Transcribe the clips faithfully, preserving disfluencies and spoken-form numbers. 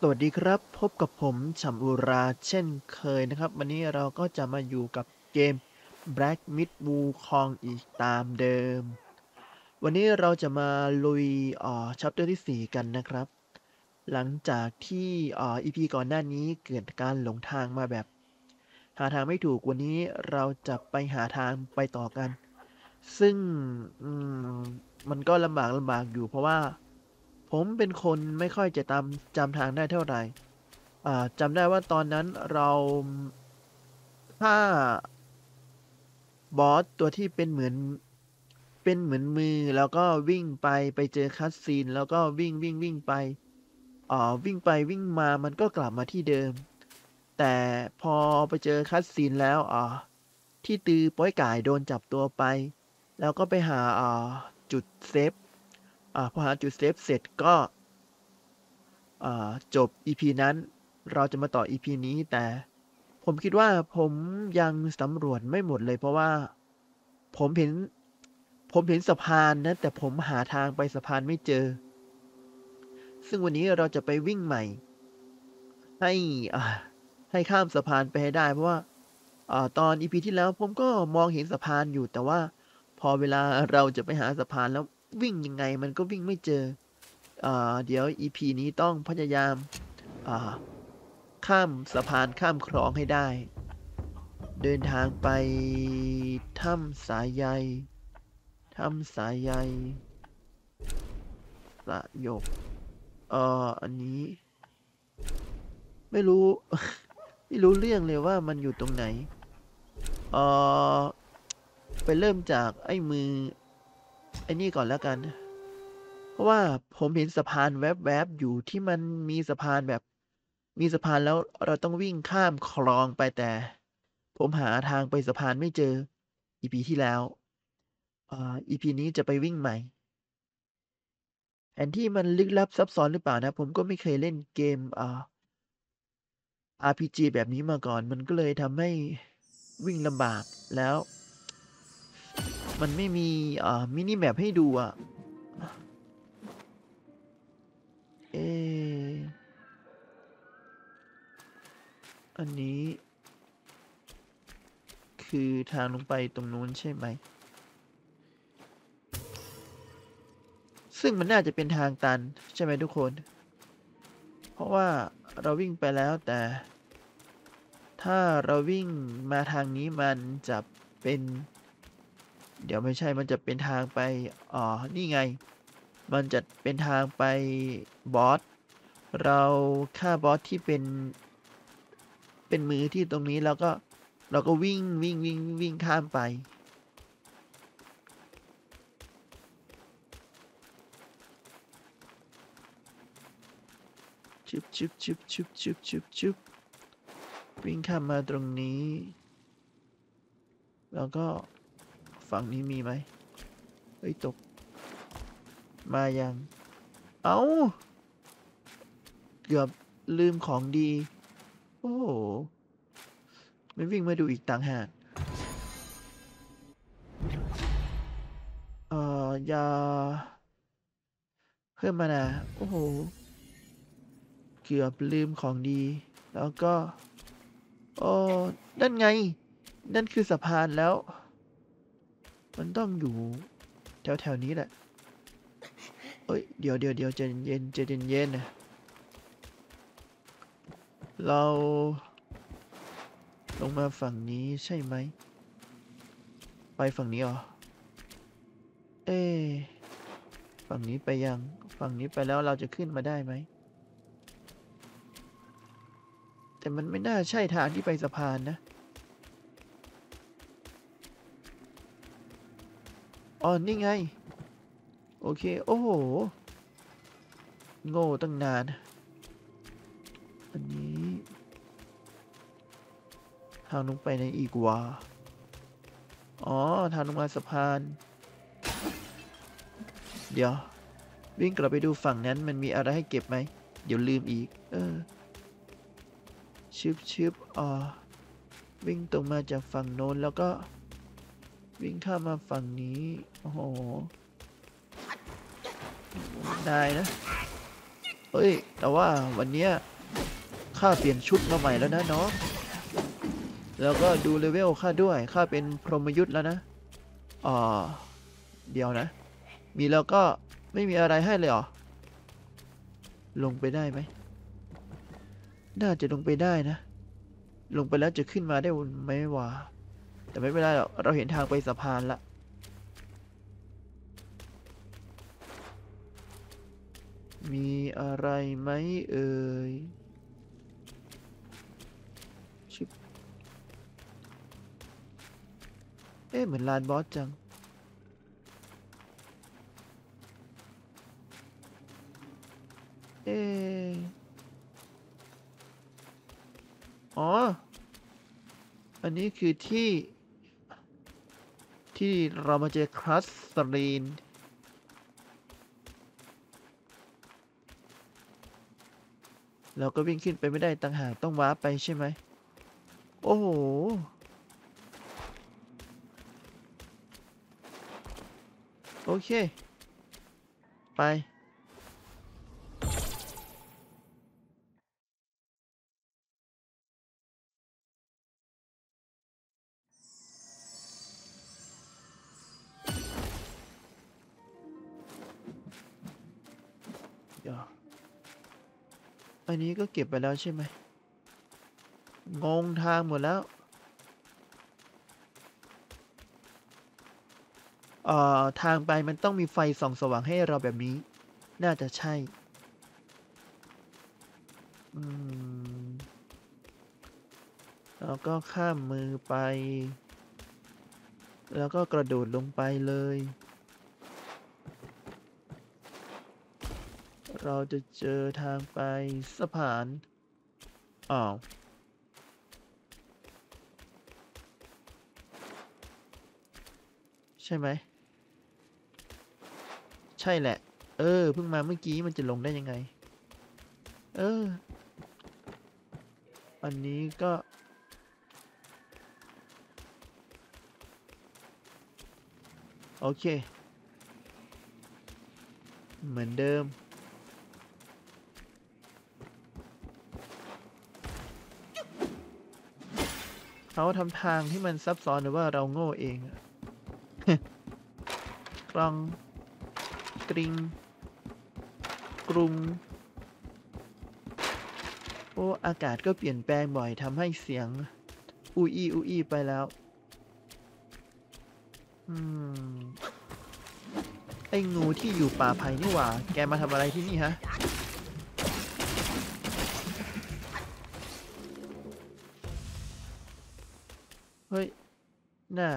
วัสดีครับพบกับผมฉ่ำอุราเช่นเคยนะครับวันนี้เราก็จะมาอยู่กับเกม Black Myth Wukong อีกตามเดิมวันนี้เราจะมาลุยเอ่อ chapter ที่สี่กันนะครับหลังจากที่เอ่อ อี พี ก่อนหน้านี้เกิดการหลงทางมาแบบหาทางไม่ถูกวันนี้เราจะไปหาทางไปต่อกันซึ่งอืมมันก็ลำบากลำบากอยู่เพราะว่าผมเป็นคนไม่ค่อยจะจำจำทางได้เท่าไหร่ อ่าจำได้ว่าตอนนั้นเราถ้าบอสตัวที่เป็นเหมือนเป็นเหมือนมือแล้วก็วิ่งไปไปเจอคัสซีนแล้วก็วิ่งวิ่งวิ่งไปอ่าวิ่งไปวิ่งมามันก็กลับมาที่เดิมแต่พอไปเจอคัสซีนแล้วอ่าที่ตือโป้อยก่ายโดนจับตัวไปแล้วก็ไปหาอ่าจุดเซฟอ่าพอหาจุดเซฟเสร็จก็อ่าจบ อี พี นั้นเราจะมาต่อ อี พี นี้แต่ ผมคิดว่าผมยังสำรวจไม่หมดเลยเพราะว่าผมเห็นผมเห็นสะพานนะแต่ผมหาทางไปสะพานไม่เจอซึ่งวันนี้เราจะไปวิ่งใหม่ให้อ่าให้ข้ามสะพานไปให้ได้เพราะว่าอ่าตอน อี พี ที่แล้วผมก็มองเห็นสะพานอยู่แต่ว่าพอเวลาเราจะไปหาสะพานแล้ววิ่งยังไงมันก็วิ่งไม่เจออ่าเดี๋ยว อี พี นี้ต้องพยายามอ่าข้ามสะพานข้ามคลองให้ได้ เดินทางไปถ้ำสายใยถ้ำสายใยสยบเอ่ออันนี้ไม่รู้ ไม่รู้เรื่องเลยว่ามันอยู่ตรงไหนเอ่อไปเริ่มจากไอ้มือไอ้นี่ก่อนแล้วกัน เพราะว่าผมเห็นสะพานแวบๆอยู่ที่มันมีสะพานแบบมีสะพานแล้วเราต้องวิ่งข้ามคลองไปแต่ผมหาทางไปสะพานไม่เจอ อี พี ที่แล้วอ่า อี พี นี้จะไปวิ่งใหม่ แผนที่มันลึกลับซับซ้อนหรือเปล่านะผมก็ไม่เคยเล่นเกมอ่า อาร์ พี จี แบบนี้มาก่อนมันก็เลยทำให้วิ่งลำบากแล้วมันไม่มีอ่ามินิแมปให้ดูอ่ะเอะอันนี้คือทางลงไปตรงนู้นใช่ไหมซึ่งมันน่าจะเป็นทางตันใช่ไหมทุกคนเพราะว่าเราวิ่งไปแล้วแต่ถ้าเราวิ่งมาทางนี้มันจะเป็นเดี๋ยวไม่ใช่มันจะเป็นทางไปอ๋อนี่ไง มันจะเป็นทางไปบอสเราฆ่าบอสที่เป็นเป็นมือที่ตรงนี้แล้วก็เราก็วิ่งวิ่งวิ่งวิ่งข้ามไปชึบชึบชึบชึบชึบชึบชึบวิ่งข้ามมาตรงนี้แล้วก็ฝั่งนี้มีไหมเฮ้ยตกมายังเอ้าเกือบลืมของดีโอ้โหไม่วิ่งมาดูอีกต่างหากเอ่อยาเพิ่มมานะโอ้โห เกือบลืมของดี แล้วก็โอ้นั่นไง นั่นคือสะพานแล้ว มันต้องอยู่แถวแถวนี้แหละเอ้ย เดี๋ยวเดี๋ยวเดี๋ยวใจเย็นใจเย็นๆนะเราลงมาฝั่งนี้ใช่ไหม ไปฝั่งนี้เหรอ เอ๊ะฝั่งนี้ไปยัง ฝั่งนี้ไปแล้วเราจะขึ้นมาได้ไหม แต่มันไม่น่าใช่ทางที่ไปสะพานนะ อ๋อ นี่ไง โอเค โอ้โห โง่ตั้งนาน อันนี้ทางลงไปในอีกวาอ๋อ ทางลงมาสะพาน เดี๋ยว วิ่งกลับไปดูฝั่งนั้นมันมีอะไรให้เก็บไหม เดี๋ยวลืมอีก เออ ชึบชึบอ๋อวิ่งตรงมาจากฝั่งโน้นแล้วก็ วิ่งข้ามมาฝั่งนี้ โอ้โหนายนะ เฮ้ย แต่ว่าวันเนี้ยข้าเปลี่ยนชุดมาใหม่แล้วนะน้องแล้วก็ดูเลเวลข้าด้วยข้าเป็นพรหมยุทธ์แล้วนะอ๋อเดี๋ยวนะมีแล้วก็ไม่มีอะไรให้เลยเหรอลงไปได้ไหมน่าจะลงไปได้นะลงไปแล้วจะขึ้นมาได้ไหมวะแต่ไม่เป็นไรหรอกเราเห็นทางไปสะพานละมีอะไรไหมเอ่ยชิบเอ๊ะเหมือนลานบอสจังเอ๊ะอ๋ออันนี้คือที่ที่เรามาเจอคลัสสรีนเราก็วิ่งขึ้นไปไม่ได้ต่างหากต้องว้าร์ปไปใช่ไหมโอ้โหโอเคไปเดี๋ยวอันนี้ก็เก็บไปแล้วใช่ไหมงงทางหมดแล้วเอ่อทางไปมันต้องมีไฟส่องสว่างให้เราแบบนี้น่าจะใช่อืมแล้วก็ข้ามมือไปแล้วก็กระโดดลงไปเลยเราจะเจอทางไปสะพานอ้าวใช่ไหมใช่แหละเออเพิ่งมาเมื่อกี้มันจะลงได้ยังไงเอออันนี้ก็โอเคเหมือนเดิมเขาทำทางที่มันซับซ้อนหรือว่าเราโง่เองอะ กรองกริงกรุงโอ้อากาศก็เปลี่ยนแปลงบ่อยทำให้เสียงอูอี้อูอี้ไปแล้วอืมไอ้งูที่อยู่ป่าไผ่นี่หว่าแกมาทำอะไรที่นี่ฮะเฮ้ยน่า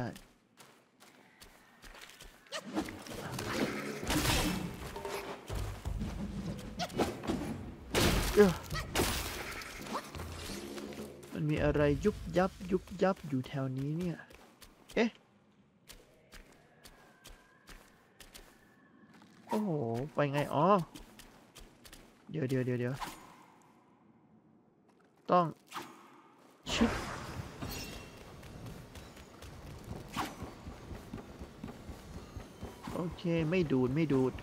เออมันมีอะไรยุบยับยุบยับอยู่แถวนี้เนี่ยเอ๊ะโอ้โหไปไงอ๋อเดี๋ยวเดี๋ยวเดี๋ยวเดี๋ยวต้องชึบโอเคไม่ดูดไม่ดูด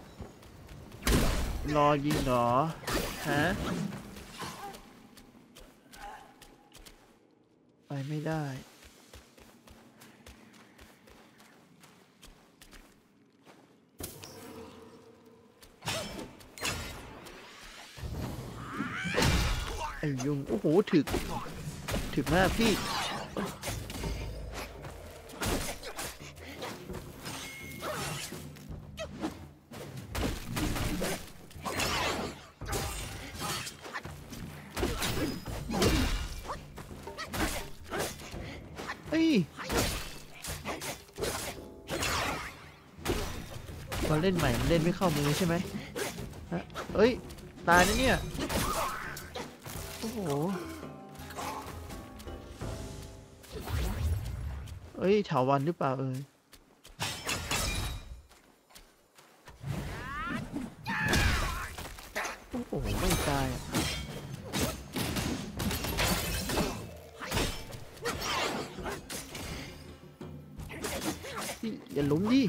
รอยิงเหรอฮะไปไม่ได้ไอ้ยุงโอ้โหถึกถึกมากพี่เอ้ยพอเล่นใหม่มันเล่นไม่เข้ามือใช่ไหมฮะเอ้ยตายนะเนี่ยโอ้โหเอ้ยถาวัลย์หรือเปล่าเอ่ยโอ้โหไม่ตายอะพี่อย่าล้มดิ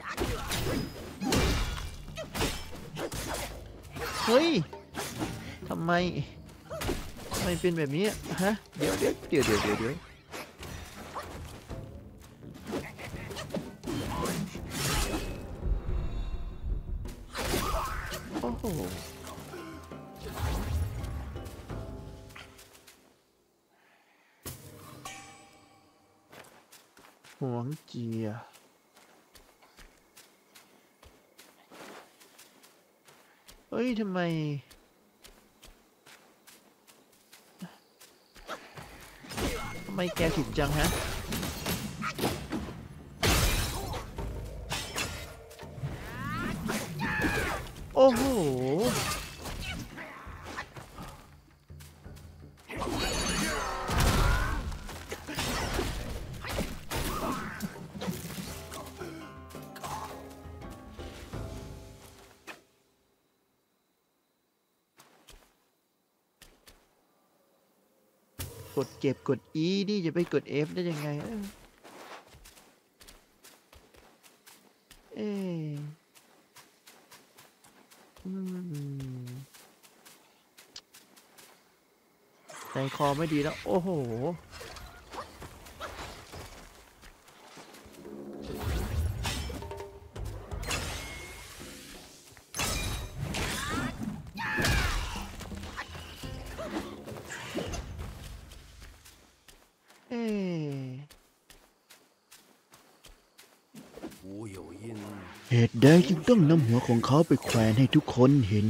เฮ้ยทำไมทำไมเป็นแบบนี้ฮะเดี๋ยวเดี๋ยวเดี๋ยวเดี๋ยวเดี๋ยวเดี๋ยวโอ้โหหวงเจียเฮ้ยทำไมทำไมแกถึงจังฮะโอ้โหกดเก็บกด E นี่จะไปกด F ได้ยังไงเออเอ๊ะอืมใจคอไม่ดีแล้วโอ้โหเอ๊ะเหตุใดจึงต้องนำหัวของเขาไปแขวนให้ทุกคนเห็น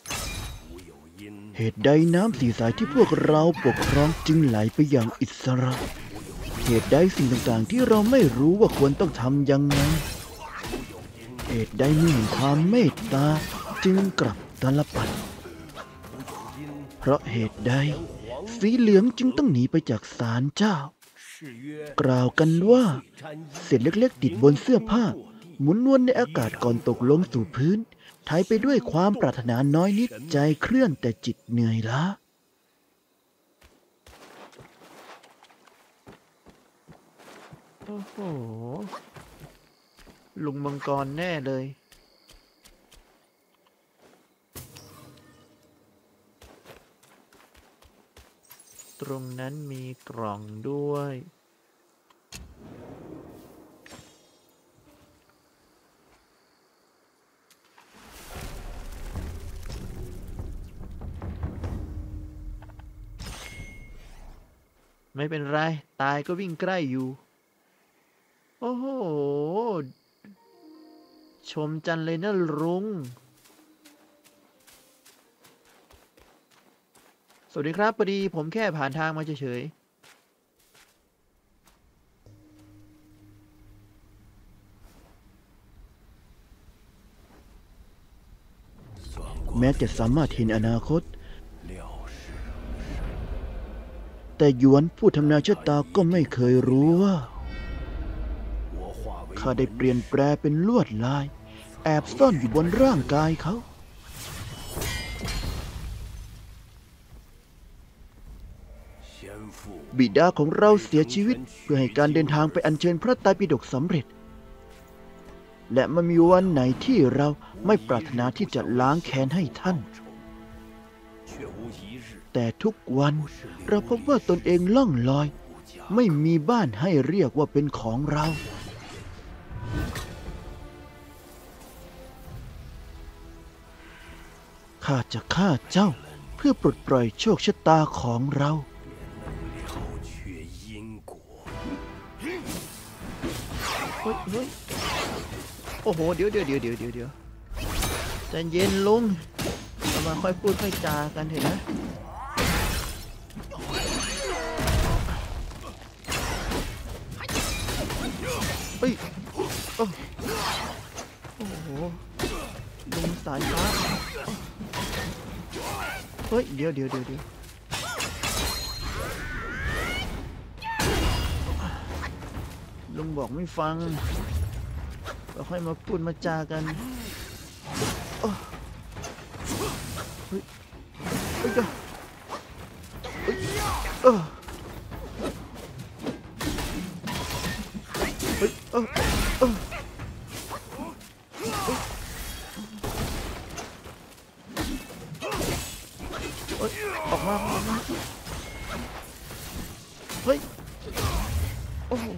เหตุใดน้ำสีสายที่พวกเราปกครองจึงไหลไปอย่างอิสระเหตุใดสิ่งต่างๆที่เราไม่รู้ว่าควรต้องทำยังไงเหตุใดมือแห่งความเมตตาจึงกลับตาลปัดเพราะเหตุใดสีเหลืองจึงต้องหนีไปจากศาลเจ้ากล่าวกันว่าเศษเล็กๆติดบนเสื้อผ้าหมุนวนในอากาศก่อนตกลงสู่พื้นท้ายไปด้วยความปรารถนาน้อยนิดใจเคลื่อนแต่จิตเหนื่อยล้าโอ้โหลุงมังกรแน่เลยตรงนั้นมีกล่องด้วยไม่เป็นไรตายก็วิ่งใกล้อยู่โอ้โหชมจันเลยนะลุงสวัสดีครับพอดีผมแค่ผ่านทางมาเฉยๆแม้จะสามารถเห็นอนาคตแต่หยวนผู้ทำนายชะตาก็ไม่เคยรู้ว่าข้าได้เปลี่ยนแปลเป็นลวดลายแอบซ่อนอยู่บนร่างกายเขาบิดาของเราเสียชีวิตเพื่อให้การเดินทางไปอัญเชิญพระไตรปิฎกสำเร็จและไม่มีวันไหนที่เราไม่ปรารถนาที่จะล้างแค้นให้ท่านแต่ทุกวันเราพบว่าตนเองล่องลอยไม่มีบ้านให้เรียกว่าเป็นของเราข้าจะฆ่าเจ้าเพื่อปลดปล่อยโชคชะตาของเราเฮ้ยเฮ้ยโอ้โหเดี๋ยวเดี๋ยวเดี๋ยวเดี๋ยวเดี๋ยวใจเย็นลุงเรามาค่อยพูดค่อยจากันเถอะนะเฮ้ยโอ้โหลุงสายฟ้าเฮ้ยเดี๋ยวเดี๋ยวเดี๋ยวเดี๋ยวลุงบอกไม่ฟังเราค่อยมาพูดมาจากันเฮ้ยเฮ้ยเฮ้ยเออเฮ้ยเออเออออกมาออกมาเฮ้ยโอ้โห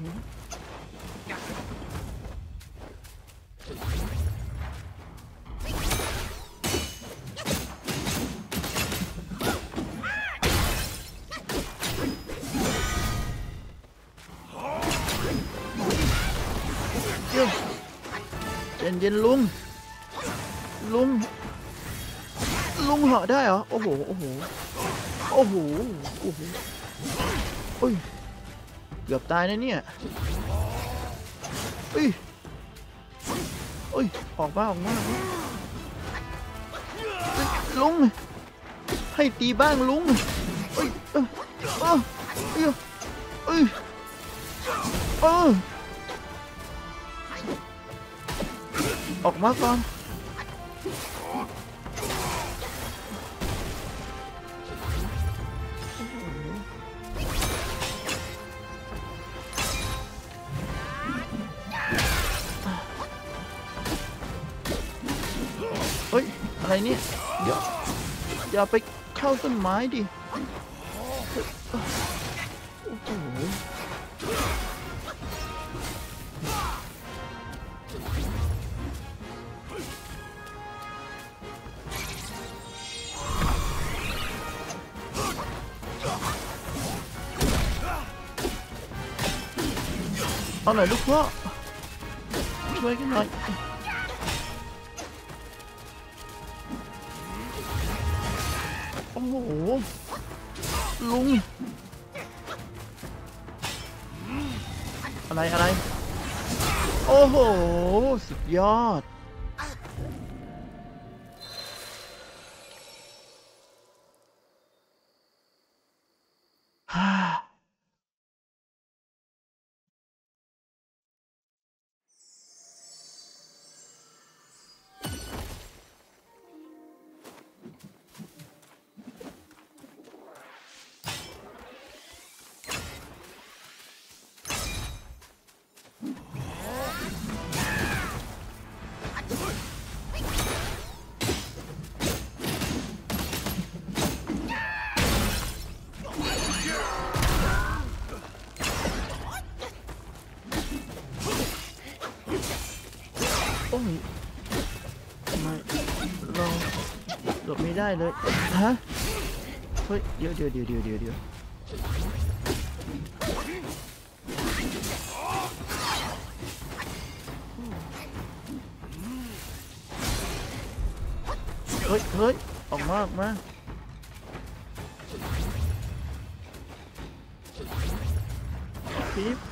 เดี๋ยวเย็นเย็นลุงลุงลุงเหาะได้เหรอโอ้โหโอ้โหโอ้โหโอ้โหโอ้ยเกือบตายนะเนี่ยเอ้ยเอ้ยออกมาออกมาลุงให้ตีบ้างลุงเอ้ยเออเออเอ้ยเอ้ยเออออกมาก่อนเฮ้ยอะไรเนี่ยอย่าอย่าไปเข้าต้นไม้ดิโอ้โหเอาหน่อยลูกพ่อช่วยกันหน่อยโอ้โหลุงอะไรอะไรโอ้โหสุดยอดฮ่าโอ้ยทำไมเราหลบไม่ได้เลยฮะเฮ้ยเดี๋ยวเดี๋ยวเดี๋ยวเดี๋ยวเดี๋ยวเดี๋ยวเฮ้ยเฮ้ยออกมาออกมาพีบ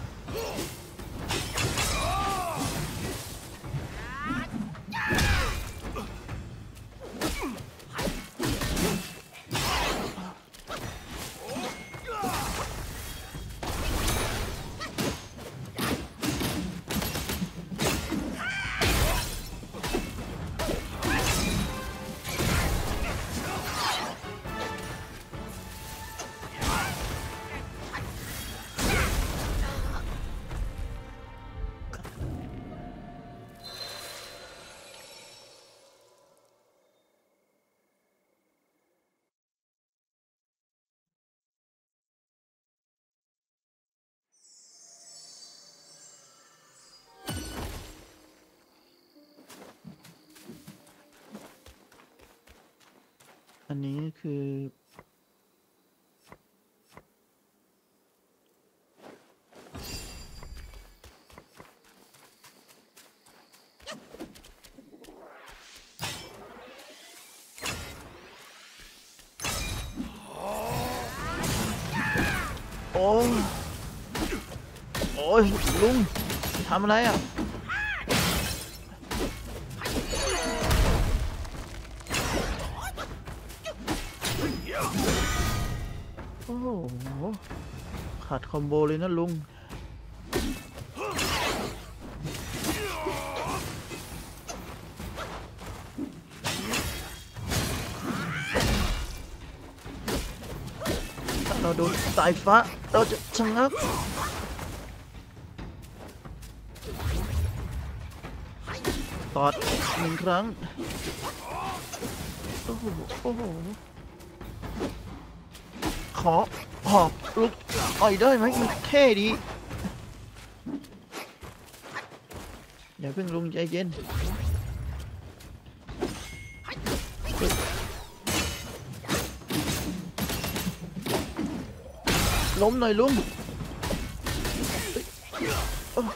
อันนี้คือโอ้โอ้ยลุงทำอะไรอ่ะโอ้โหขาดคอมโบเลยนะลุงถ้าเราโดนสายฟ้าเราจะชะงักตอดหนึ่งครั้งโอ้โหโอ้โหขอหอกลุกอ่อยได้ไหมมันเท่ดีอย่าเพิ่งลุงใจเย็นล้มหน่อยลุงโอ้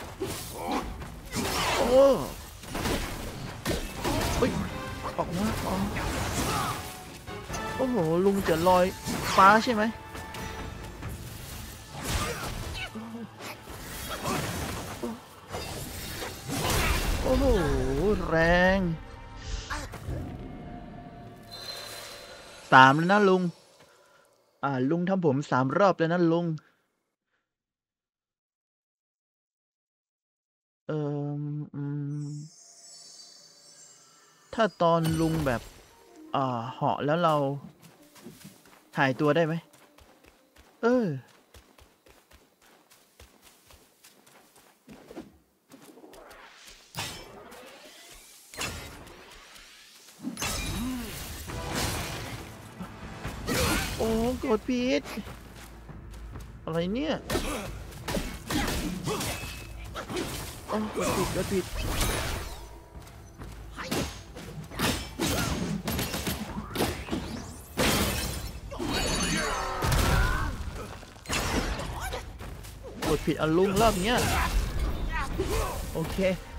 โอ้ออกมาอ๋อโอ้โหลุงจะลอยฟ้าใช่ไหมโอ้โหแรงสามแล้วนะลุงอ่าลุงทำผมสามรอบแล้วนะลุงเอออืมถ้าตอนลุงแบบอ่าเหาะแล้วเราหายตัวได้ไหมเออโอ้กดผิดอะไรเนี่ยโอ้กดผิดกดผิดกดผิดอ่ะลุงรอบเนี้ยโอเค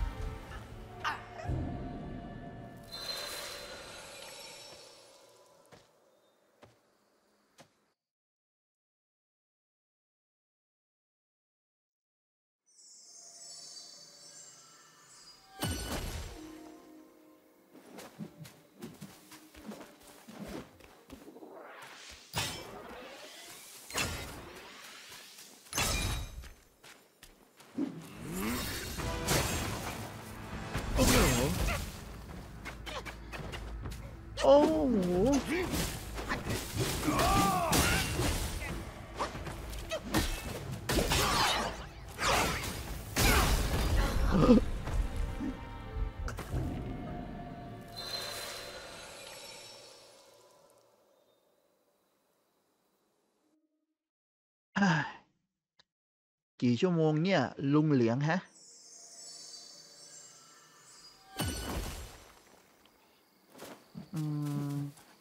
โอ้โหโอ้โหกี่ชั่วโมงเนี่ยลุงเหลืองฮะอืม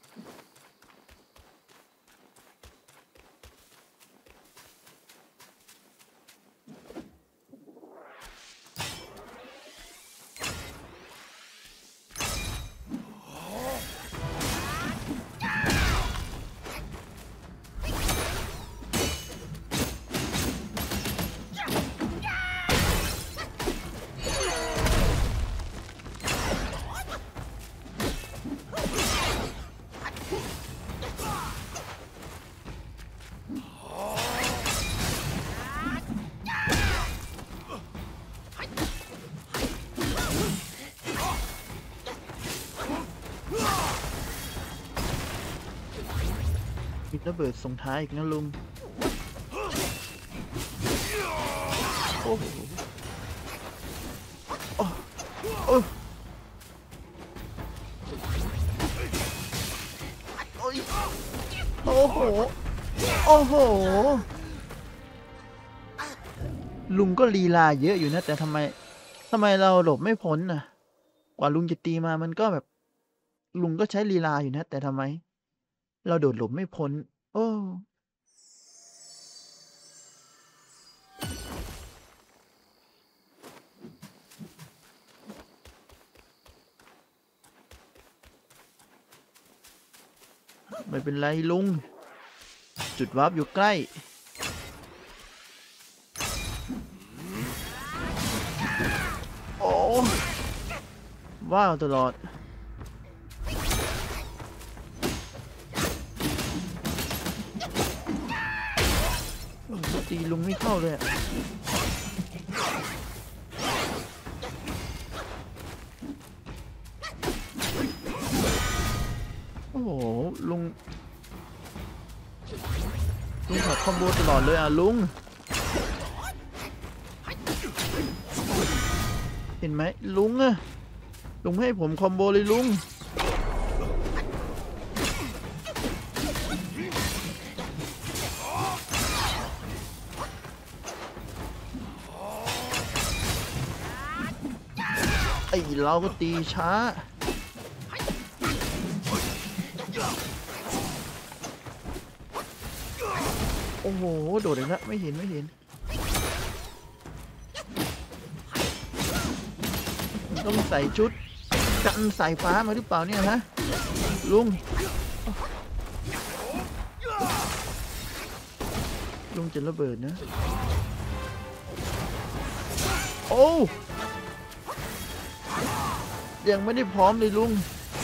มีระเบิดส่งท้ายอีกนะลุงโอ้โหโอ้โอ้โอ้โหโอ้โหลุงก็ลีลาเยอะอยู่นะแต่ทำไมทำไมเราหลบไม่พ้นน่ะกว่าลุงจะตีมามันก็แบบลุงก็ใช้ลีลาอยู่นะแต่ทำไมเราโดดหลบไม่พ้นโอ้ไม่เป็นไรลุงจุดวาร์ปอยู่ใกล้โอ้ว้าวตลอดตีลุงไม่เข้าเลยโอ้โหลุงลุงถักคอมโบตลอดเลยอ่ะลุงเห็นไหมลุงอะลุงให้ผมคอมโบเลยลุงอ้เราก็ตีช้าโอ้โหโดดอีกแล้วไม่เห็นไม่เห็นต้องใส่ชุดกันสายฟ้ามาหรือเปล่าเนี่ยฮะลุงลุงจะระเบิดนะโอ้ยังไม่ได้พร้อมเลยลุง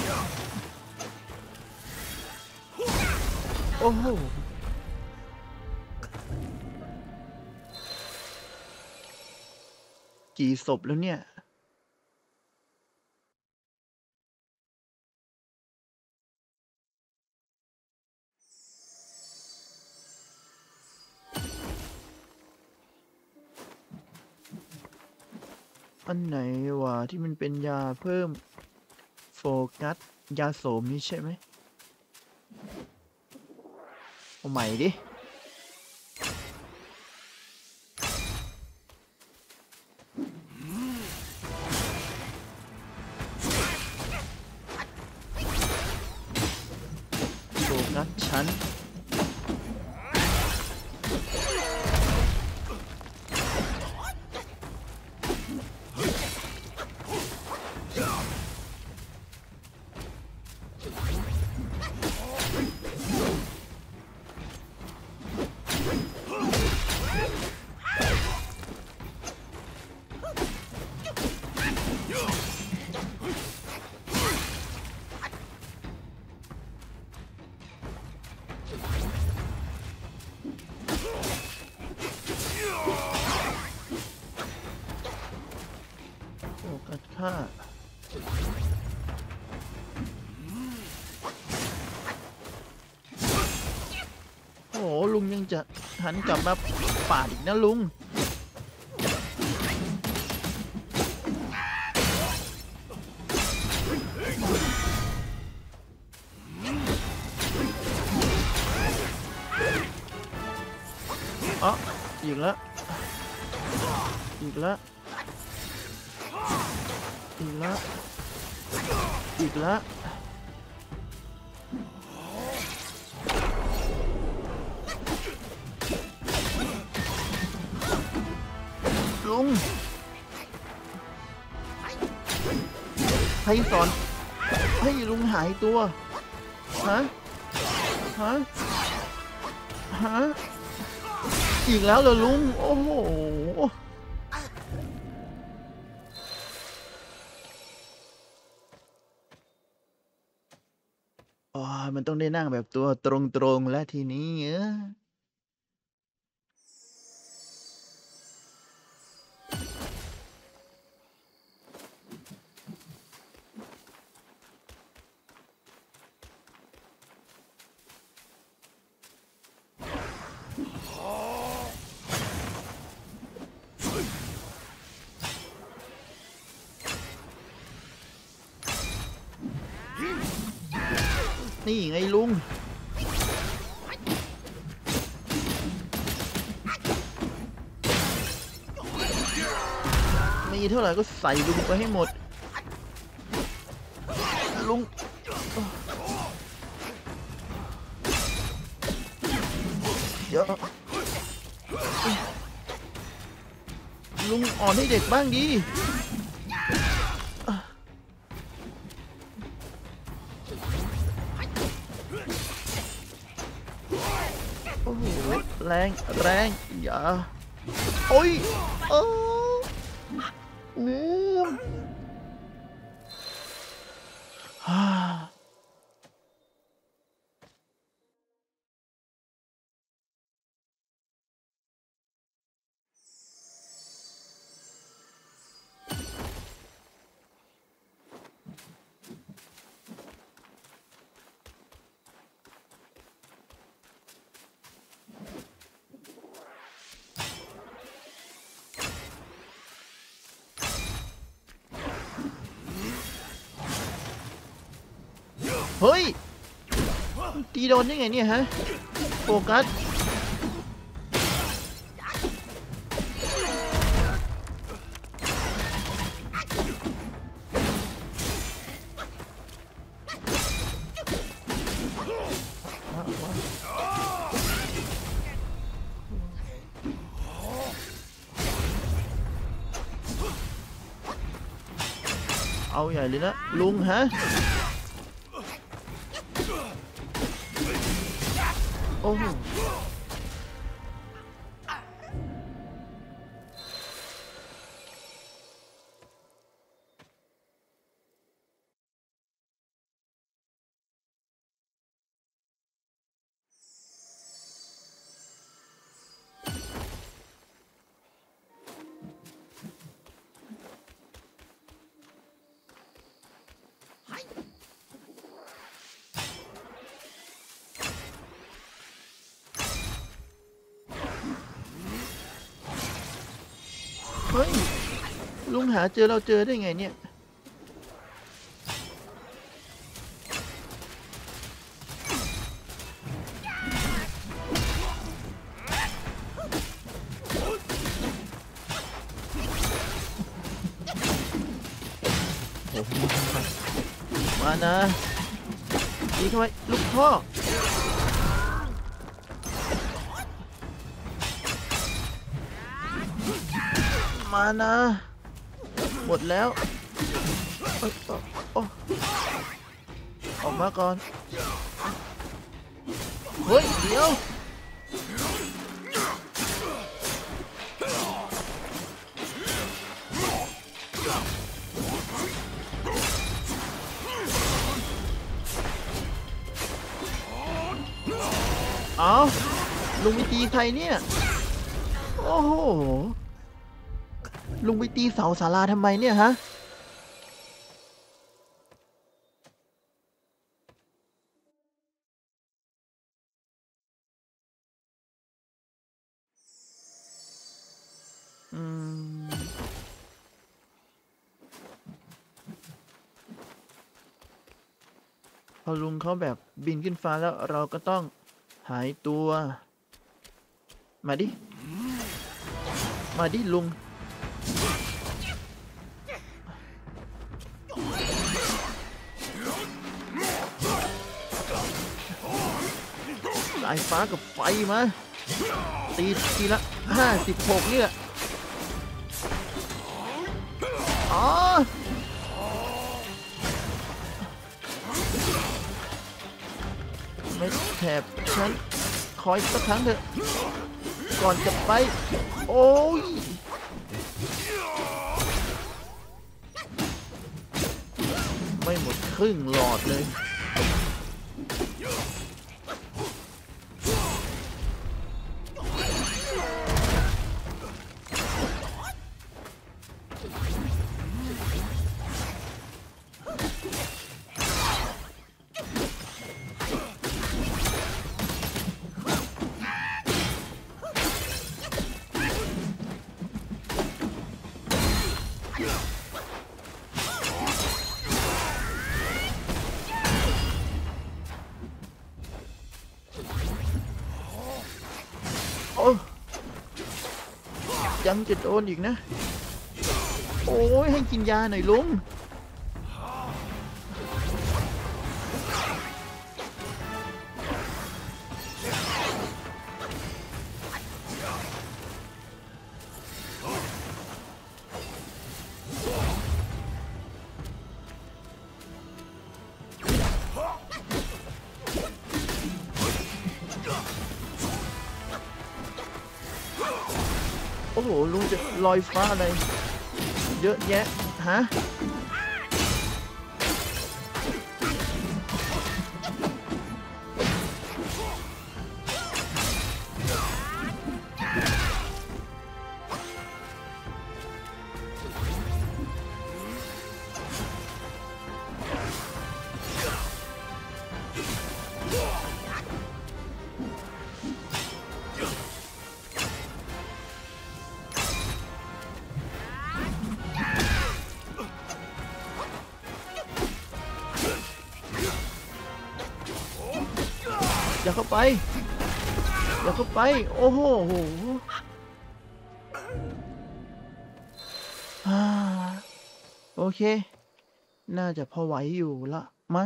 โอ้โหกี่ศพแล้วเนี่ยอันไหนวะที่มันเป็นยาเพิ่มโฟกัสยาโสมนี่ใช่ไหมเอาใหม่ดิโฟกัสฉันโฟกัสค่าโอ้โหลุงยังจะหันกลับมาปาดอีกนะลุงอ๋ออีกแล้วอีกแล้วอีกแล้วอีกแล้วลุงใครสอนให้ลุงหายตัวฮะฮะฮะอีกแล้วเหรอลุงโอ้โหอ๋อมันต้องได้นั่งแบบตัวตรงๆและทีนี้เออนี่ไงลุงมีเท่าไหร่ก็ใส่ลุงไปให้หมดลุงเดี๋ยวลุงอ่อนให้เด็กบ้างดีโอ้โหแรงแรงอย่าโอ้ยเอองูฮ่าเฮ้ยตีโดนได้ไงเนี่ยฮะโฟกัสเอาใหญ่เลยนะลุงฮะโอ้เฮ้ยลุงหาเจอเราเจอได้ไงเนี่ยโอ้โหมานะนี่ทำไมลูกพ่อมานะหมดแล้วเอ้ยโอ้ออกมาก่อนเฮ้ยเดี๋ยวเอาลุงไปตีใครเนี่ยโอ้โหลุงไปตีเสาศาลาทำไมเนี่ยฮะอืมพอลุงเขาแบบบินขึ้นฟ้าแล้วเราก็ต้องหายตัวมาดิมาดิลุงสายฟ้ากับไฟมาตีทีละห้าสิบหกเนี่ยอ๋อไม่แถบฉันคอยสักครั้งเถอะก่อนจะไปโอ้ยไม่หมดครึ่งหลอดเลยโอ้ยังจะโดนอีกนะโอ้ยให้กินยาหน่อยลุงโอ้โหลุงจะลอยฟ้าอะไรเยอะแยะฮะอย่าเข้าไปอย่าเข้าไปโอ้โหโอเคน่าจะพอไหวอยู่ละมั้ง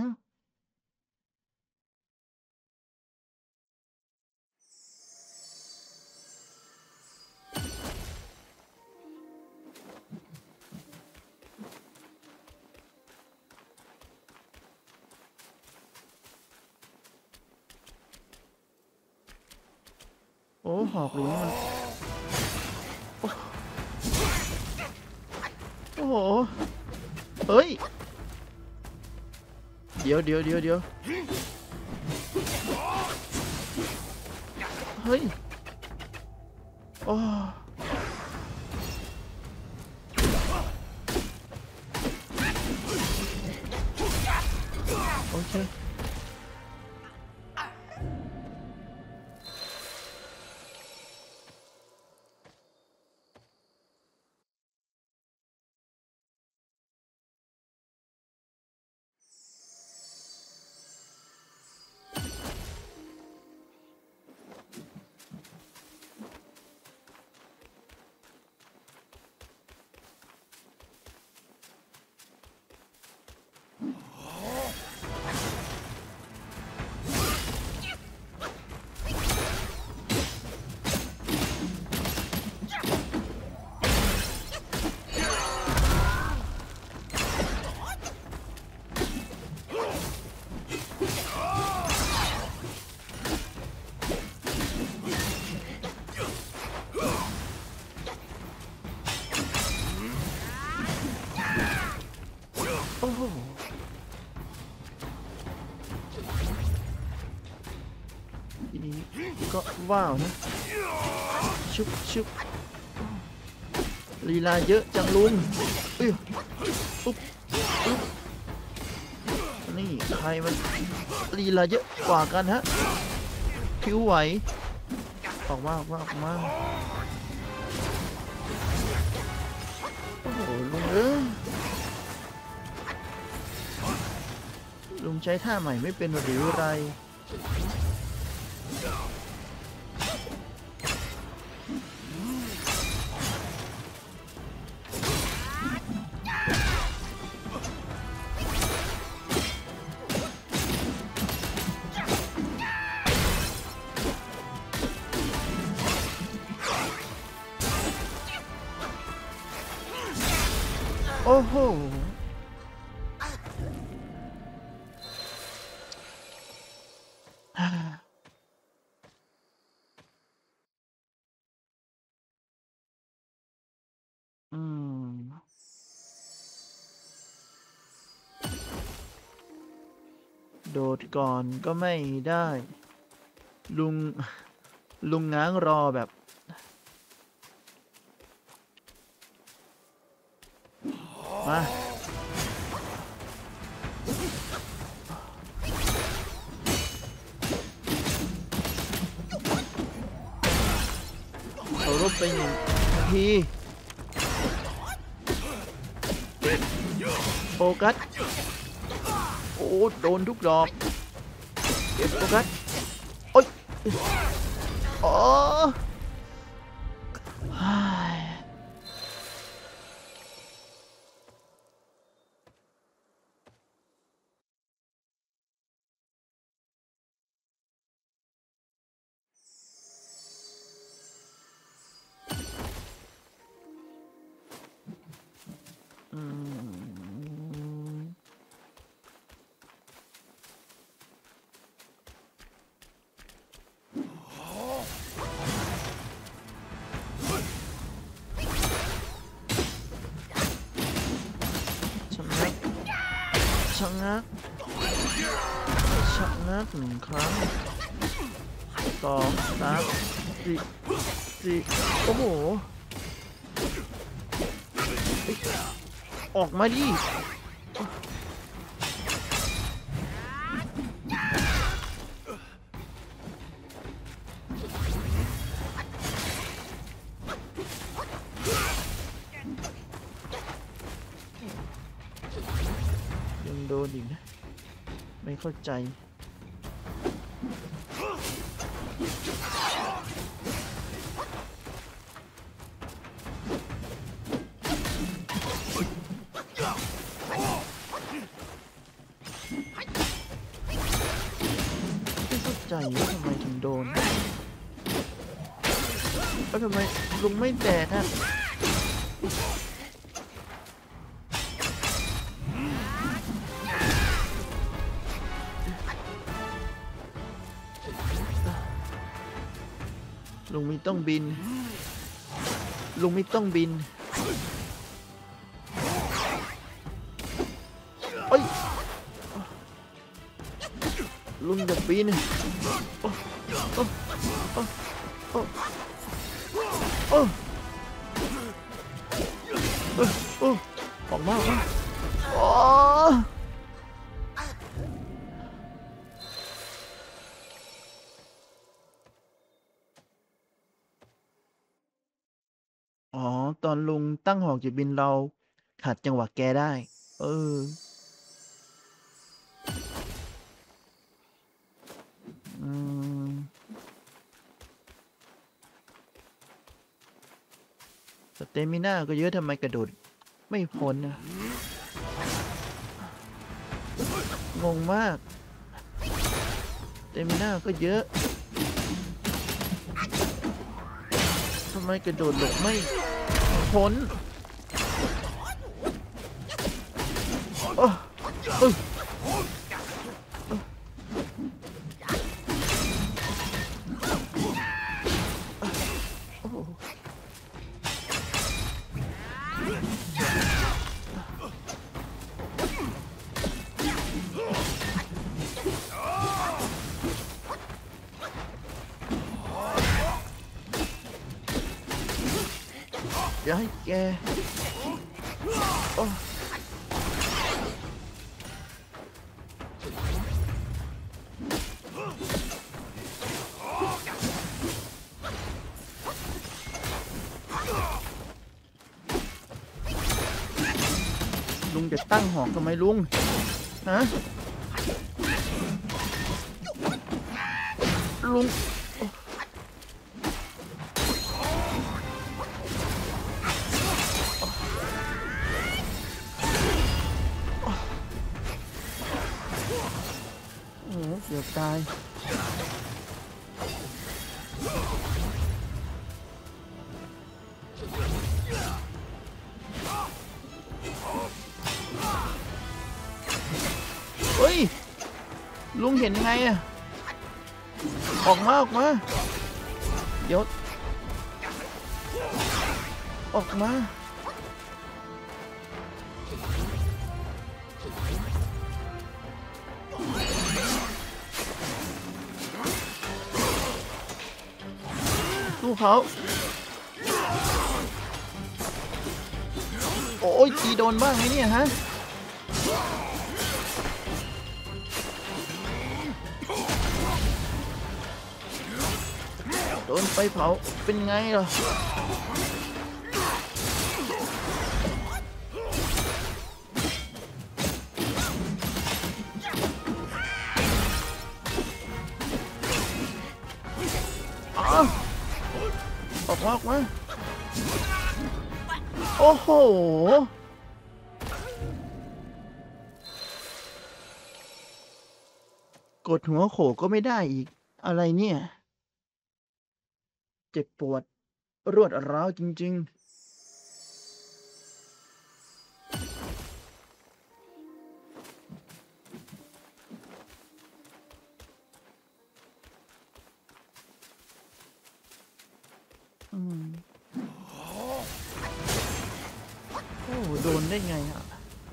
โอ้หอกหลุมมันโอ้โหเฮ้ยเดี๋ยวเดี๋ยวเดี๋ยวเดี๋ยวเฮ้ยโอ้โอเคโอ้โหทีนี้ก็ว้าวนะชุบชุบลีลาเยอะจังลุงอุ้ยปุ๊บปุ๊บนี่ใครมันลีลาเยอะกว่ากันฮะผิวไหวออกมาออกมาออกมาโอ้โหลุงเอ้ยลุงใช้ท่าใหม่ไม่เป็นหรือไรโอ้โหอืมโดดก่อนก็ไม่ได้ลุงลุงง้างรอแบบมาเขารบไปหนึ่งทีโฟกัสโอ้โดนทุกดอกเก็บโฟกัสโอ้ยอ๋ออืมชะงักชะงักชะงักหนึ่งครั้งสองสามสี่สี่โอ้โหออกมาดิยังโดนอีกนะไม่เข้าใจใจว่าทำไมถึงโดนแล้วทำไมลุงไม่แตกอ่ะลลุงไม่ต้องบินลุงไม่ต้องบินเอ้ยลุงอย่าบินโอ้โอ้โอ้โอ้โอ้โอ้ออกมาโอ้อ๋อตอนลุงตั้งหอกจะบินเราขัดจังหวะแกได้เอออืมสเตมิน่าก็เยอะทำไมกระโดดไม่พ้นนะงงมากสเตมิน่าก็เยอะทำไมกระโดดหลบไม่พ้นโอ้โอ้อย่าให้แกโอ้ลุงจะตั้งหอกทำไมลุงฮะลุงโอ้เกือบตายเฮ้ยลุงเห็นยังไงอะออกมาออกมาเดี๋ยวออกมาสู้เขาโอ้ยตีโดนบ้างไหมเนี่ยฮะโดนไฟเผาเป็นไงล่ะอ้าวออกมาออกมาโอ้โหกดหัวโขกก็ไม่ได้อีกอะไรเนี่ยเจ็บปวดรวดร้าวจริงๆอืมโอ้โดนได้ไงอ่ะ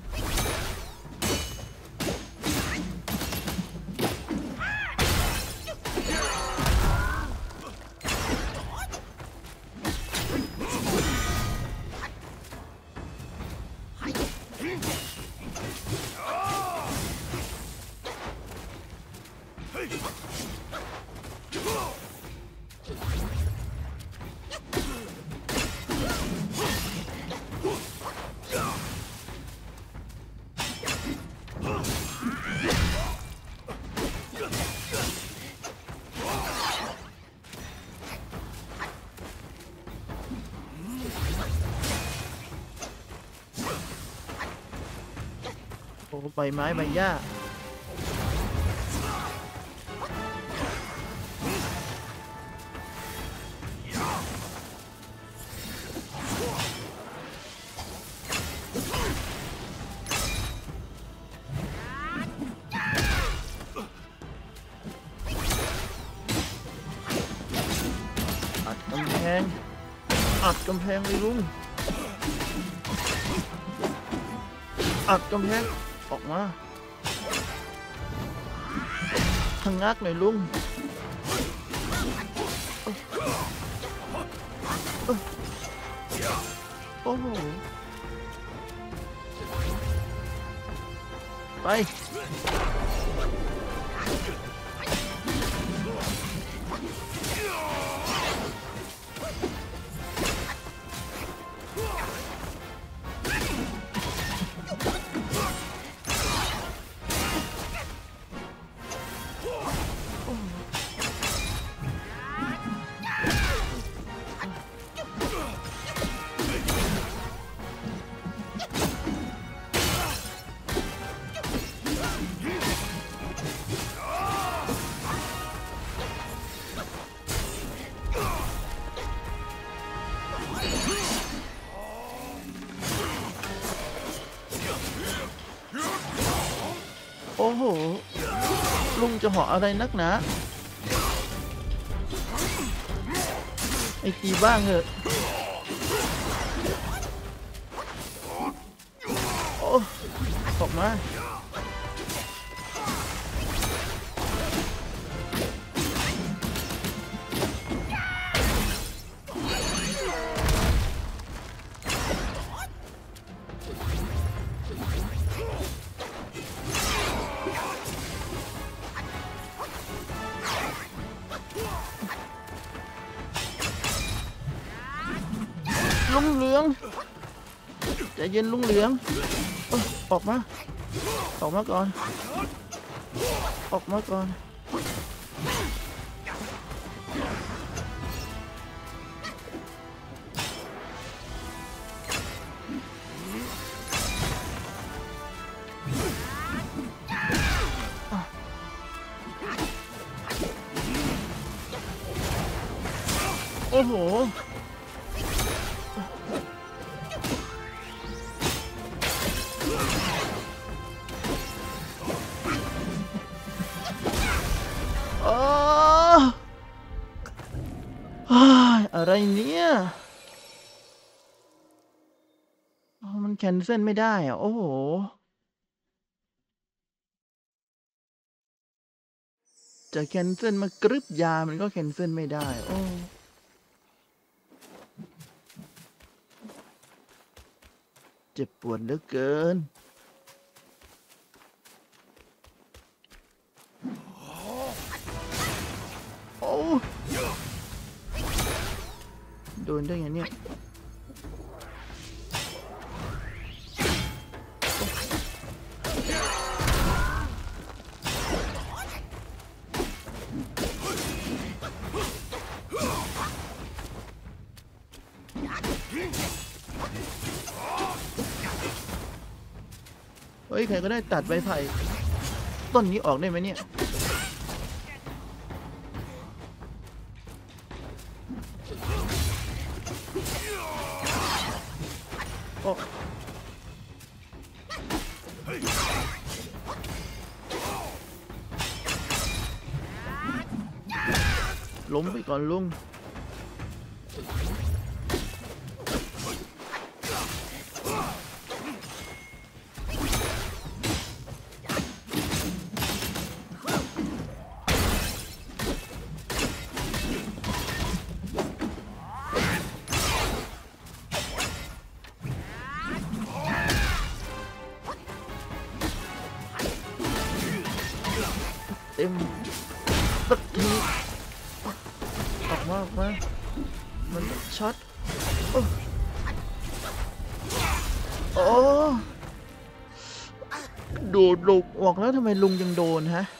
โอ้ใบไม้ใบหญ้างอัดกำแพงเลยลุงอัดกำแพงออกมาทางงักหน่อยลุงโอ้โหไปโอ้โหลุงจะเหาะอะไรนักหนาไอ้ตีบ้างเหอะโอ้ออกมาลุงเหลืองใจเย็นลุงเหลืองออกมาออกมาก่อนออกมาก่อนโอ้โหอะไรเนี่ยมันแคนเซิลไม่ได้อ่ะโอ้โหจะแคนเซิลมากรึบยามันก็แคนเซิลไม่ได้โอ้เจ็บปวดเหลือเกินโอ้โดนได้ไงเนี่ยเฮ้ยใครก็ได้ตัดใบไผ่ต้นนี้ออกได้ไหมเนี่ยโอ้ล้มไปก่อนลุงเต็มสักทีออกมาออกมามันช็อตโอ้โอ้โดดหลบออกแล้วทำไมลุงยังโดนฮะ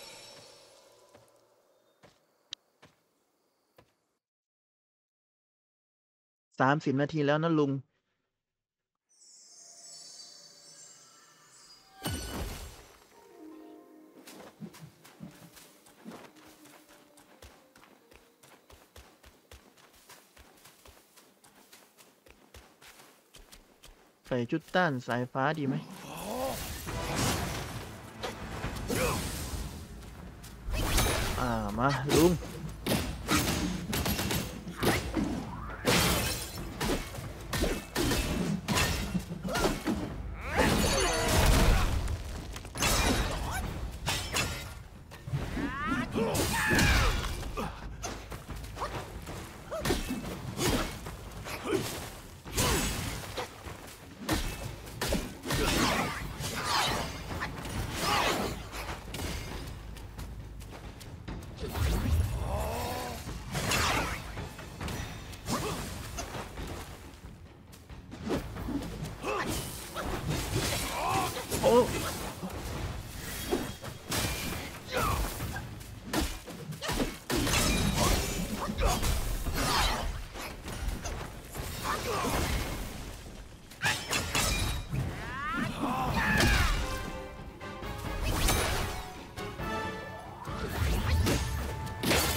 สามสิบนาทีแล้วนะลุงใส่ชุดต้านสายฟ้าดีไหมอ่ามาลุง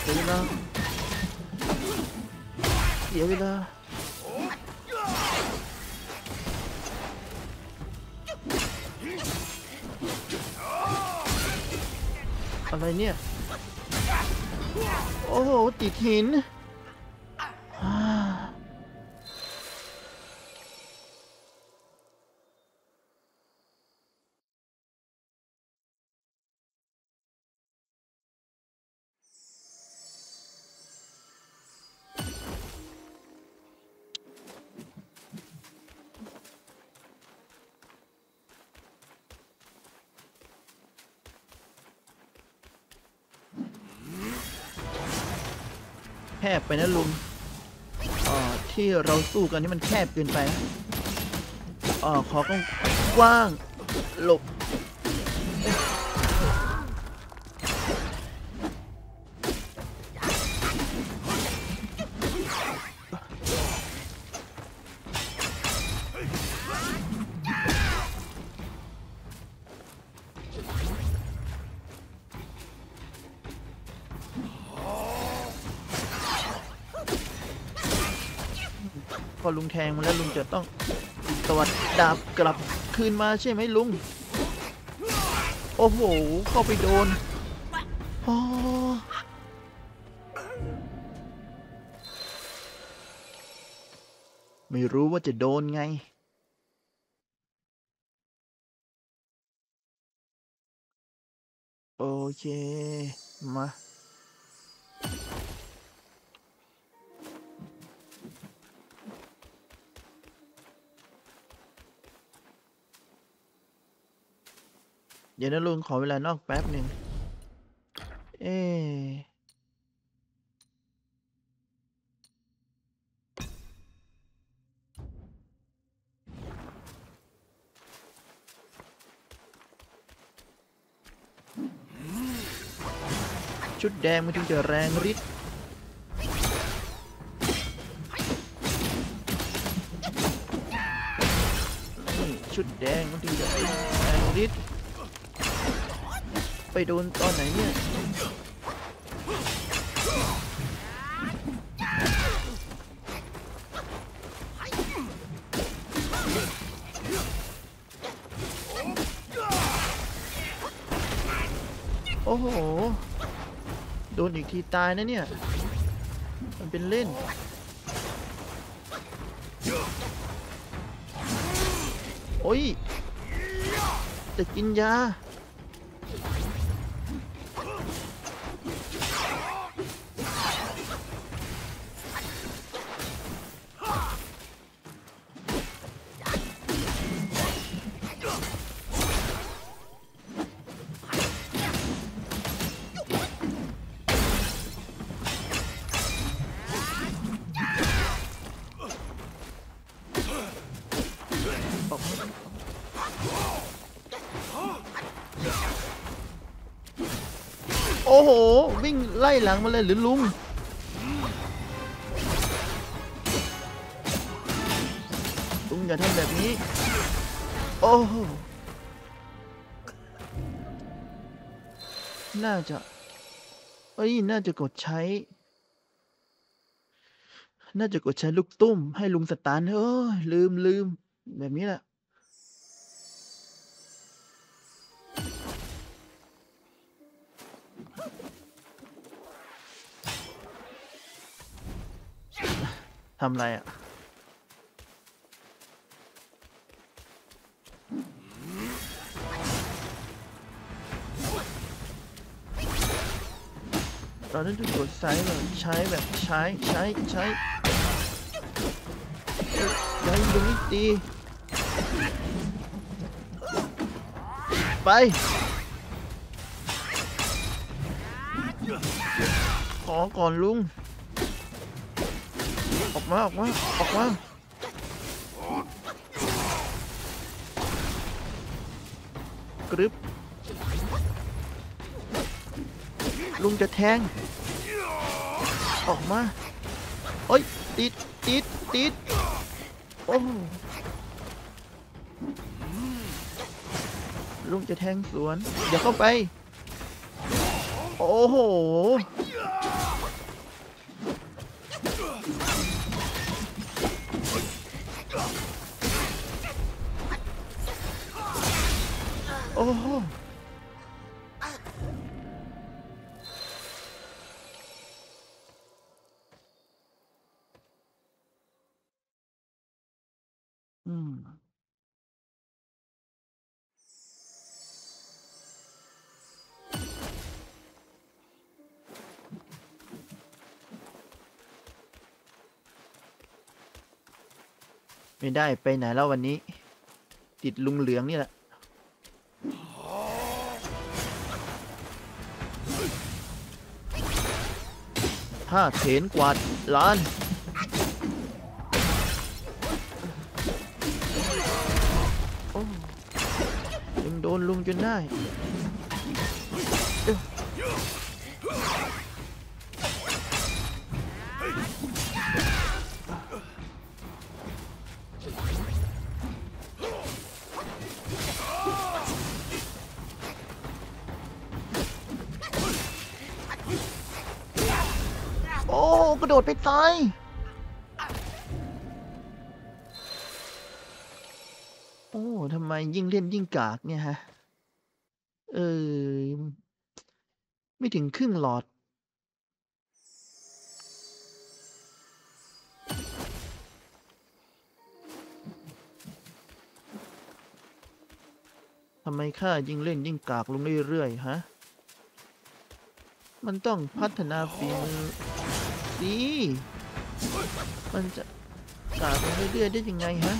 เสียเวลาเสียเวลาอะไรเนี่ยโอ้โหติดหินแคบไปนะลุงอ๋อที่เราสู้กันนี่มันแคบเกินไปอ๋อขอต้องกว้างหลบพอลุงแทงมาแล้วลุงจะต้องตวัดดาบกลับคืนมาใช่ไหมลุงโอ้โหเข้าไปโดนอ๋อไม่รู้ว่าจะโดนไงโอเคมาเดี๋ยวนะลุงขอเวลานอกแป๊บหนึ่งเอ๊ชุดแดงมันถึงจะแรงฤทธิ์ชุดแดงมันถึงจะแรงฤทธิ์ไปโดนตอนไหนเนี่ยโอ้โหโดนอีกทีตายนะเนี่ยมันเป็นเล่นโอ้ยจะกินยาโอ้โหวิ่งไล่หลังมาเลยหรือลุงลุงอย่าทำแบบนี้โอ้น่าจะเอ้ยน่าจะกดใช้น่าจะกดใช้ลูกตุ้มให้ลุงสตาร์ทเอ้ยลืมลืมแบบนี้แหละทำไรอ่ะเราต้องกดใช้แบบใช้แบบใช้ใช้ใช้ใช้ตรงนี้ตีไปขอก่อนลุงออกมาออกมาออกมากรึบลุงจะแทงออกมาโอ้ยติดติดติดโอ้ลุงจะแทงสวนอย่าเข้าไปโอ้โหโอ้โหอืมไม่ได้ไปไหนแล้ววันนี้ติดลุงเหลืองนี่แหละถ้าเถนกวาดล้านโอ้ยังโดนลุงจนได้โอ้กระโดดไปตายโอ้ทำไมยิ่งเล่นยิ่งกากเนี่ยฮะเออไม่ถึงครึ่งหลอดทำไมข้ายิ่งเล่นยิ่งกากลงเรื่อยๆฮะมันต้องพัฒนาฝีมือสิมันจะกากลงเรื่อยๆได้ยังไงฮะ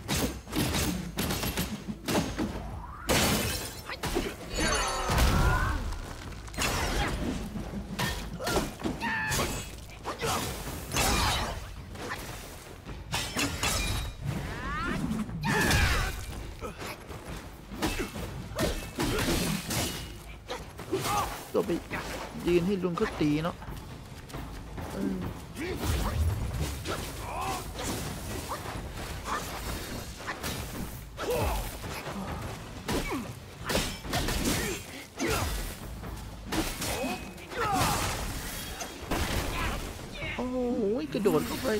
ก็ไปยืนให้ลุงเขาตีเนาะเออโอ้โหกระโดดเข้าไป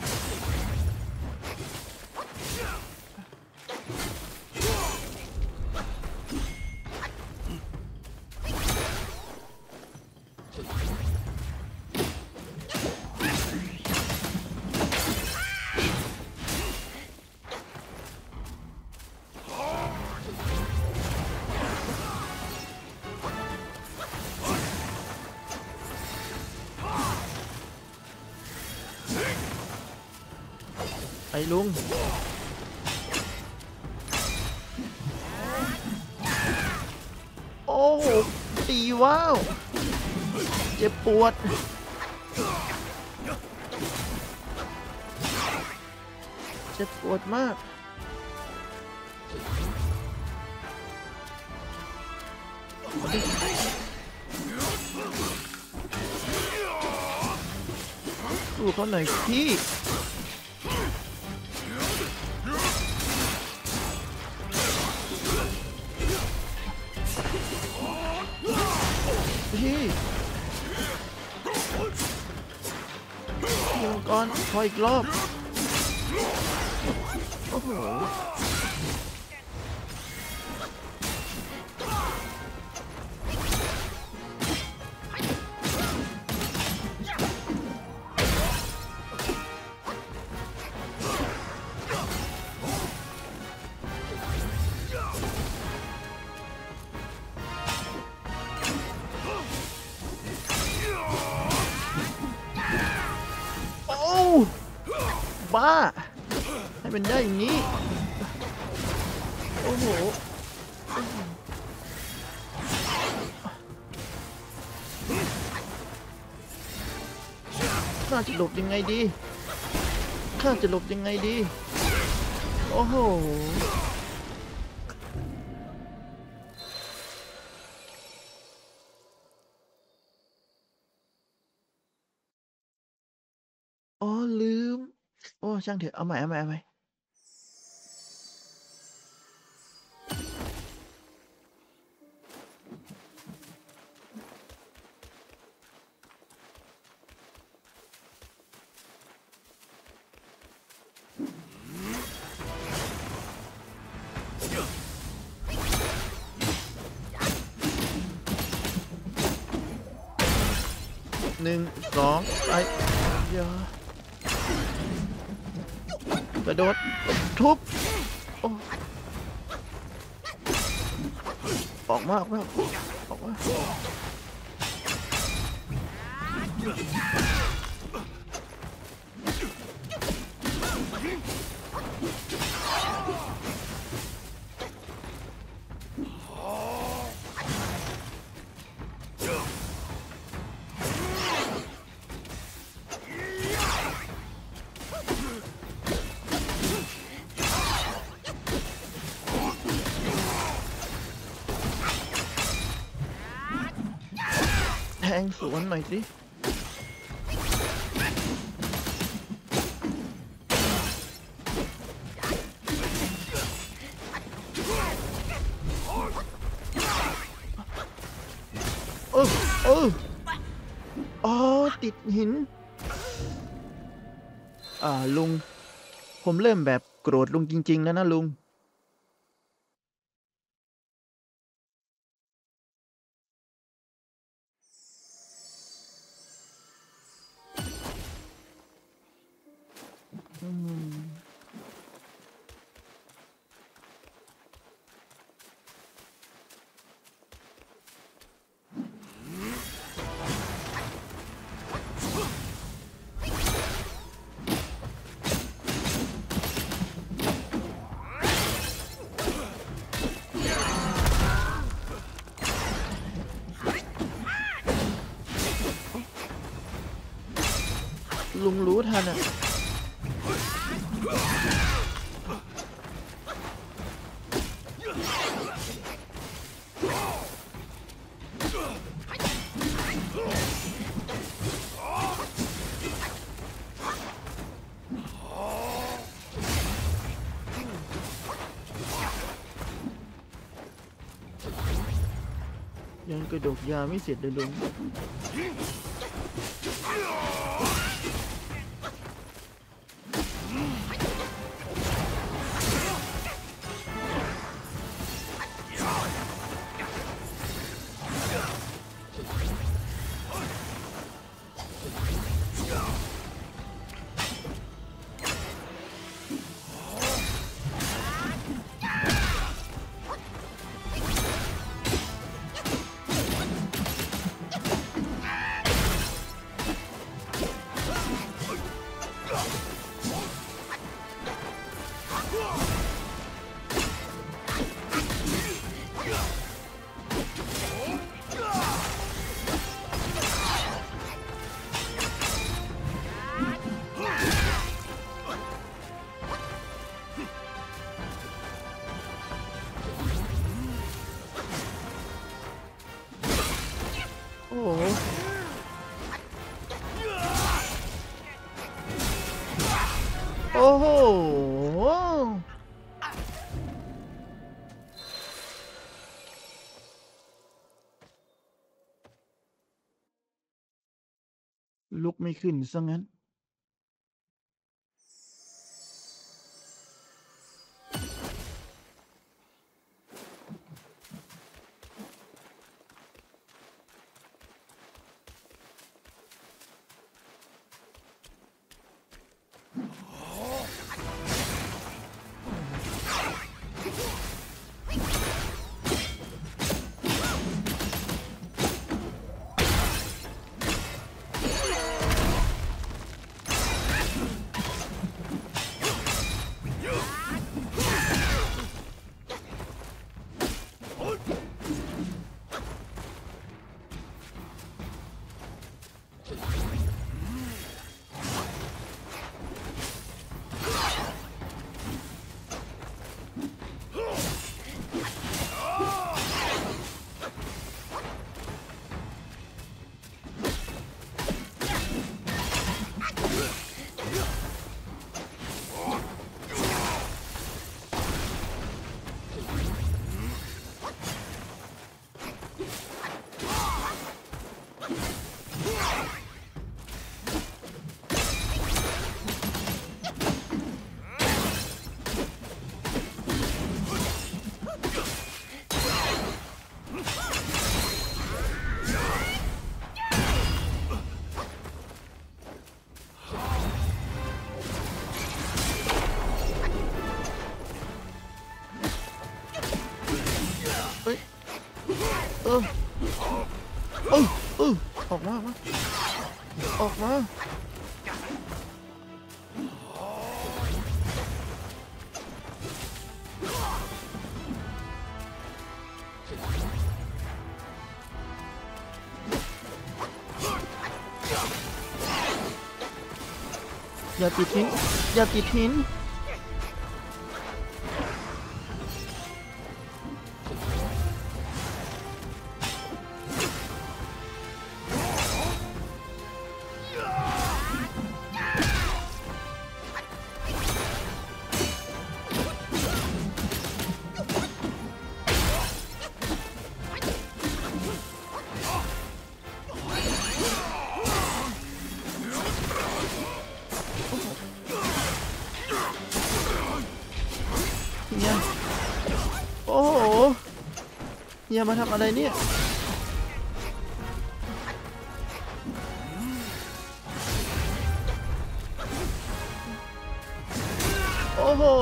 ไอ้ลุงโอ้โหตีว้าวเจ็บปวดเจ็บปวดมากสู้เขาหน่อยพี่พี่พี่มังกรขออีกรอบโอ้โหโอ้บ้าให้มันได้อย่างนี้โอ้โหข้าจะหลบยังไงดีข้าจะหลบยังไงดีโอ้โหอ๋อลืมโอ้ช่างเถอะเอาใหม่เอาใหม่เอาใหม่หนึ่งสองไปยา กระโดดทุบโอ้ออกมาออกมาออกมาแทงสวนหน่อยสิเออเอออ๋อติดหินอ่าลุงผมเริ่มแบบโกรธลุงจริงๆแล้วนะลุงอืมลุงรู้ทันอ่ะยังกระดกยาไม่เสร็จเลยลุงโอ้โหโอ้โหลุกไม่ขึ้นซะงั้นออออกมามาออกมาอย่าติดหินอย่าติดหินเนี่ยโอ้โหเนี่ยมาทำอะไรเนี่ยโอ้โห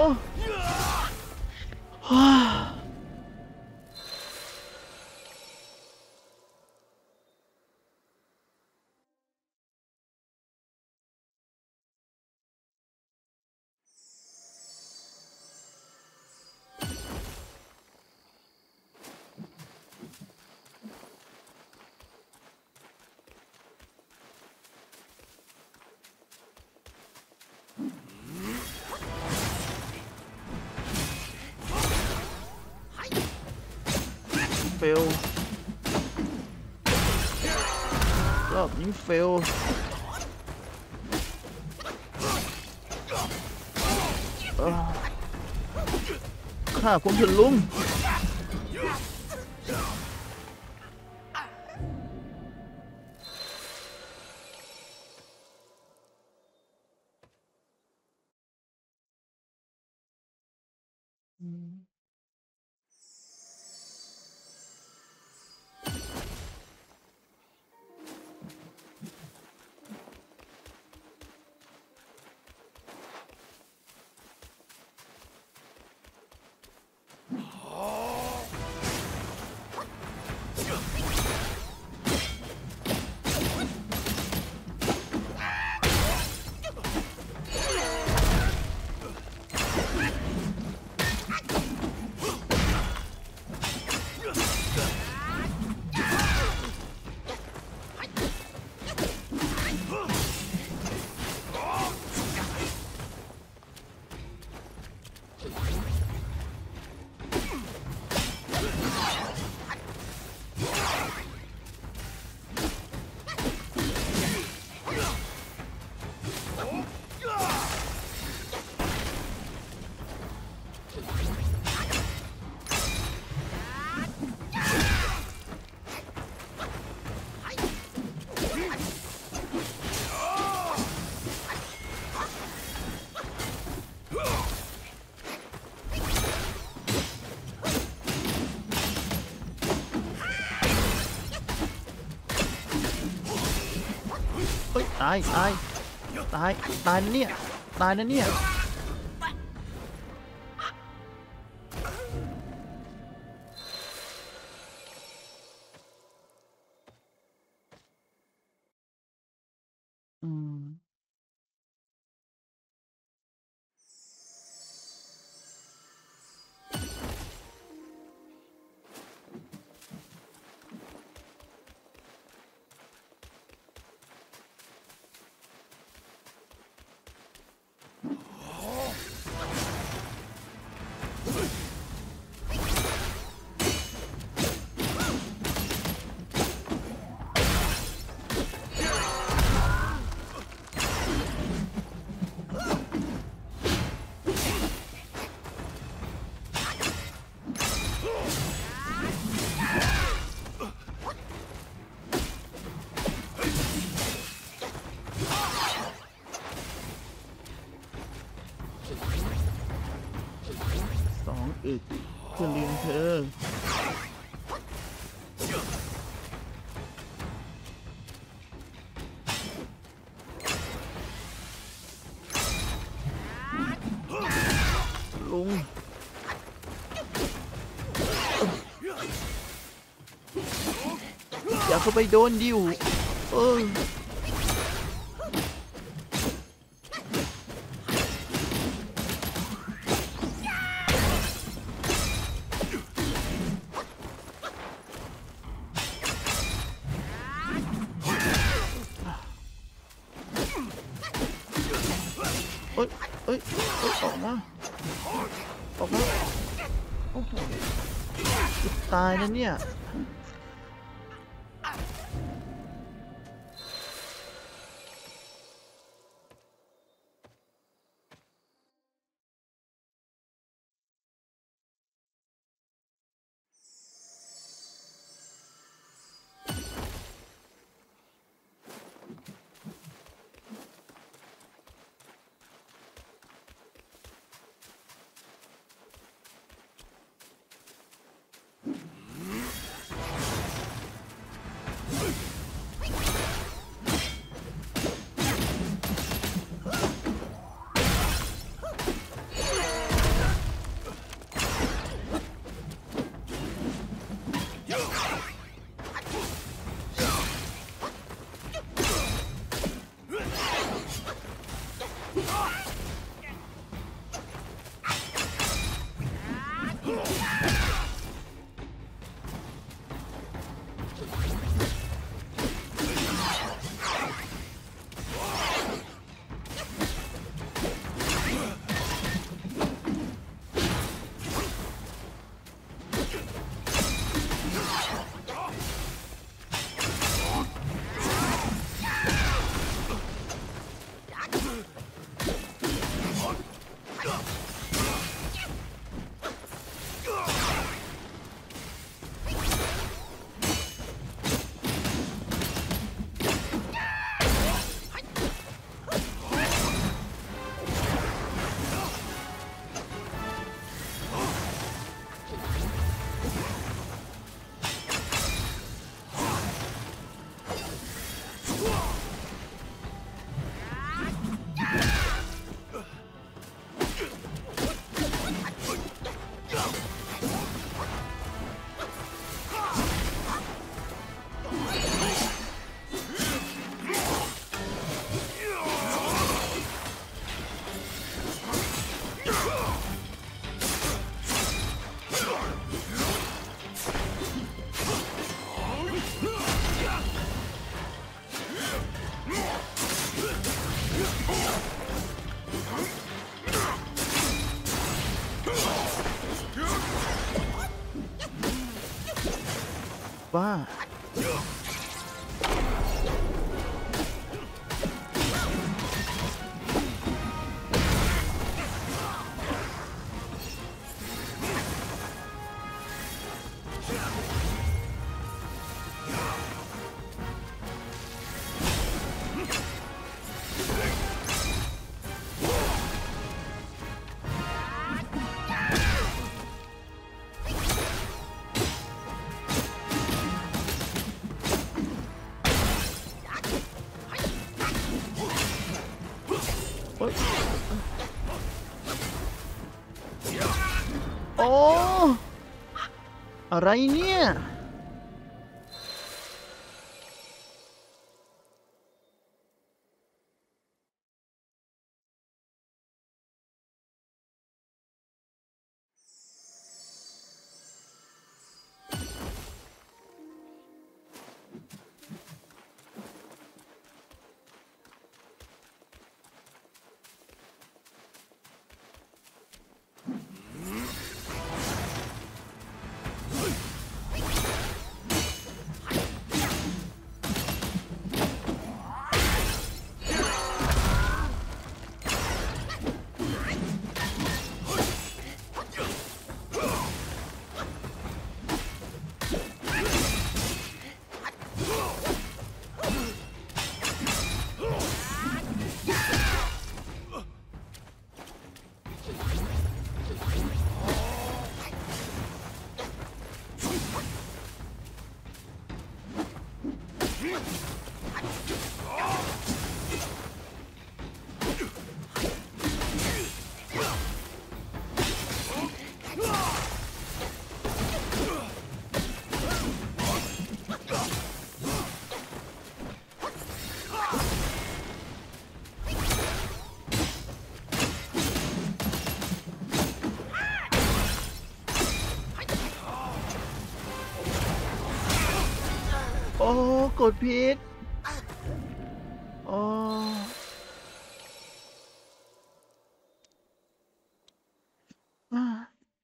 ฮ่าเฟลรอบนี้เฟลข้าผมเห็นลุงเฮ้ยตายตายตายตายนะเนี่ยตายนะเนี่ยอืมสองอึกเพื่อเลี้ยงเธอลุงอย่าเข้าไปโดนดิวเออเอ้ยเอ้ยเอ้ยออกมาออกมาโอ้โหตายนะเนี่ยว่าโอ้อะไรเนี่ยโอ้กดผิดโอ้อ่า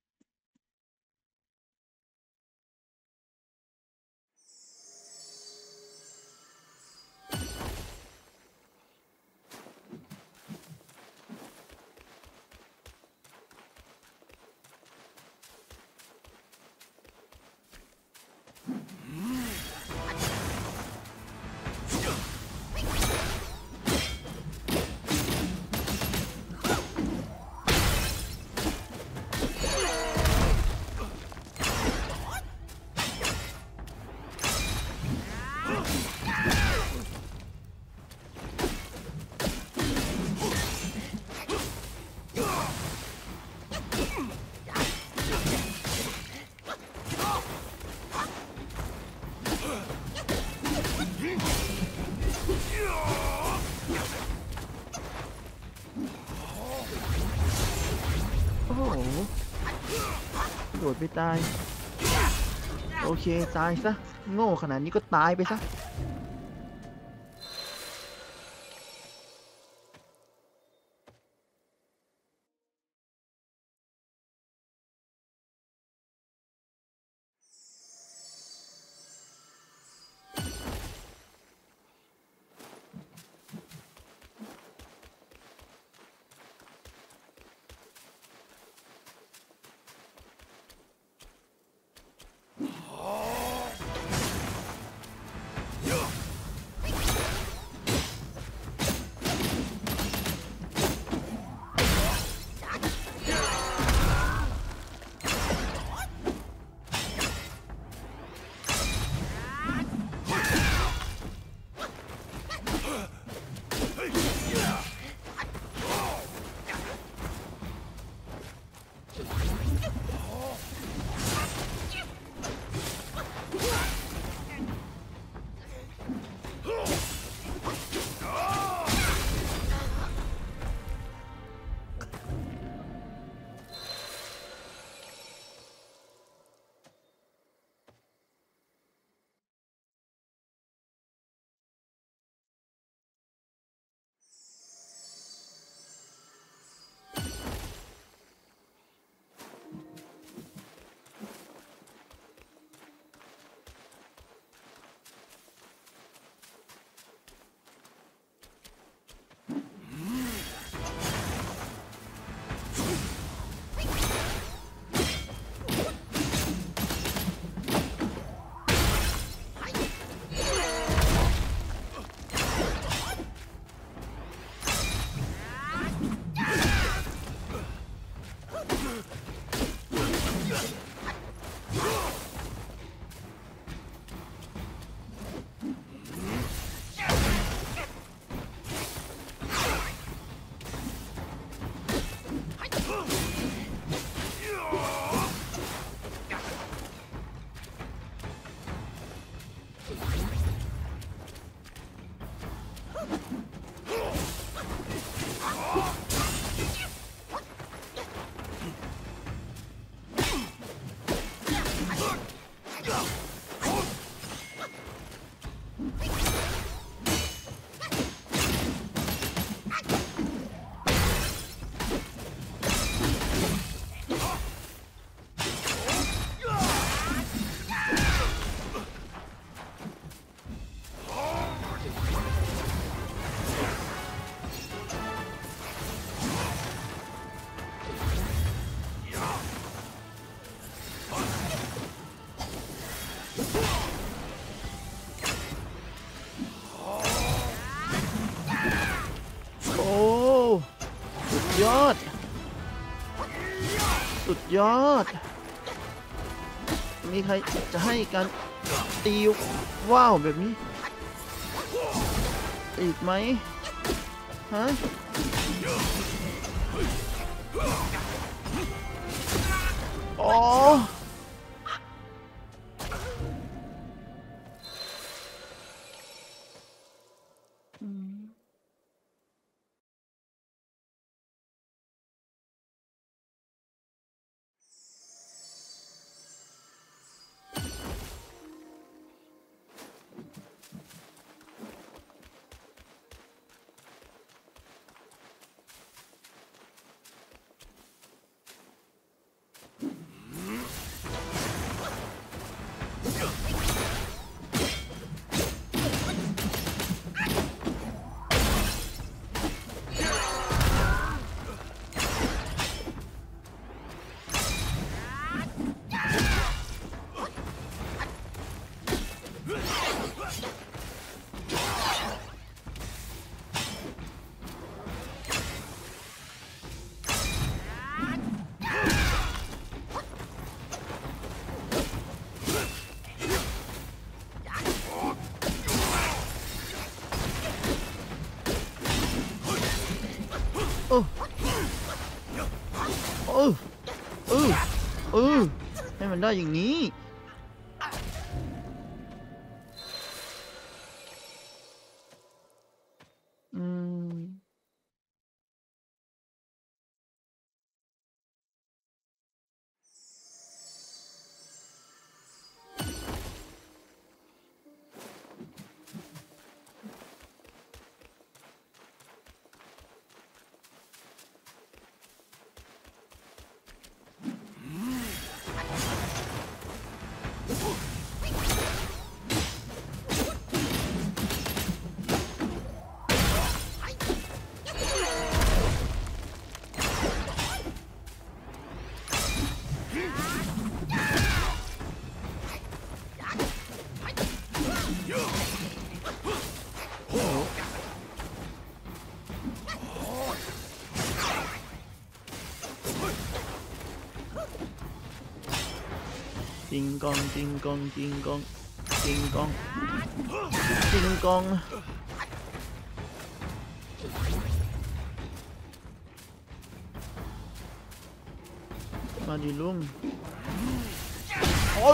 โอ้โหโดดไปตายโอเคตายซะโง่ขนาดนี้ก็ตายไปซะโอ้สุดยอดสุดยอดมีใครจะให้การตีว้าวแบบนี้อีกไหมฮะอ๋ออืมโอ้โอ้เออเออให้มันได้อย่างนี้อืมจิงกองจิงกองจิงกองจิงกองจิงกองมาดิลุงโอ้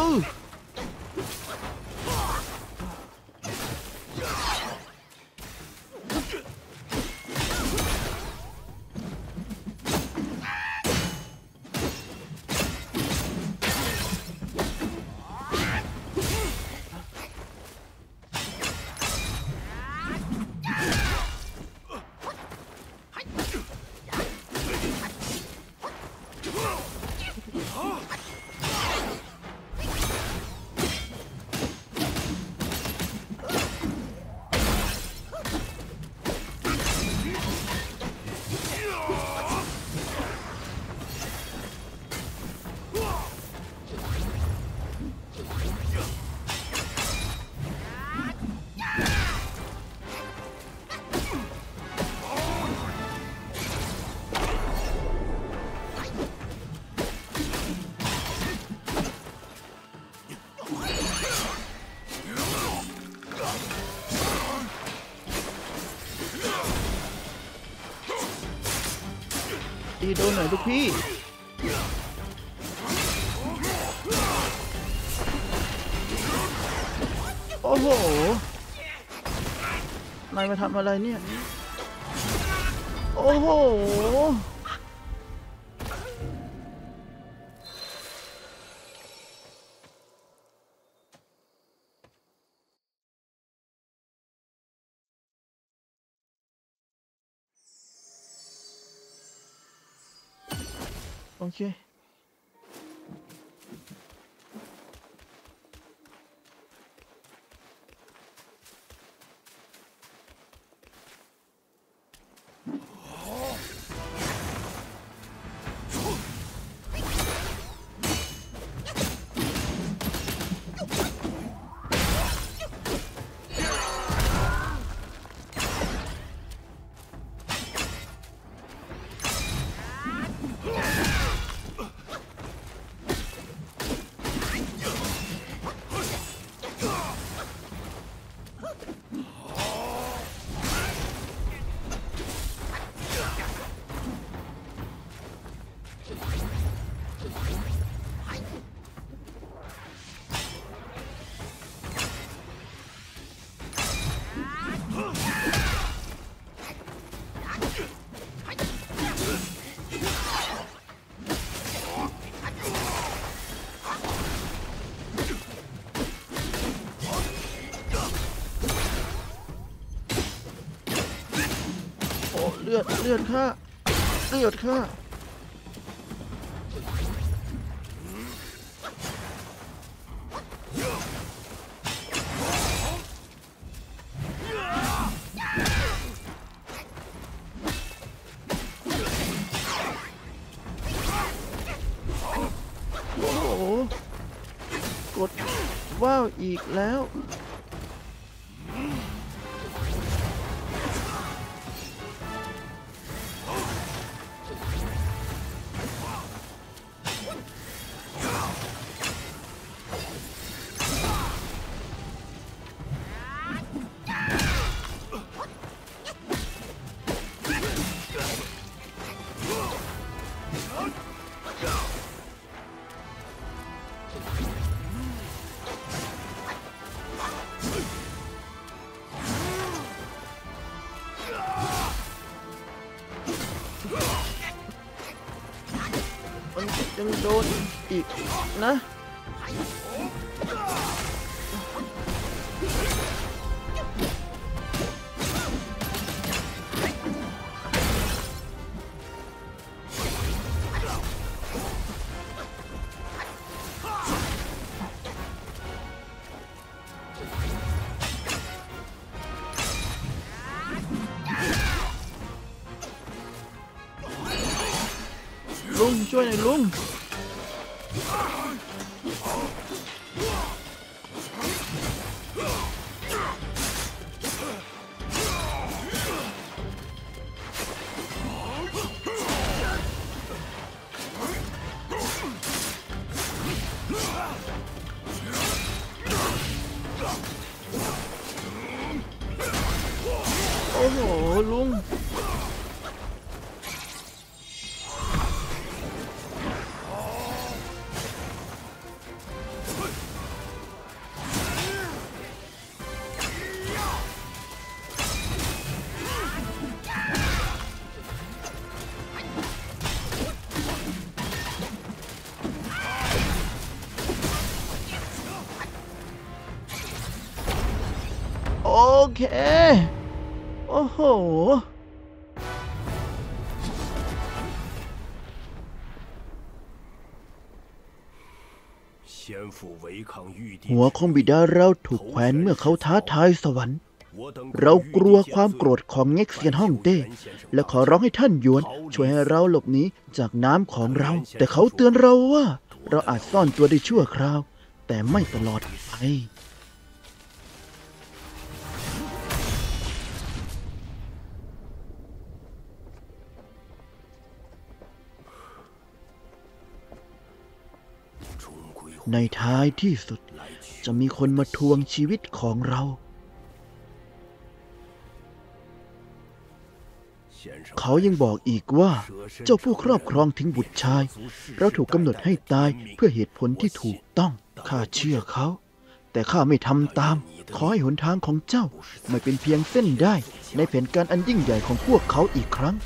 ตีโดนหน่อยลูกพี่โอ้โหนายมาทำอะไรเนี่ยโอ้โหโอเคเลือดเลือดข้าเลือดข้าโอ้โหกดว้าวอีกแล้วยังโดนอีกนะลุงช่วยหน่อยลุงโอ้โหลุงโอเคโอ้โหหัวของบิดาเราถูกแขวนเมื่อเขาท้าทายสวรรค์เรากลัวความโกรธของเง็กเซียนฮ่องเต้และขอร้องให้ท่านหยวนช่วยให้เราหลบหนีจากน้ำของเราแต่เขาเตือนเราว่าเราอาจซ่อนตัวได้ชั่วคราวแต่ไม่ตลอดไปในท้ายที่สุดจะมีคนมาทวงชีวิตของเราเขายังบอกอีกว่าเจ้าผู้ครอบครองทิ้งบุตรชายเราถูกกำหนดให้ตายเพื่อเหตุผลที่ถูกต้องข้าเชื่อเขาแต่ข้าไม่ทำตามขอให้หนทางของเจ้าไม่เป็นเพียงเส้นได้ในแผนการอันยิ่งใหญ่ของพวกเขาอีกครั้ง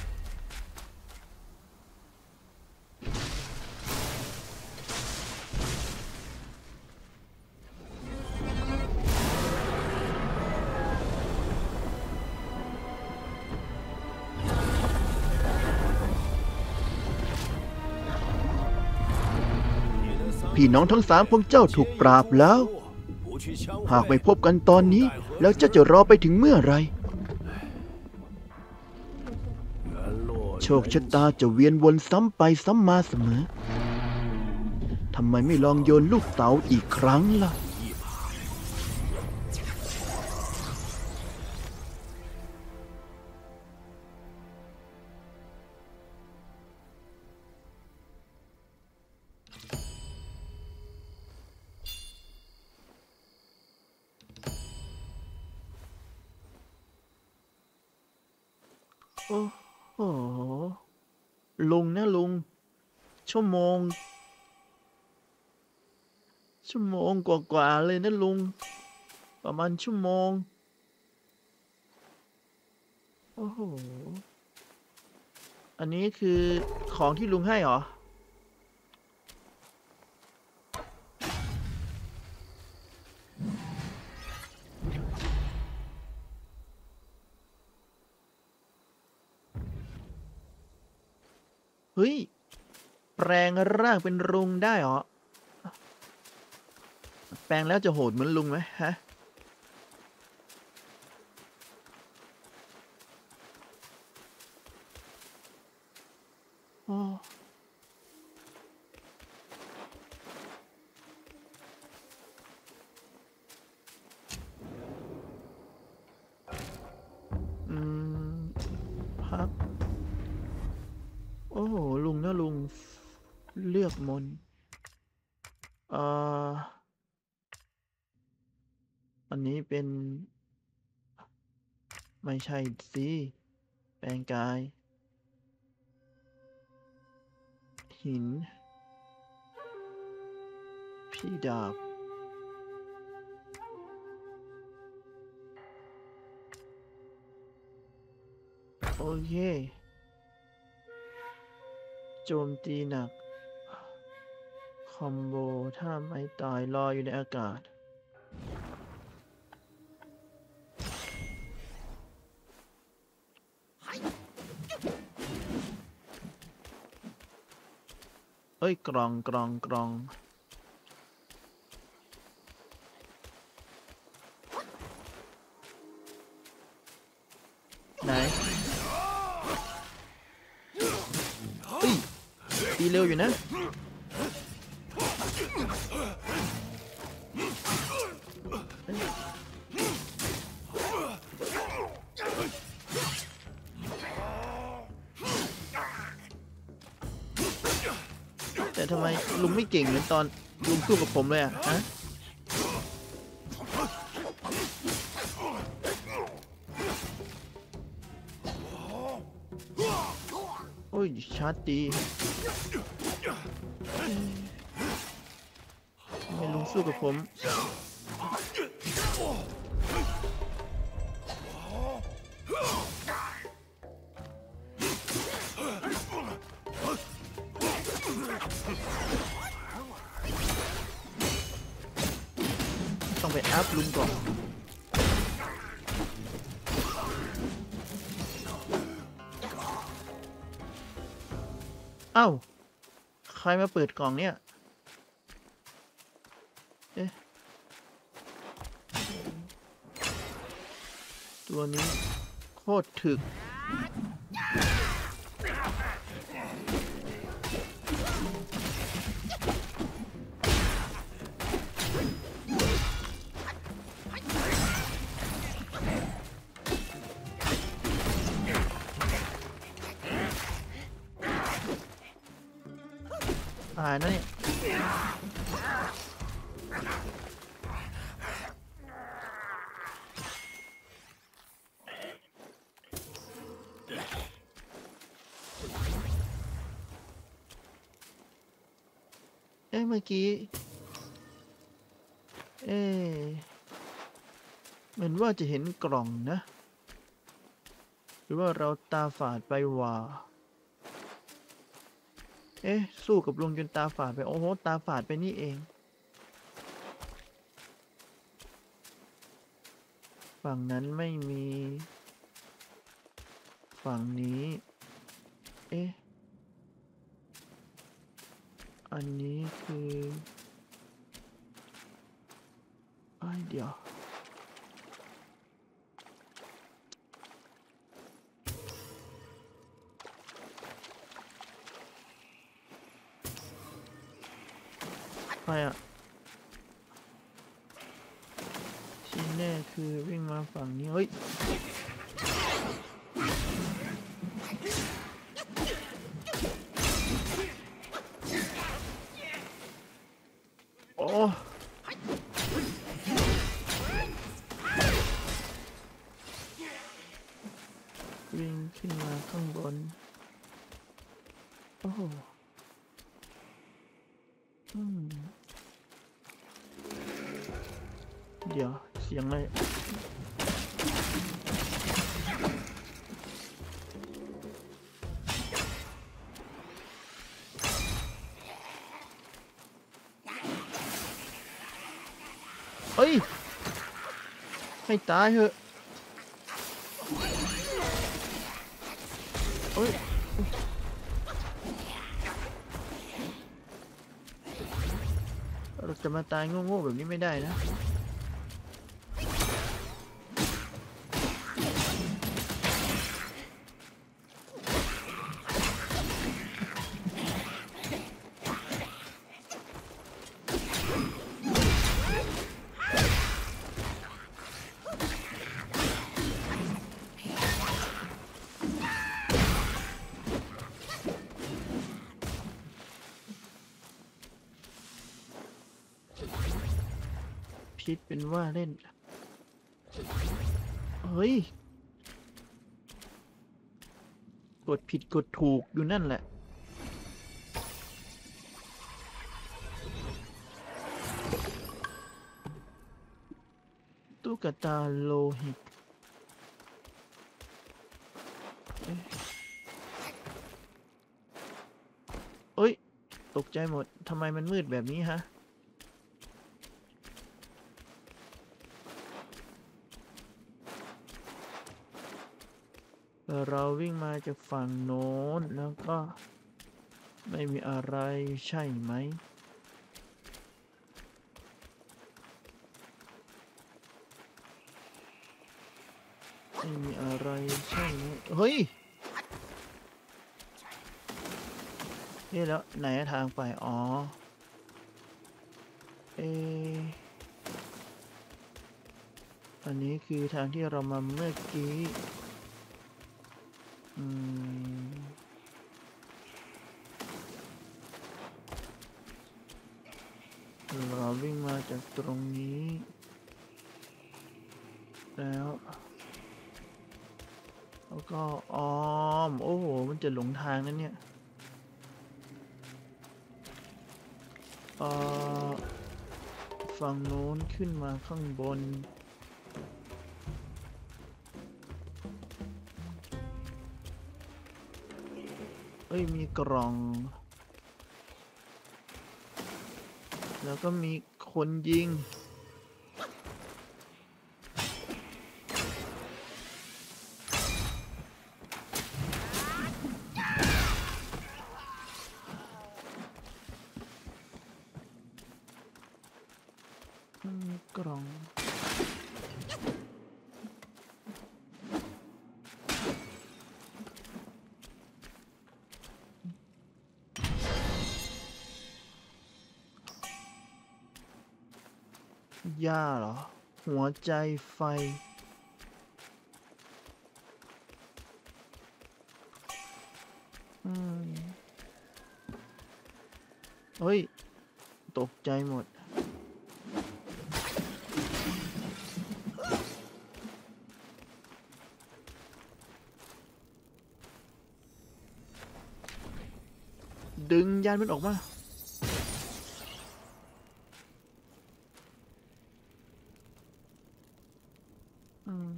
พี่น้องทั้งสามของเจ้าถูกปราบแล้วหากไม่พบกันตอนนี้แล้วเจ้าจะรอไปถึงเมื่อไรโชคชะตาจะเวียนวนซ้ำไปซ้ำมาเสมอทำไมไม่ลองโยนลูกเต๋าอีกครั้งล่ะโอ้โหลุงนะลุงชั่วโมงชั่วโมงกว่าๆเลยนะลุงประมาณชั่วโมงโอ้โหอันนี้คือของที่ลุงให้เหรอเฮ้ยแปลงร่างเป็นลุงได้เหรอแปลงแล้วจะโหดเหมือนลุงไหมฮะโอ้อืมพักโอ้โหลุงนะลุงเลือกมนเอ่ออันนี้เป็นไม่ใช่สิแปลงกายหินพี่ดาบโอเคโจมตีหนักคอมโบถ้าไม่ตายลอยอยู่ในอากาศเอ้ยกรองกรองกรองไหนเฮ้ยตีเร็วอยู่นะแต่ทำไมลุงไม่เก่งเหมือนตอนลุงสู้กับผมเลยอะฮะโอ้ยชาร์จดีไม่ลุงสู้กับผมต้องไปอัพลุงก่อนเอ้าใครมาเปิดกล่องเนี่ยเอ๊ะตัวนี้โคตรถึกตายนะเนี่ยเอ๊ะเมื่อกี้เอ๊ะเหมือนว่าจะเห็นกล่องนะหรือว่าเราตาฝาดไปว่าเอ๊ะสู้กับลุงจนตาฝาดไปโอ้โหตาฝาดไปนี่เองฝั่งนั้นไม่มีฝั่งนี้เอ๊ะอันนี้คือไอเดี๋ยวไปอ่ะที่แน่คือวิ่งมาฝั่งนี้เฮ้ยโอ้วิ่งขึ้นมาข้างบนโอ้อืมเดี๋ยวเสียงอะไรเฮ้ยให้ตายเถอะเฮ้ยเราจะมาตายโง่ๆแบบนี้ไม่ได้นะคิดเป็นว่าเล่นเฮ้ยกดผิดกดถูกอยู่นั่นแหละตุ๊กตาโลหิตเอ้ยตตกใจหมดทำไมมันมืดแบบนี้ฮะเราวิ่งมาจากฝั่งโน้นแล้วก็ไม่มีอะไรใช่ไหมไม่มีอะไรใช่ไหมเฮ้ยนี่แล้วไหนทางไปอ๋อเออันนี้คือทางที่เรามาเมื่อกี้อืมเราวิ่งมาจากตรงนี้แล้วแล้วก็อ้อมโอ้โหมันจะหลงทางนั่นเนี่ยเอ่อฝั่งโน้นขึ้นมาข้างบนเอ้ยมีกล่องแล้วก็มีคนยิงมีกล่องหญ้าเหรอหัวใจไฟอืมเฮ้ยตกใจหมดดึงยานมันออกมาอืม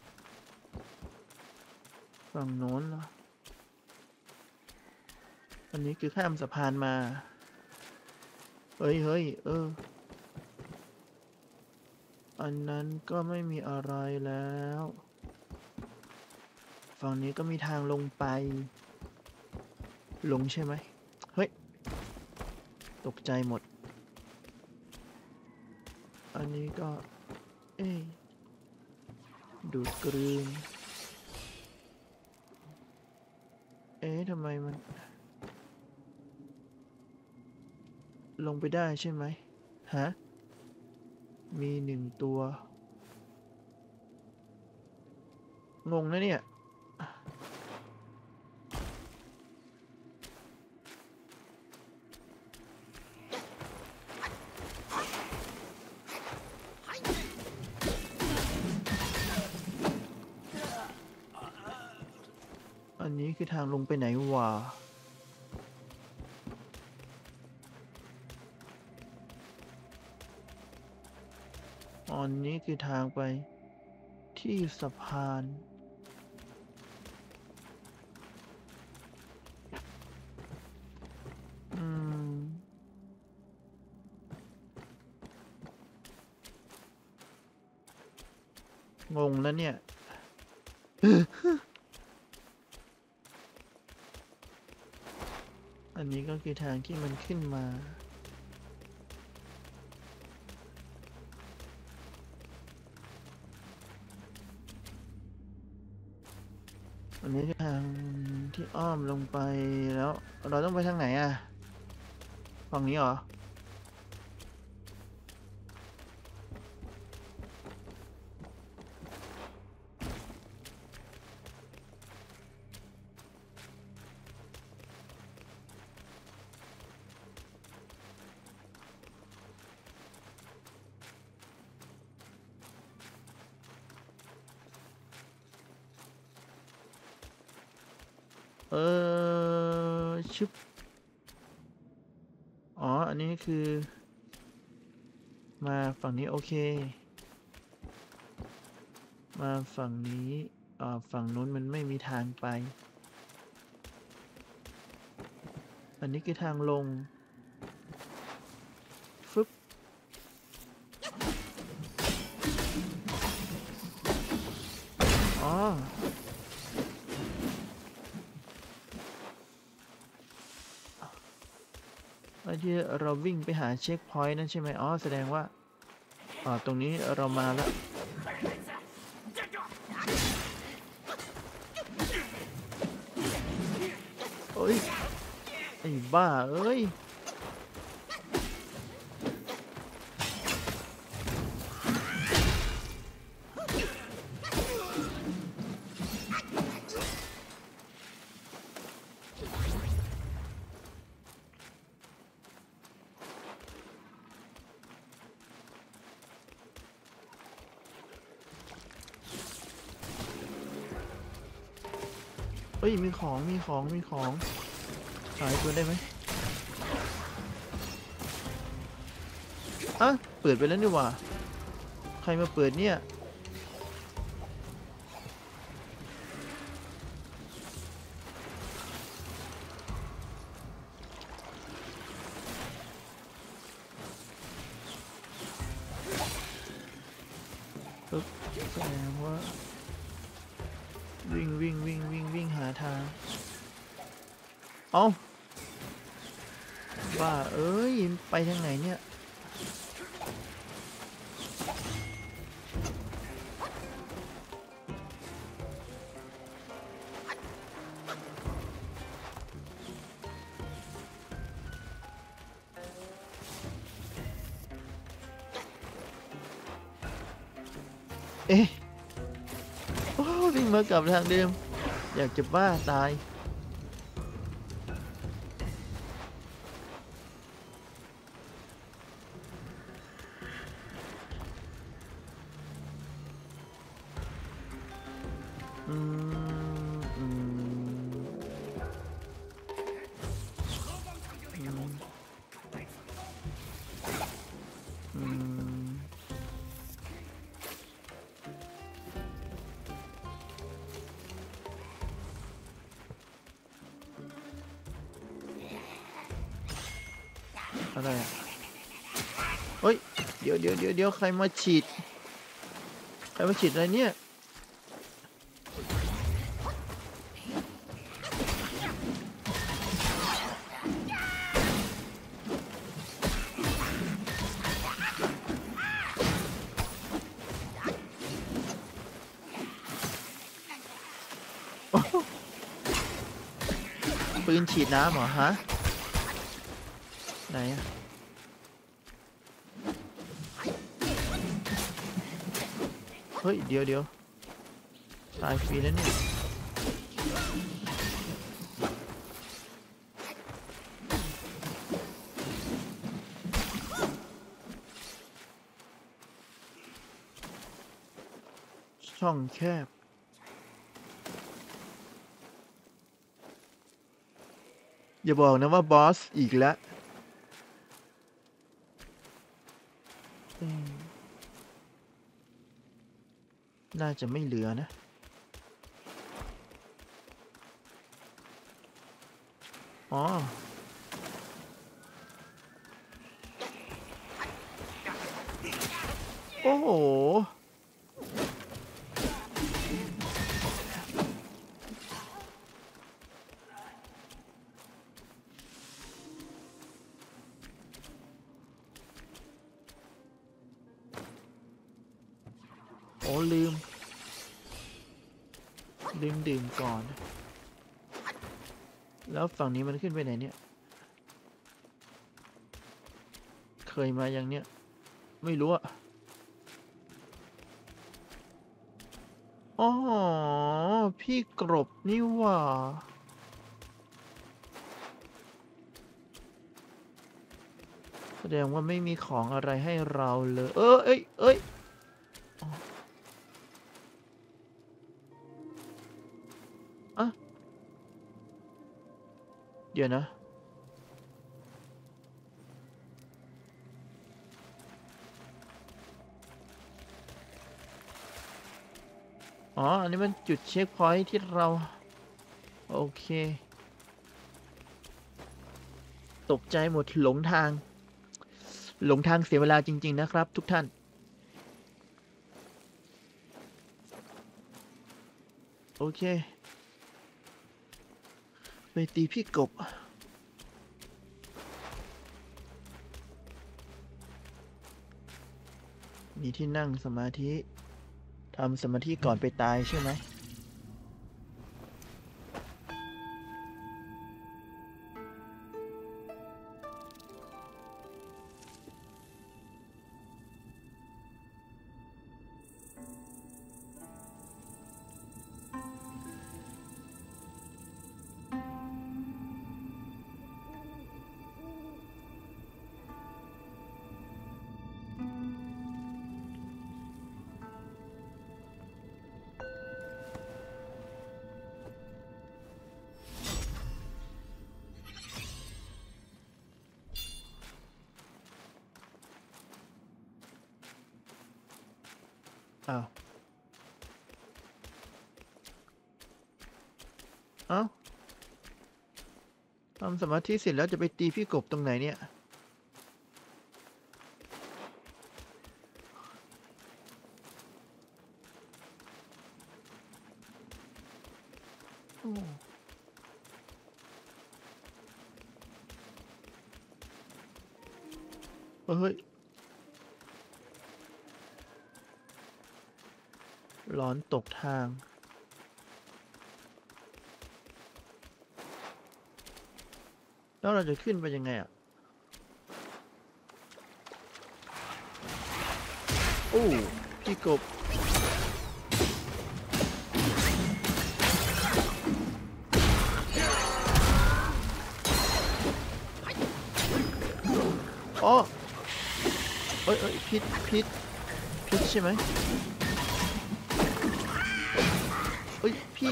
ฝั่งโน้นเหรออันนี้คือข้ามสะพานมาเฮ้ยเฮ้ยเอออันนั้นก็ไม่มีอะไรแล้วฝั่งนี้ก็มีทางลงไปลงใช่ไหมเฮ้ยตกใจหมดอันนี้ก็เอ๊ะดูดกลืนเอ๊ะทำไมมันลงไปได้ใช่ไหมฮะมีหนึ่งตัวงงนะเนี่ยอันนี้คือทางลงไปไหนวะอันนี้คือทางไปที่สะพานอืมงงแล้วเนี่ยอันนี้ก็คือทางที่มันขึ้นมาอันนี้คือทางที่อ้อมลงไปแล้วเราต้องไปทางไหนอ่ะฝั่งนี้เหรอเออชึบอ๋ออันนี้คือมาฝั่งนี้โอเคมาฝั่งนี้อ่าฝั่งนู้นมันไม่มีทางไปอันนี้คือทางลงไอ้ที่เราวิ่งไปหาเช็คพอยต์นั่นใช่ไหมอ๋อแสดงว่าอ๋อตรงนี้เรามาแล้วเอ้ยไอ้บ้าเอ้ยเฮ้ยมีของมีของมีของขายตัวได้ไหมอ่ะเปิดไปแล้วนี่หว่าใครมาเปิดเนี่ยแสดงว่าวิ่งวิ่งวิ่งวิ่งวิ่งหาทางเอาว่าเอ้ยไปทางไหนเนี่ยเอ๊ะโอ้วิ่งมากลับทางเดิมอยากจะบ้าตายอืมอืมอืมอะไรอ่ะเฮ้ยเดี๋ยวเดี๋ยวเดี๋ยวเดี๋ยวใครมาฉีดใครมาฉีดอะไรเนี่ยปืนฉีดน้ำเหรอฮะไหนอะเฮ้ยเดี๋ยวเดี๋ยวตายฟรีแล้วเนี่ยช่องแคบอย่าบอกนะว่าบอสอีกแล้วน่าจะไม่เหลือนะอ๋อโอ้โหโอ้ลืมลืมดื่มก่อนแล้วฝั่งนี้มันขึ้นไปไหนเนี่ยเคยมาอย่างเนี้ยไม่รู้อะอ๋อพี่กรบนี่ว่า แสดงว่าไม่มีของอะไรให้เราเลย เออเอ้ยเอ้ยอะเดี๋ยวนะ อ๋อ อันนี้มันจุดเช็คพอยท์ที่เรา โอเค ตกใจหมดหลงทาง หลงทางเสียเวลาจริงๆนะครับทุกท่านโอเคไปตีพี่กบมีที่นั่งสมาธิทำสมาธิก่อนไปตายใช่ไหมอ้าวเอ้าทำสมาธิเสร็จแล้วจะไปตีพี่กบตรงไหนเนี่ยเฮ้ยหลอนตกทางแล้วเราจะขึ้นไปยังไงอ่ะโอ้พี่กบอ๋อเอ้ยเอ้ยพิษพิษพิษใช่ไหมเอ้ยพี่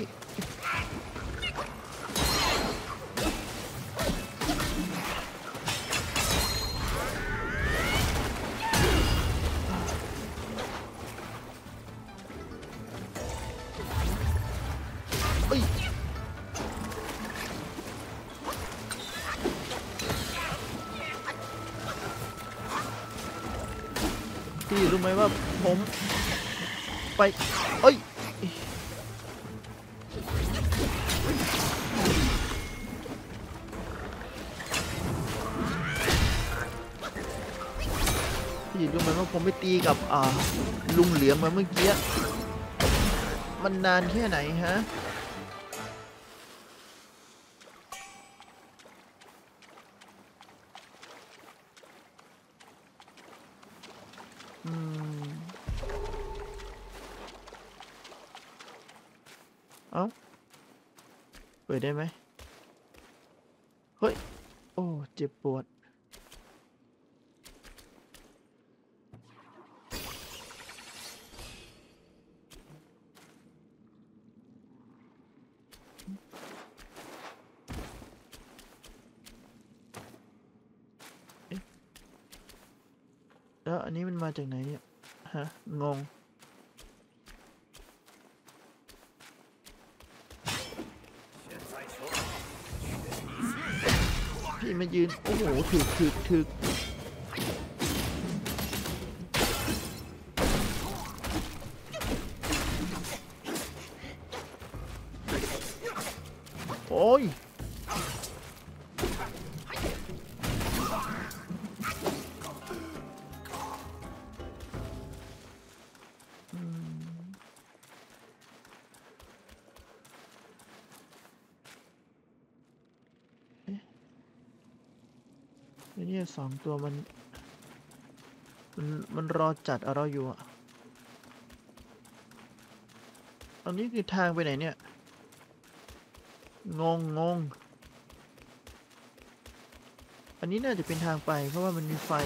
เอ้ยพี่รู้ไหมว่าผมไปเอ้ยพี่รู้ไหมว่าผมไปตีกับอ่าลุงเหลืองมาเมื่อกี้มันนานแค่ไหนฮะอืมเอ้าเปิดได้ไหมเฮ้ยโอ้เจ็บปวดแล้วอันนี้มันมาจากไหนเนี่ยฮะงงพี่มายืนโอ้โหถึกถึกถึกโอ้ยอืมเอ๊ะไอ้เนี่ยสองตัวมันมันมันรอจัดเอาเราอยู่อะตอนนี้คือทางไปไหนเนี่ยงงงงอันนี้น่าจะเป็นทางไปเพราะว่ามันมีไฟ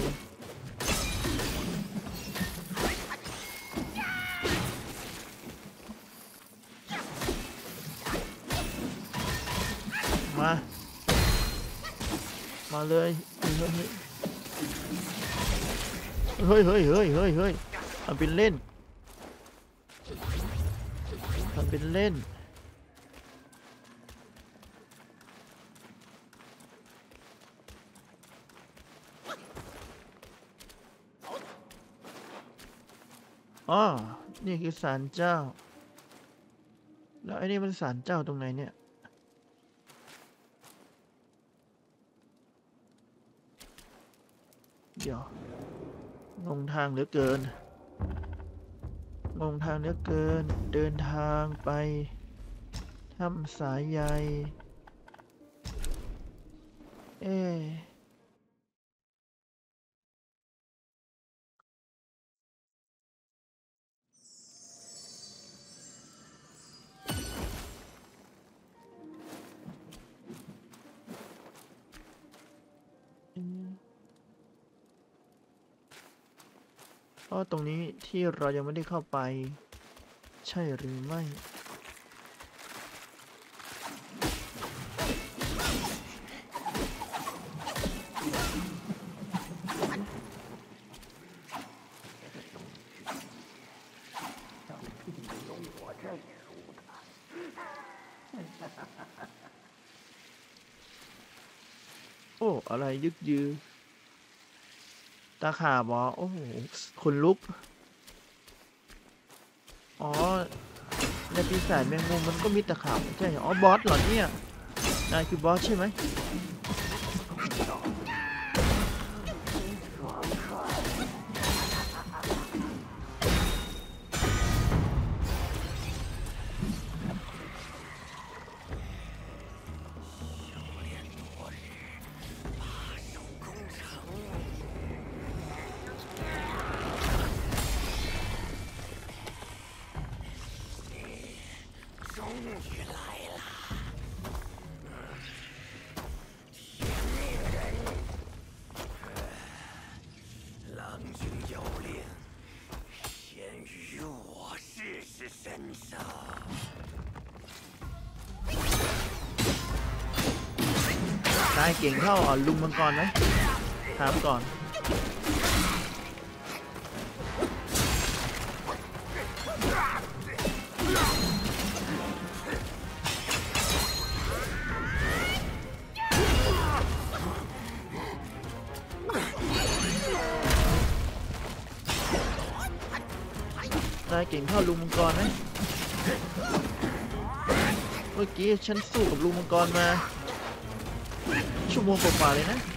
มามาเลยเฮ้ยเฮ้ยเฮ้ยเฮ้ยเฮ้ยทำเป็นเล่นทำเป็นเล่นอ๋อนี่คือศาลเจ้าแล้วไอ้นี่มันศาลเจ้าตรงไหนเนี่ยเดี๋ยวงงทางเหลือเกินงงทางเหลือเกินเดินทางไปถ้ำสายใยเอ๊ะเพราะตรงนี้ที่เรายังไม่ได้เข้าไปใช่หรือไม่โอ้อะไรยึกยือตาขาบอโอ้โหขนลุกอ๋อในปีศาจแมงมุมมันก็มีตะขาบใช่เหรออ๋อบอสเหรอเนี่ยนายคือบอสใช่ไหมนายเก่งเท่าอ่ะลุงมังกรไหมถามก่อนนายเก่งเท่าลุงมังกรไหมเมื่อกี้ฉันสู้กับลุงมังกรมาชั่วโมงกว่าๆเลยนะ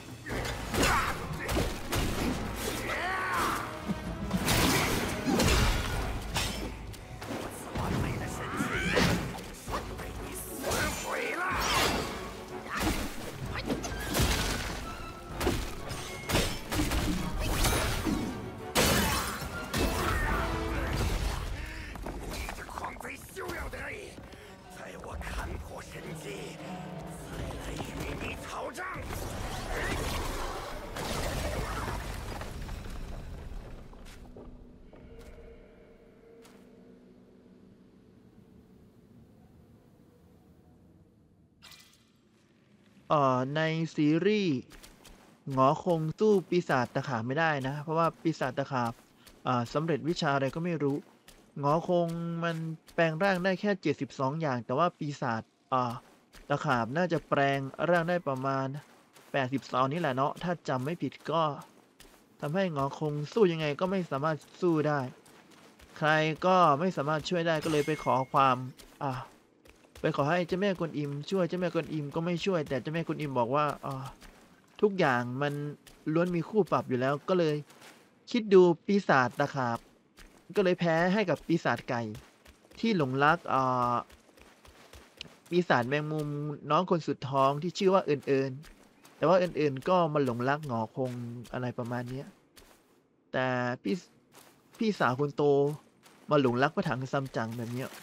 เอ่อในซีรีส์หงอคงสู้ปีศาจตะขาบไม่ได้นะเพราะว่าปีศาจตะขาบอ่าสำเร็จวิชาอะไรก็ไม่รู้หงอคงมันแปลงร่างได้แค่เจ็ดสิบสองอย่างแต่ว่าปีศาจอ่าตะขาบน่าจะแปลงร่างได้ประมาณแปดสิบสองนี่แหละเนาะถ้าจำไม่ผิดก็ทำให้หงอคงสู้ยังไงก็ไม่สามารถสู้ได้ ใครก็ไม่สามารถช่วยได้ก็เลยไปขอความอ่าไปขอให้เจ้าแม่กวนอิมช่วยเจ้าแม่กวนอิมก็ไม่ช่วยแต่เจ้าแม่กวนอิมบอกว่าอ่าทุกอย่างมันล้วนมีคู่ปรับอยู่แล้วก็เลยคิดดูปีศาจตะขาบก็เลยแพ้ให้กับปีศาจไก่ที่หลงรักอ่าปีศาจแมงมุมน้องคนสุดท้องที่ชื่อว่าเอิญเอิญแต่ว่าเอิญเอิญก็มาหลงรักหงอคงอะไรประมาณเนี้ยแต่พี่พี่สาวคนโตมาหลงรักพระถังซัมจั๋งแบบเนี้ย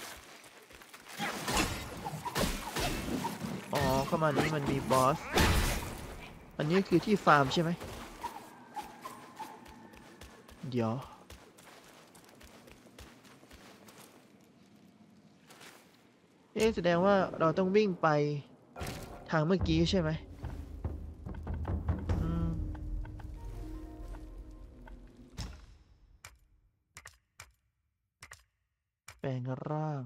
อ๋อเข้ามานี้มันมีบอสอันนี้คือที่ฟาร์มใช่ไหมเดี๋ยวเอ๊ะแสดงว่าเราต้องวิ่งไปทางเมื่อกี้ใช่ไหมอืมแปลงร่าง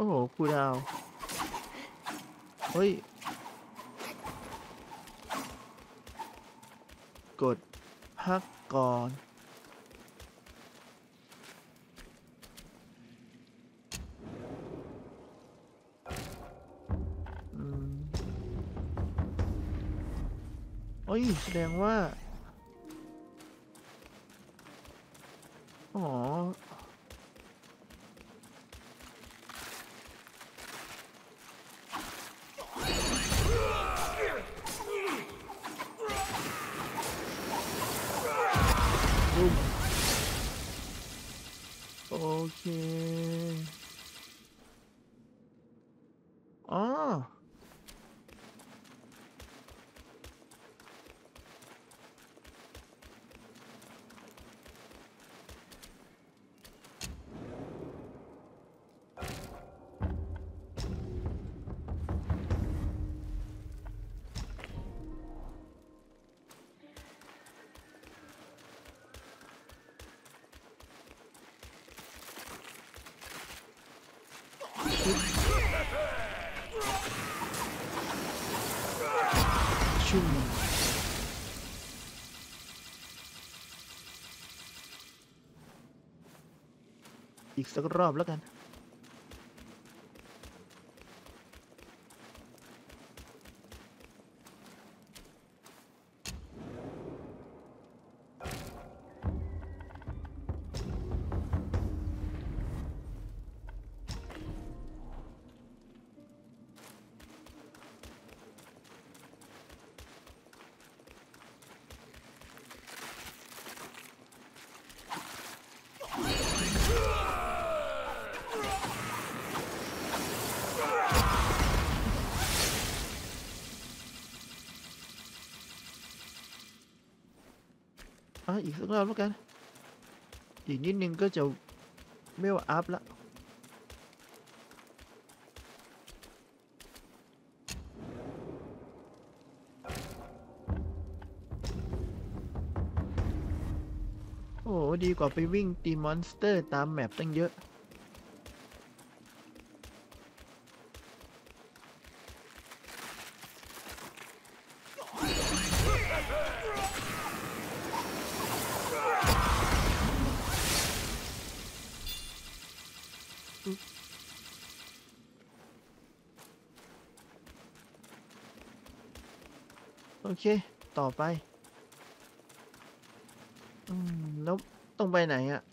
โอ้โหครูดาวเฮ้ยกดพักก่อนอืมเฮ้ยแสดงว่าอ๋อบุ้มโอเคอ๋อชุ่มอีกสักรอบแล้วกันอ่ะอีกสักรอบแล้วกันอีกนิดนึงก็จะไม่ว่าอัพละโอ้ดีกว่าไปวิ่งตีมอนสเตอร์ตามแมปตั้งเยอะโอเคต่อไปอืมแล้วต้องไปไหนอ่ะ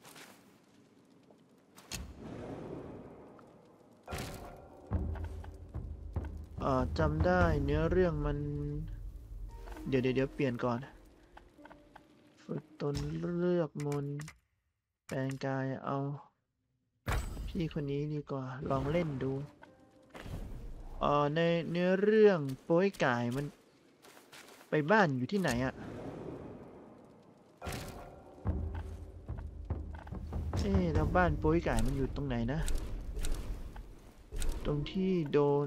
เอ่อจำได้เนื้อเรื่องมันเดี๋ยวเดี๋ยวเดี๋ยวเปลี่ยนก่อนฝึกตนเลือกมนต์แปลงกายเอาพี่คนนี้ดีกว่าลองเล่นดูเอ่อในเนื้อเรื่องโป้ยก่ายมันไปบ้านอยู่ที่ไหนอะเอ๊ะแล้วบ้านโป้ยก่ายมันอยู่ตรงไหนนะตรงที่โดน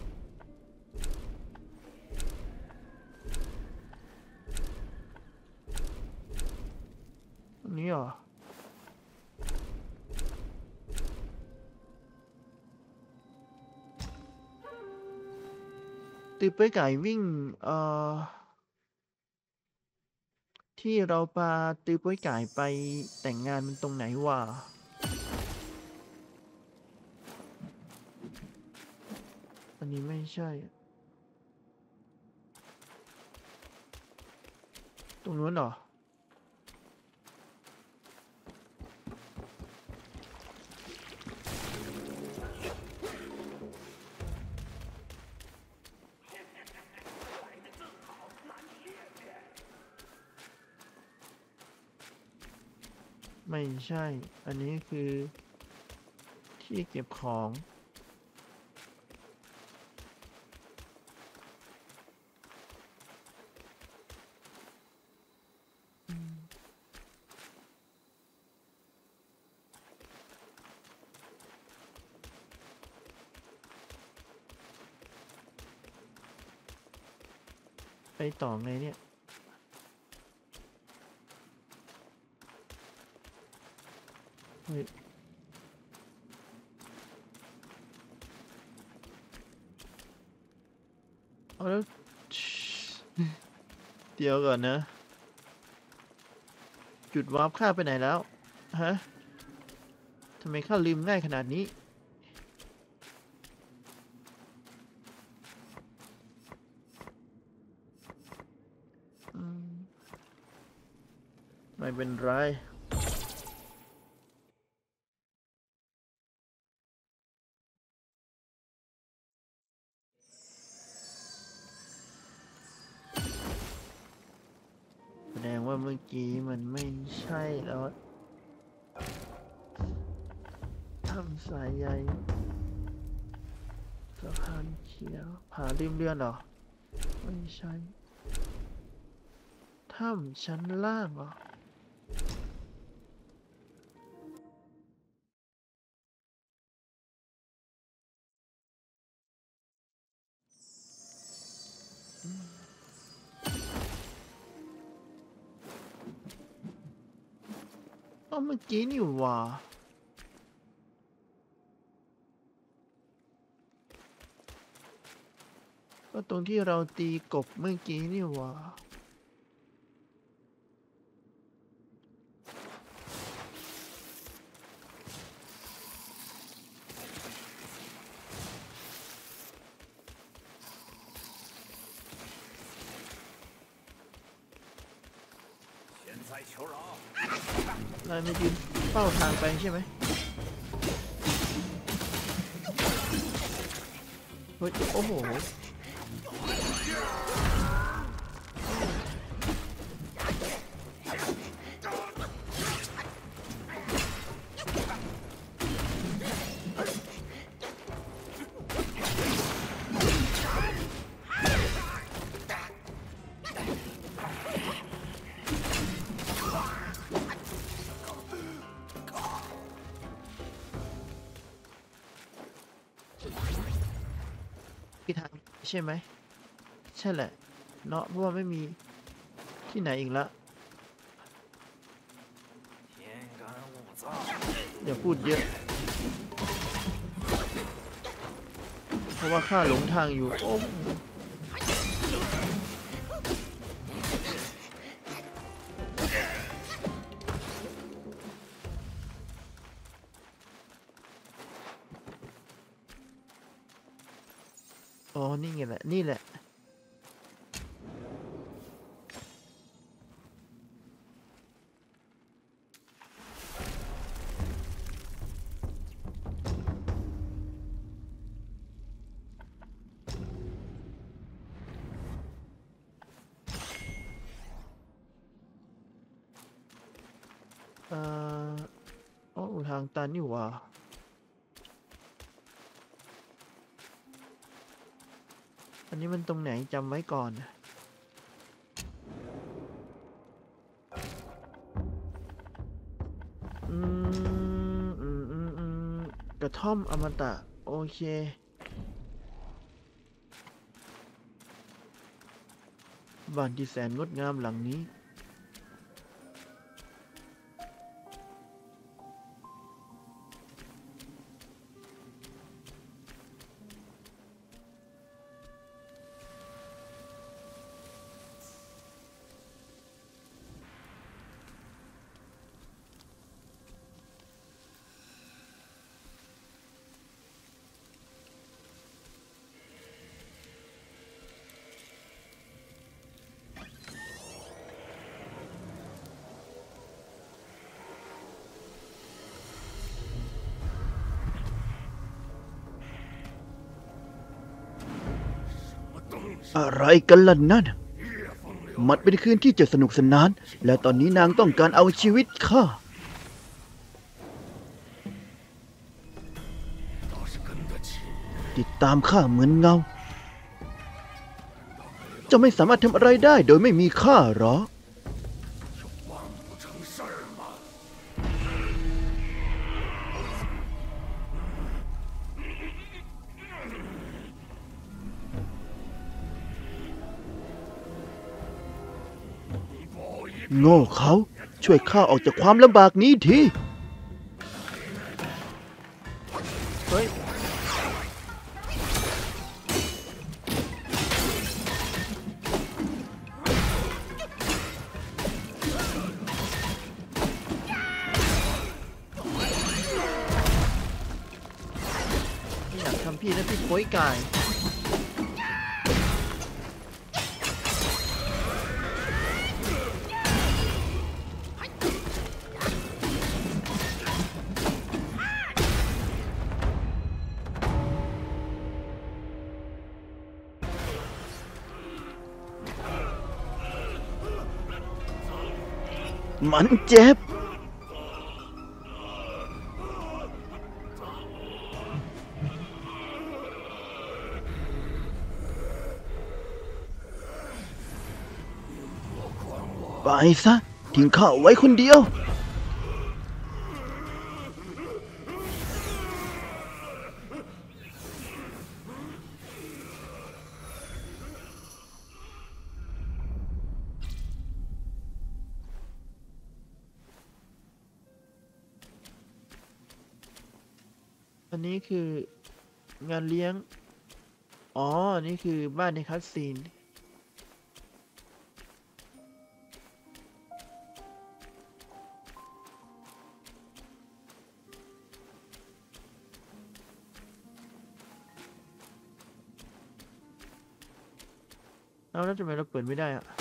ตรงนี้เหรอตือโป้ยก่ายวิ่งเอ่อที่เราพาตือโป้ยก่ายไปแต่งงานมันตรงไหนวะอันนี้ไม่ใช่ตรงนู้นเหรอไม่ใช่อันนี้คือที่เก็บของไปต่อไงเนี่ยเฮ้ยแล้วเดี๋ยวก่อนนะจุดวาร์ปข้าไปไหนแล้วฮะทำไมข้าลืมง่ายขนาดนี้ไม่เป็นไรแสดงว่าเมื่อกี้มันไม่ใช่แล้วถ้ำสายใยสะพานเขียวผาริมเรือนเหรอไม่ใช่ถ้ำชั้นล่างเหรออ๋อเมื่อกี้นี่หว่าก็ตรงที่เราตีกบเมื่อกี้นี่หว่านายไม่ยืนเป้าทางไปใช่ไหมเฮ้ยโอ้โหที่ทางใช่ไหมใช่แหละเนาะเพราะว่าไม่มีที่ไหนอีกละอย่าพูดเยอะเพราะว่าข้าหลงทางอยู่โอ้อ๋อนี่ไงแหละนี่แหละอ่าอ๋อทางตันนี่หว่าอันนี้มันตรงไหนจำไว้ก่อนอืมอืมอืมอืมกระท่อมอมตะโอเคบ้านที่แสนงดงามหลังนี้อะไรกันล่ะนั่นมันเป็นคืนที่จะสนุกสนานและตอนนี้นางต้องการเอาชีวิตข้าติดตามข้าเหมือนเงาจะไม่สามารถทำอะไรได้โดยไม่มีข้าหรอโง่เขาช่วยข้าออกจากความลำบากนี้ทีเฮ้ยพี่นะพี่โป้ยกายมันเจ็บไปซะทิ้งข้าไว้คนเดียวอันนี้คืองานเลี้ยงอ๋อนี่คือบ้านในคัสซีนเอาแล้วทำไมเราเปิดไม่ได้อะ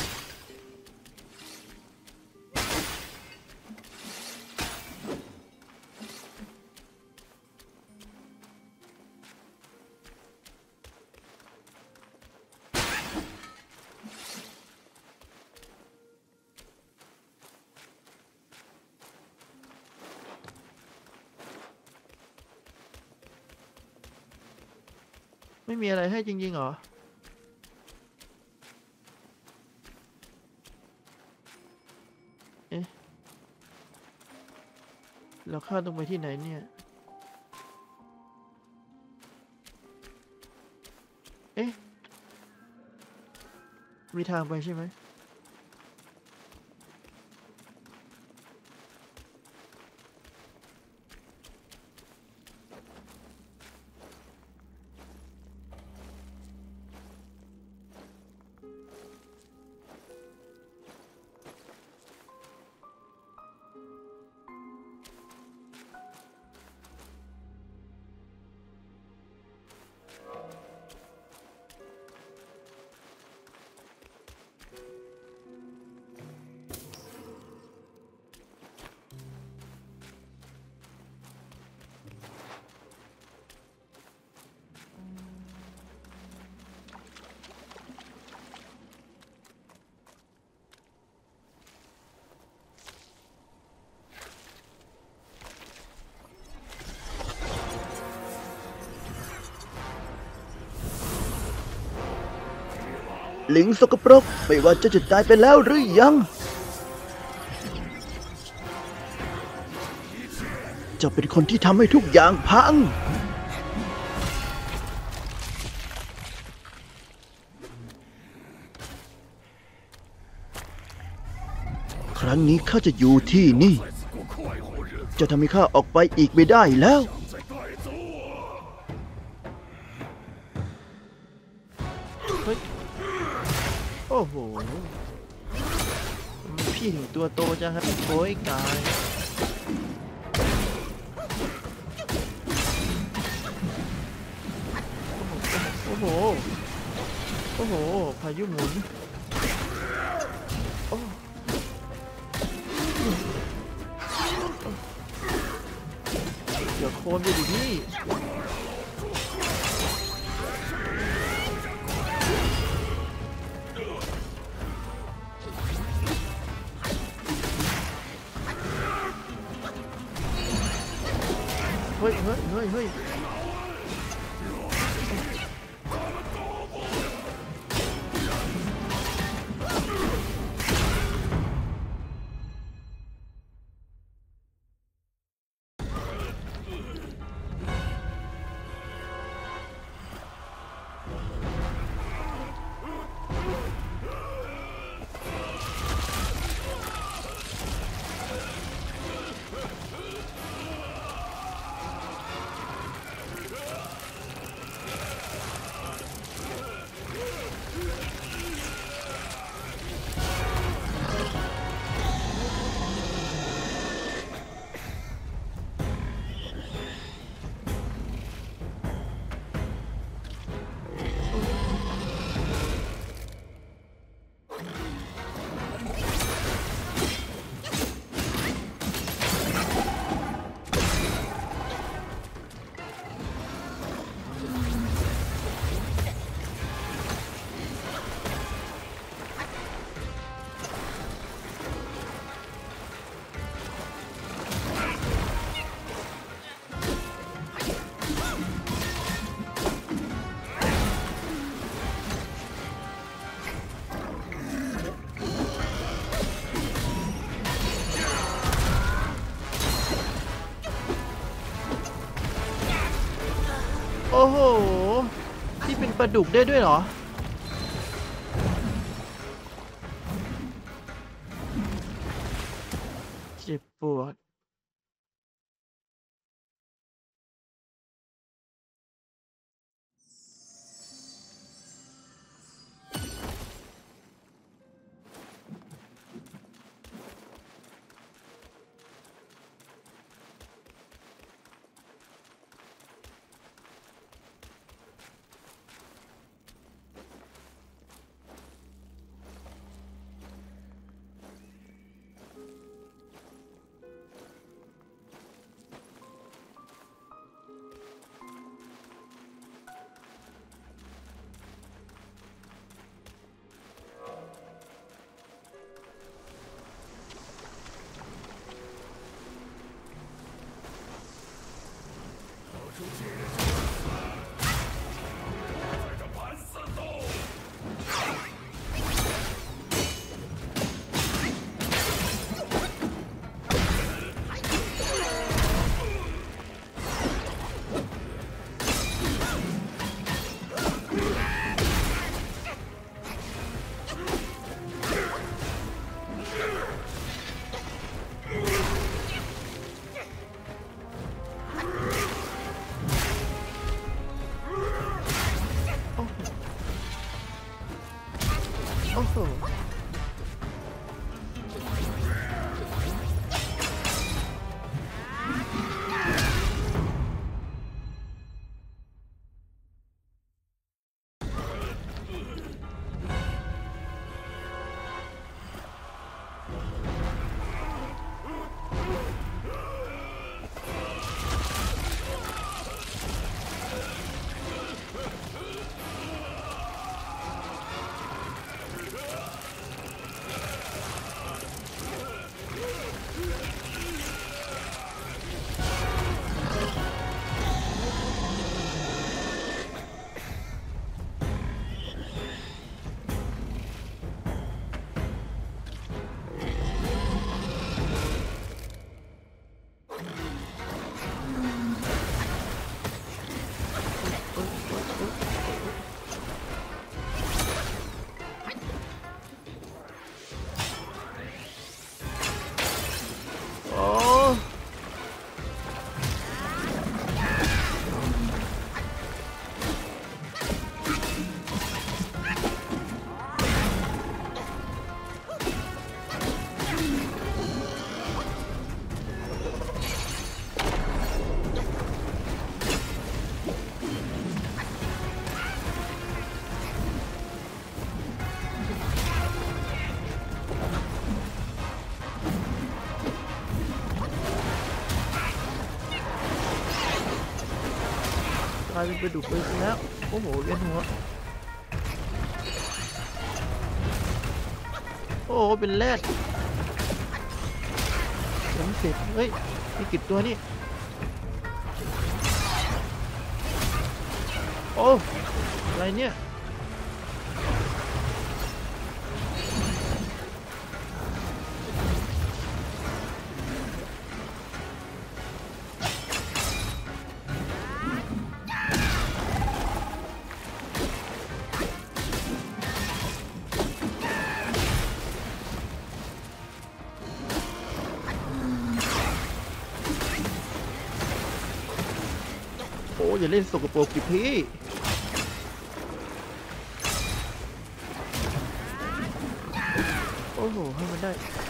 ไม่มีอะไรให้จริงๆเหรอเอ๊ะเราข้าต้องไปที่ไหนเนี่ยเอ๊ะมีทางไปใช่ไหมลิงสกปรกไม่ว่าจะจะตายไปแล้วหรือยังเจ้าเป็นคนที่ทำให้ทุกอย่างพังครั้งนี้ข้าจะอยู่ที่นี่จะทำให้ข้าออกไปอีกไม่ได้แล้วโอ้โหพี่ถึงตัวโตจังครับโป้ยกายโอ้โหโอ้โหพายุหมุนเดี๋ยวโคนไปดิพี่เฮ้ยเฮ้ยเฮ้ยเฮ้ยที่เป็นปลาดุกได้ด้วยเหรอเจ็บปวดโอ้โหโอ้กลายเป็นปลาดุกไปซะแล้วโอ้โหเวียนหัวโอ้โหเป็นแรดยังไม่เสร็จเฮ้ยมีกี่ตัวนี่โอ้อะไรเนี่ยโอ้อย่าเล่นสกปรกดิพี่โอ้โหให้มันได้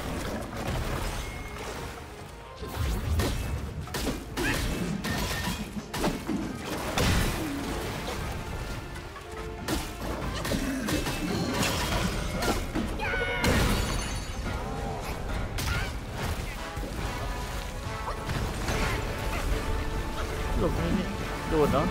หลบอะไรเนี่ยโดดเนาะ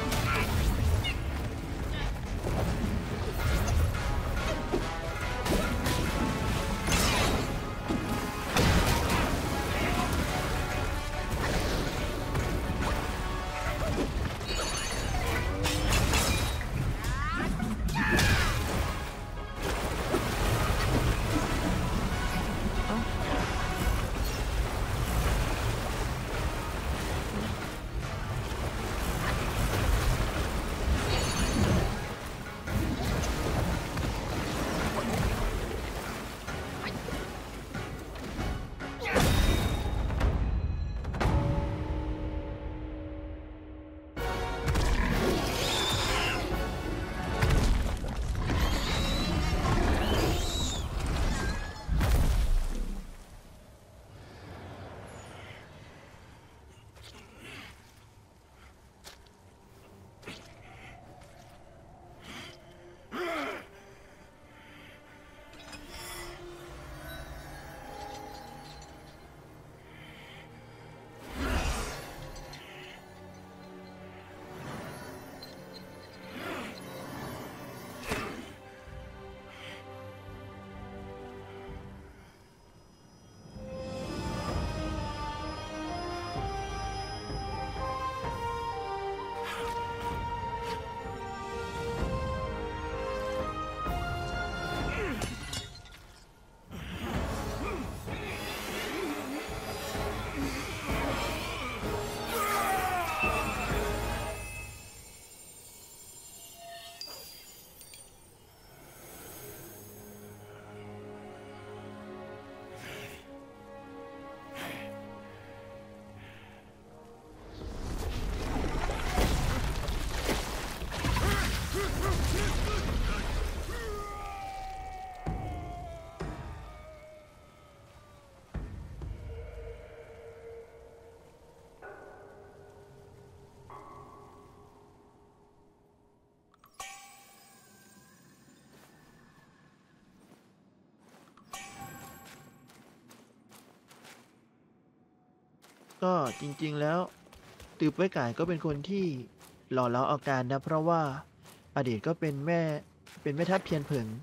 ก็จริงๆแล้วตือป้วยก่ายก็เป็นคนที่หล่อเหลาเอาการนะเพราะว่าอดีตก็เป็นแม่เป็นแม่ทัพเทียนเผิง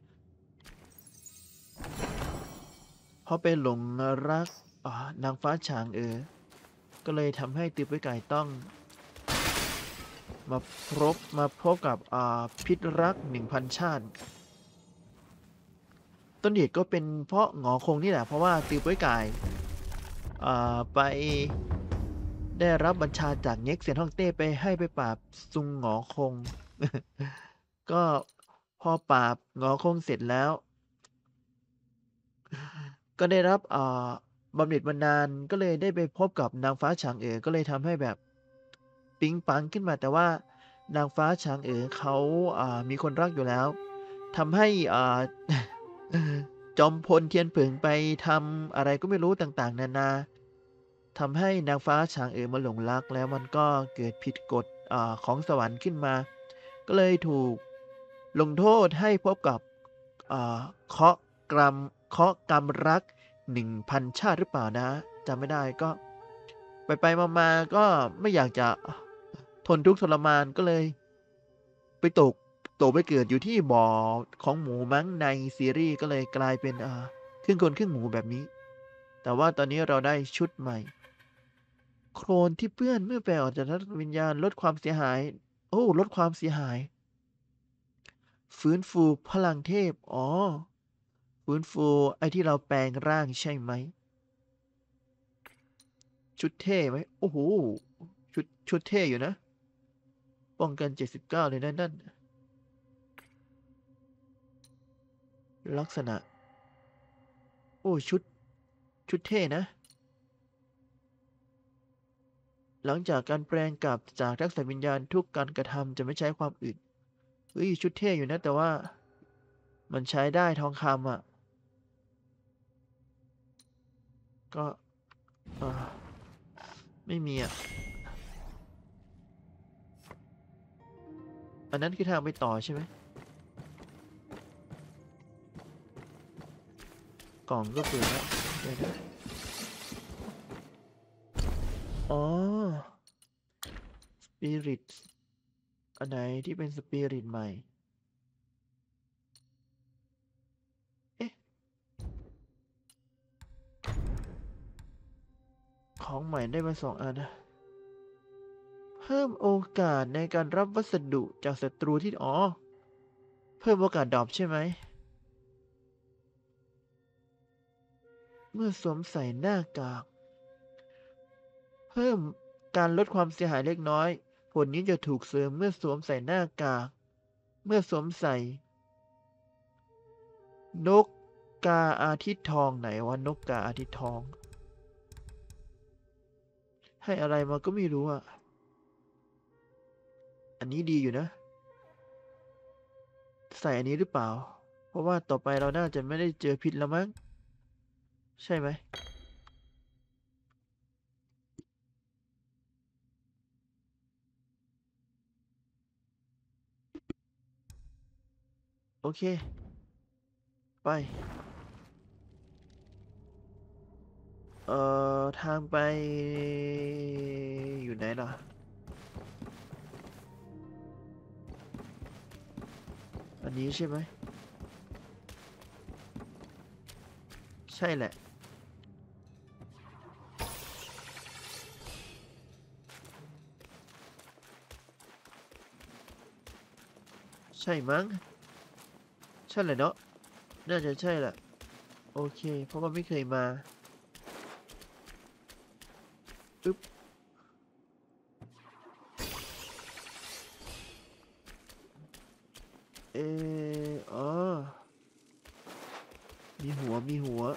เพราะไปหลงรักอ่านางฟ้าฉางเอ๋อก็เลยทำให้ตือป้วยก่ายต้องมาพบมาพบกับอ่าพิษรักหนึ่งพันชาติต้นเหตุก็เป็นเพราะหงอคงนี่แหละเพราะว่าตือป้วยก่ายอ่าไปได้รับบัญชาจากเง็กเซียนฮ่องเต้ไปให้ไปปราบซุงหงอคง ก็พอปราบหงอคงเสร็จแล้ว ก็ได้รับอ่าบำเหน็จบำนาญก็เลยได้ไปพบกับนางฟ้าฉางเอ๋อก็เลยทำให้แบบปิ๊งปังขึ้นมาแต่ว่านางฟ้าฉางเอ๋อเขาอ่ามีคนรักอยู่แล้วทำให้อ่า จอมพลเทียนเผิงไปทำอะไรก็ไม่รู้ต่างๆนานาทำให้นางฟ้าฉางเอ๋อมาหลงรักแล้วมันก็เกิดผิดกฎอ่าของสวรรค์ขึ้นมา ก็เลยถูกลงโทษให้พบกับอ่าเคราะห์กรรมเคราะห์กรรมรักหนึ่งพันชาติหรือเปล่านะจำไม่ได้ก็ไปไปมาๆก็ไม่อยากจะทนทุกข์ทรมานก็เลยไปตกตกไปเกิดอยู่ที่บ่อของหมูมั้งในซีรีส์ก็เลยกลายเป็นอ่าครึ่งคนครึ่งหมูแบบนี้แต่ว่าตอนนี้เราได้ชุดใหม่โคลนที่เปื้อนเมื่อแปลออกจากธาตุวิญญาณลดความเสียหายโอ้ลดความเสียหาย ฟื้นฟูพลังเทพ อ๋อ ฟื้นฟูไอ้ที่เราแปลงร่างใช่ไหม ชุดเท่ไหม โอ้โห ชุดชุดเท่อยู่นะ ป้องกันเจ็ดสิบเก้าเลยนะนั่น ลักษณะ โอ้ ชุด ชุดเท่นะ หลังจากการแปลงกลับจากทักษะวิญญาณทุกการกระทำจะไม่ใช้ความอึดเฮ้ย ชุดเท่อยู่นะ แต่ว่ามันใช้ได้ทองคำอ่ะ ก็อ่าไม่มีอ่ะ อันนั้นคือทางไปต่อใช่ไหม กล่องก็เปิดแล้วเดี๋ยวนะอ๋อ สปิริต อันไหนที่เป็นสปิริตใหม่ เอ๊ะ ของใหม่ได้มาสองอันนะ เพิ่มโอกาสในการรับวัสดุจากศัตรูที่ อ๋อ เพิ่มโอกาสดรอปใช่ไหม เมื่อสวมใส่หน้ากาก เพิ่มการลดความเสียหายเล็กน้อย ผลนี้จะถูกเสริมเมื่อสวมใส่หน้ากาก เมื่อสวมใส่ นกกาอาทิตย์ทองไหนวะนกกาอาทิตย์ทอง ให้อะไรมาก็ไม่รู้อ่ะ อันนี้ดีอยู่นะ ใส่อันนี้หรือเปล่า เพราะว่าต่อไปเราน่าจะไม่ได้เจอพิษแล้วมั้ง ใช่ไหม โอเค ไป เอ่อ ทางไป อยู่ไหนล่ะ อันนี้ใช่ไหม ใช่แหละ ใช่มั้ง ใช่แหละเนาะ น่าจะใช่แหละ โอเค เพราะว่าไม่เคยมาปึ๊บเอออ๋อ มีหัว มีหัว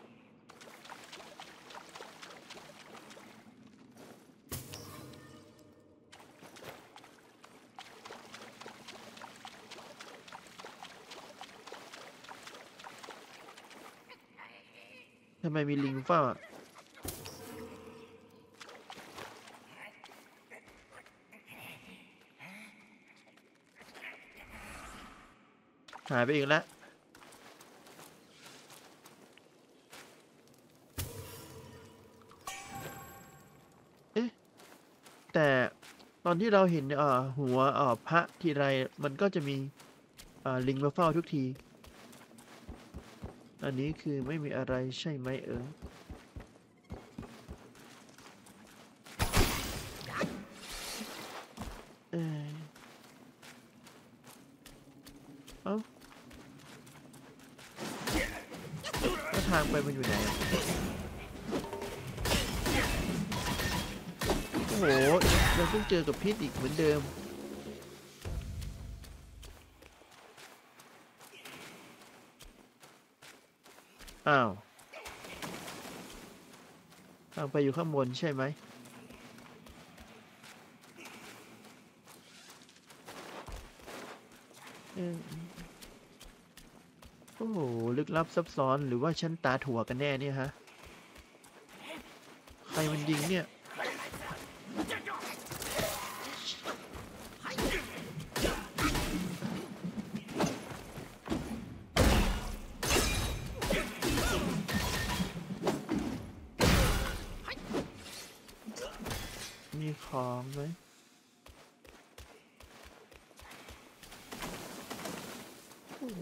ทำไมมีลิงเฝ้าอะหายไปอีกแล้ว โแต่ตอนที่เราเห็นเอ่อหัวเอ่อพระทีไรมันก็จะมีอ่าลิงมาเฝ้าทุกทีอันนี้คือไม่มีอะไรใช่ไหมเอ่ยเออเอ้าแล้วทางไปมันอยู่ไหนอะโอ้โหเราเพิ่งเจอกับพิษอีกเหมือนเดิมอ้าวทางไปอยู่ข้างบนใช่ไหมเออโอ้โหลึกลับซับซ้อนหรือว่าฉันตาถั่วกันแน่เนี่ยฮะใครมันยิงเนี่ยมีของไหมโอ้โห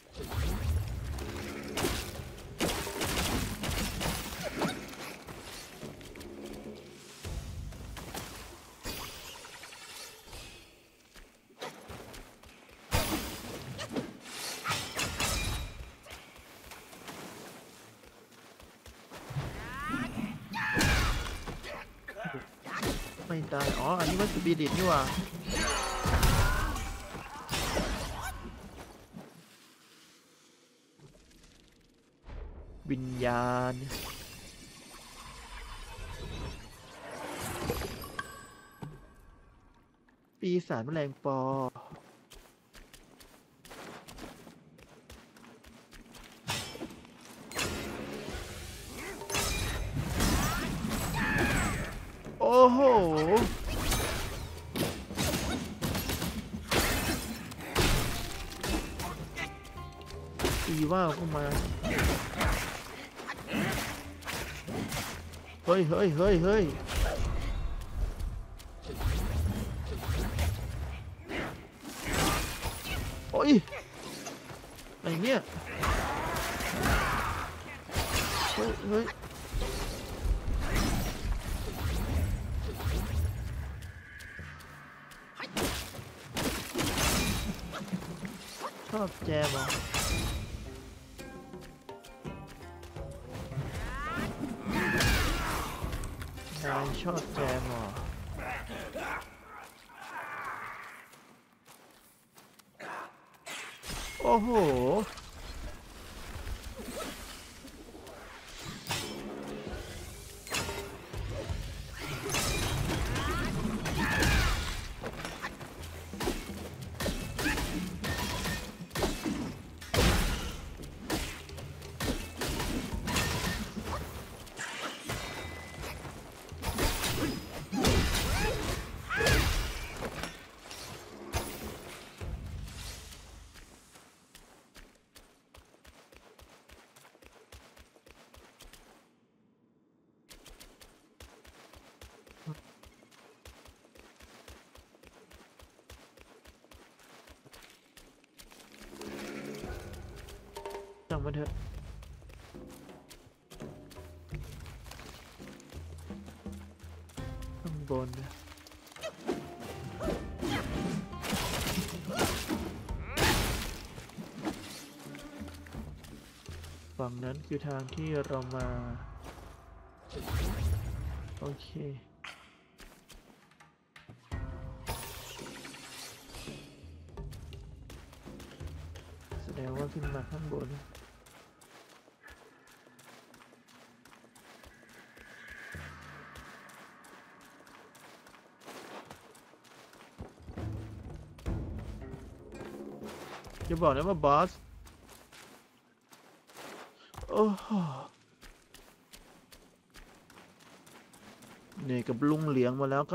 ไม่ตายอ๋ออันนี้มันสปิริตนี่หว่าวิญญาณปีศาจแมลงปอโอ้โหตีว่าวเข้ามาเฮ้ยเฮ้ยเฮ้ยเฮ้ยโอ้ยอะไรเนี่ยเฮ้ยเฮ้ยชอบแจมเหรอนายชอบแจมเหรอโอ้โหจังมันเถอะข้างบนนะฝั่งนั้นคือทางที่เรามาโอเคแสดงว่าขึ้นมาข้างบนจะบอกนะว่าบอสโอ้โหเหนื่อยกับลุงเหลียงมาแล้วก็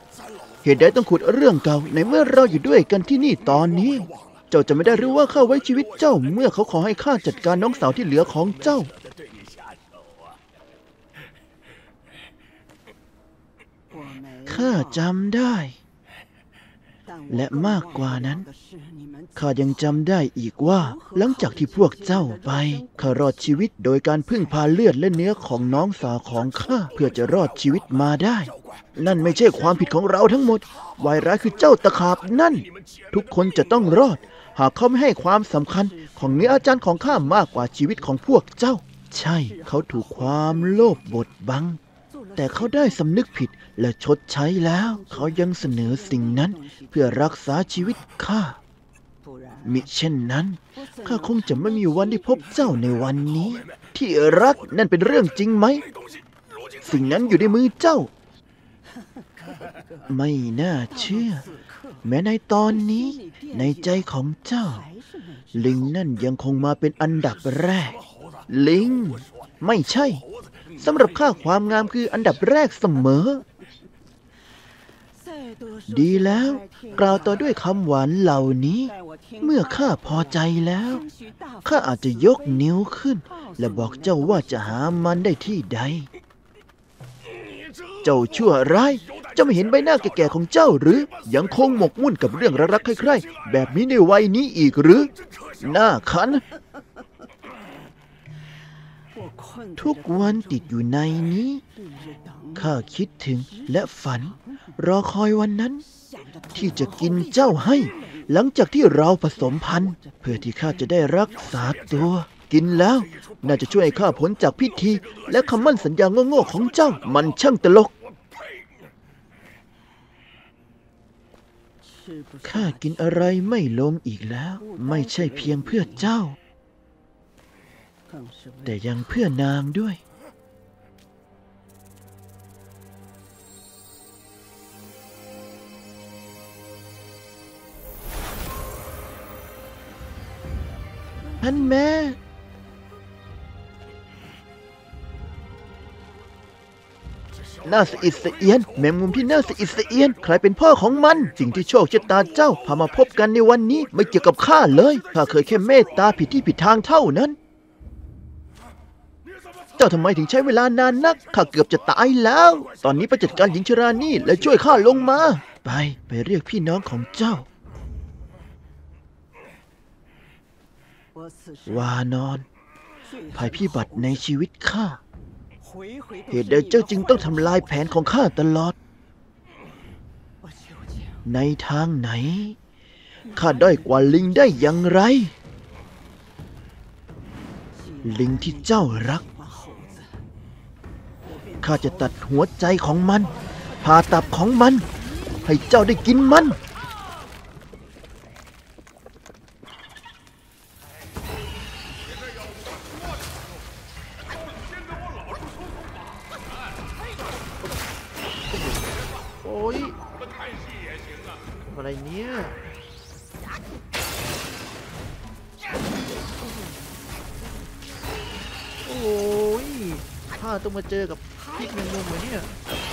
เหตุใดต้องขุดเรื่องเก่าในเมื่อเราอยู่ด้วยกันที่นี่ตอนนี้เจ้าจะไม่ได้รู้ว่าข้าไว้ชีวิตเจ้าเมื่อเขาขอให้ข้าจัดการน้องสาวที่เหลือของเจ้าข้าจำได้และมากกว่านั้นข้ายังจำได้อีกว่าหลังจากที่พวกเจ้าไปข้ารอดชีวิตโดยการพึ่งพาเลือดและเนื้อของน้องสาวของข้าเพื่อจะรอดชีวิตมาได้นั่นไม่ใช่ความผิดของเราทั้งหมดวายร้ายคือเจ้าตะขาบนั่นทุกคนจะต้องรอดหากเขาไม่ให้ความสำคัญของเนื้ออาจารย์ของข้ามากกว่าชีวิตของพวกเจ้าใช่เขาถูกความโลภบดบังแต่เขาได้สำนึกผิดและชดใช้แล้วเขายังเสนอสิ่งนั้นเพื่อรักษาชีวิตข้ามิเช่นนั้นข้าคงจะไม่มีวันได้พบเจ้าในวันนี้ที่รักนั่นเป็นเรื่องจริงไหมสิ่งนั้นอยู่ในมือเจ้าไม่น่าเชื่อแม้ในตอนนี้ในใจของเจ้าลิงนั่นยังคงมาเป็นอันดับแรกลิงไม่ใช่สำหรับข้าความงามคืออันดับแรกเสมอดีแล้วกล่าวต่อด้วยคำหวานเหล่านี้เมื่อข้าพอใจแล้วข้าอาจจะยกนิ้วขึ้นและบอกเจ้าว่าจะหามันได้ที่ใดเจ้าชั่วร้ายเจ้าไม่เห็นใบหน้าแก่ๆของเจ้าหรือยังคงหมกมุ่นกับเรื่องรักๆใคร่ๆแบบนี้ในวัยนี้อีกหรือหน้าขันทุกวันติดอยู่ในนี้ข้าคิดถึงและฝันรอคอยวันนั้นที่จะกินเจ้าให้หลังจากที่เราผสมพันธุ์เพื่อที่ข้าจะได้รักษาตัวกินแล้วน่าจะช่วยให้ข้าพ้นจากพิธีและคำมั่นสัญญาโง่ๆของเจ้ามันช่างตลกข้ากินอะไรไม่ลงอีกแล้วไม่ใช่เพียงเพื่อเจ้าแต่ยังเพื่อนางด้วยท่านแม่น่าสะอิดสะเอียนแมงมุมที่น่าสะอิดสะเอียนใครเป็นพ่อของมันสิ่งที่โชคชะตาเจ้าพามาพบกันในวันนี้ไม่เกี่ยวกับข้าเลยข้าเคยแค่เมตตาผิดที่ผิดทางเท่านั้นเจ้าทำไมถึงใช้เวลานานนักข้าเกือบจะตายแล้วตอนนี้ไปจัดการหญิงชรานี่และช่วยข้าลงมาไปไปเรียกพี่น้องของเจ้าวานอนภัยพิบัติในชีวิตข้าเหตุใดเจ้าจึงต้องทำลายแผนของข้าตลอดในทางไหนข้าด้อยกว่าลิงได้อย่างไรลิงที่เจ้ารักข้าจะตัดหัวใจของมันผ่าตับของมันให้เจ้าได้กินมันโอ้ยอะไรเนี่ยโอ้ยข้าต้องมาเจอกับพิษแมงมุมเหรอเนี่ย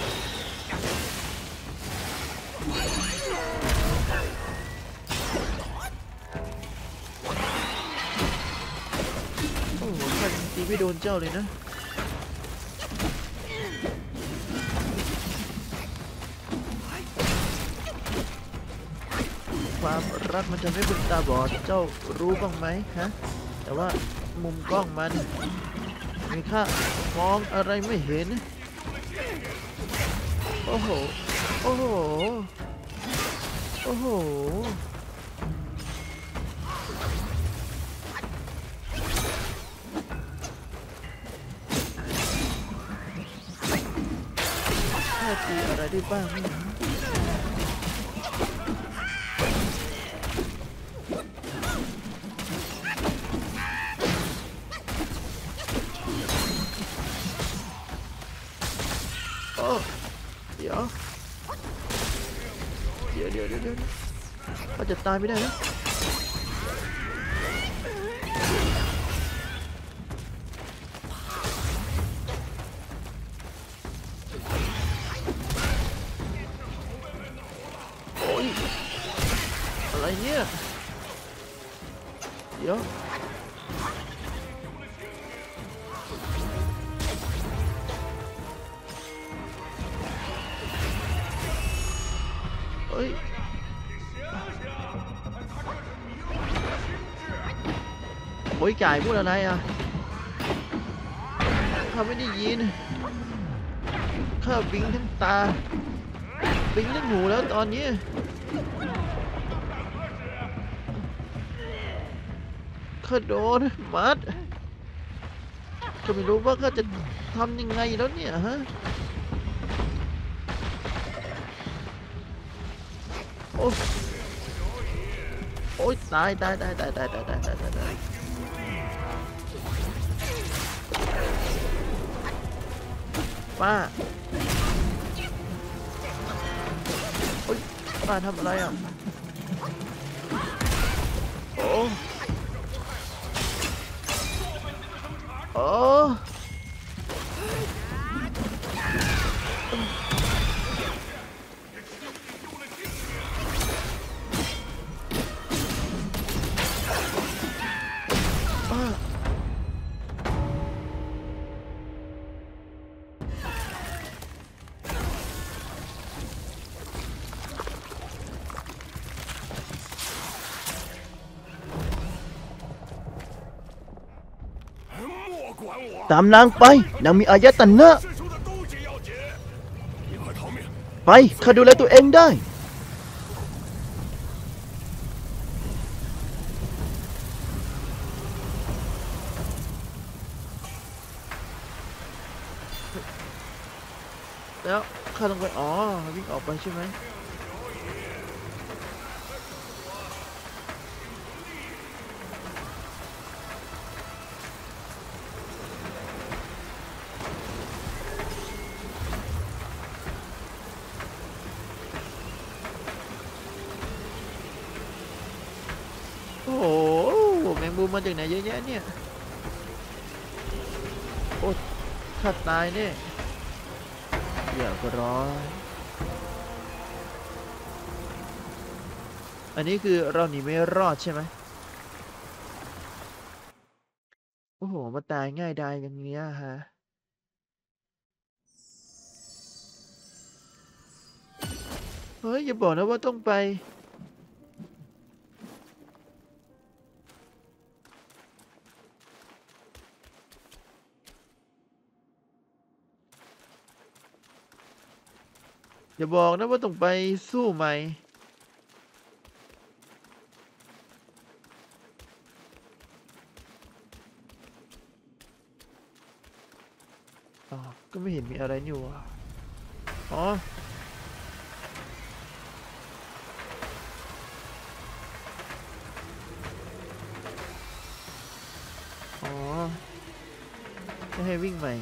โอ้โหข้าตีไม่โดนเจ้าเลยนะความรักมันจะไม่เป็นตาบอดเจ้ารู้บ้างไหมฮะแต่ว่ามุมกล้องมันมีค่ามองอะไรไม่เห็นโอ้โหโอ้โหโอ้โหข้าตีอะไรได้บ้างไหมเดี๋ยวเดี๋ยวเดี๋ยวเดี๋ยวเขาจะตายไม่ได้นะดี๋ยวเฮ้ยโอ้ยจ่ายพูดอะไรอ่ะข้าไม่ได้ยินข้าบิงทั้งตาบิงทั้งหูแล้วตอนนี้ข้าโดนมัดข้าไม่รู้ว่าข้าจะทำยังไงแล้วเนี่ยฮะโอ้โอ้ยตายตายตายตายตายตายตายตายตายป้าโอ้ยป้าทำอะไรอ่ะโอ้โอ้ป้าตามนางไปนางมีอายตนะไปข้าดูแลตัวเองได้แล้วข้าต้องไปอ๋อวิ่งออกไปใช่ไหมโอ้โหแมงมุมมาจากไหนเยอะแยะเนี่ยโอ้ข้าตายเนี่ยเดี๋ยวก็ร้อยอันนี้คือเราหนีไม่รอดใช่ไหมโอ้โหมาตายง่ายดายอย่างเงี้ยฮะเฮ้ยอย่าบอกนะว่าต้องไปอย่าบอกนะว่าต้องไปสู้ใหม่อ๋อก็ไม่เห็นมีอะไรนี่หว่าอ๋ออ๋อไม่ให้วิ่งใหม่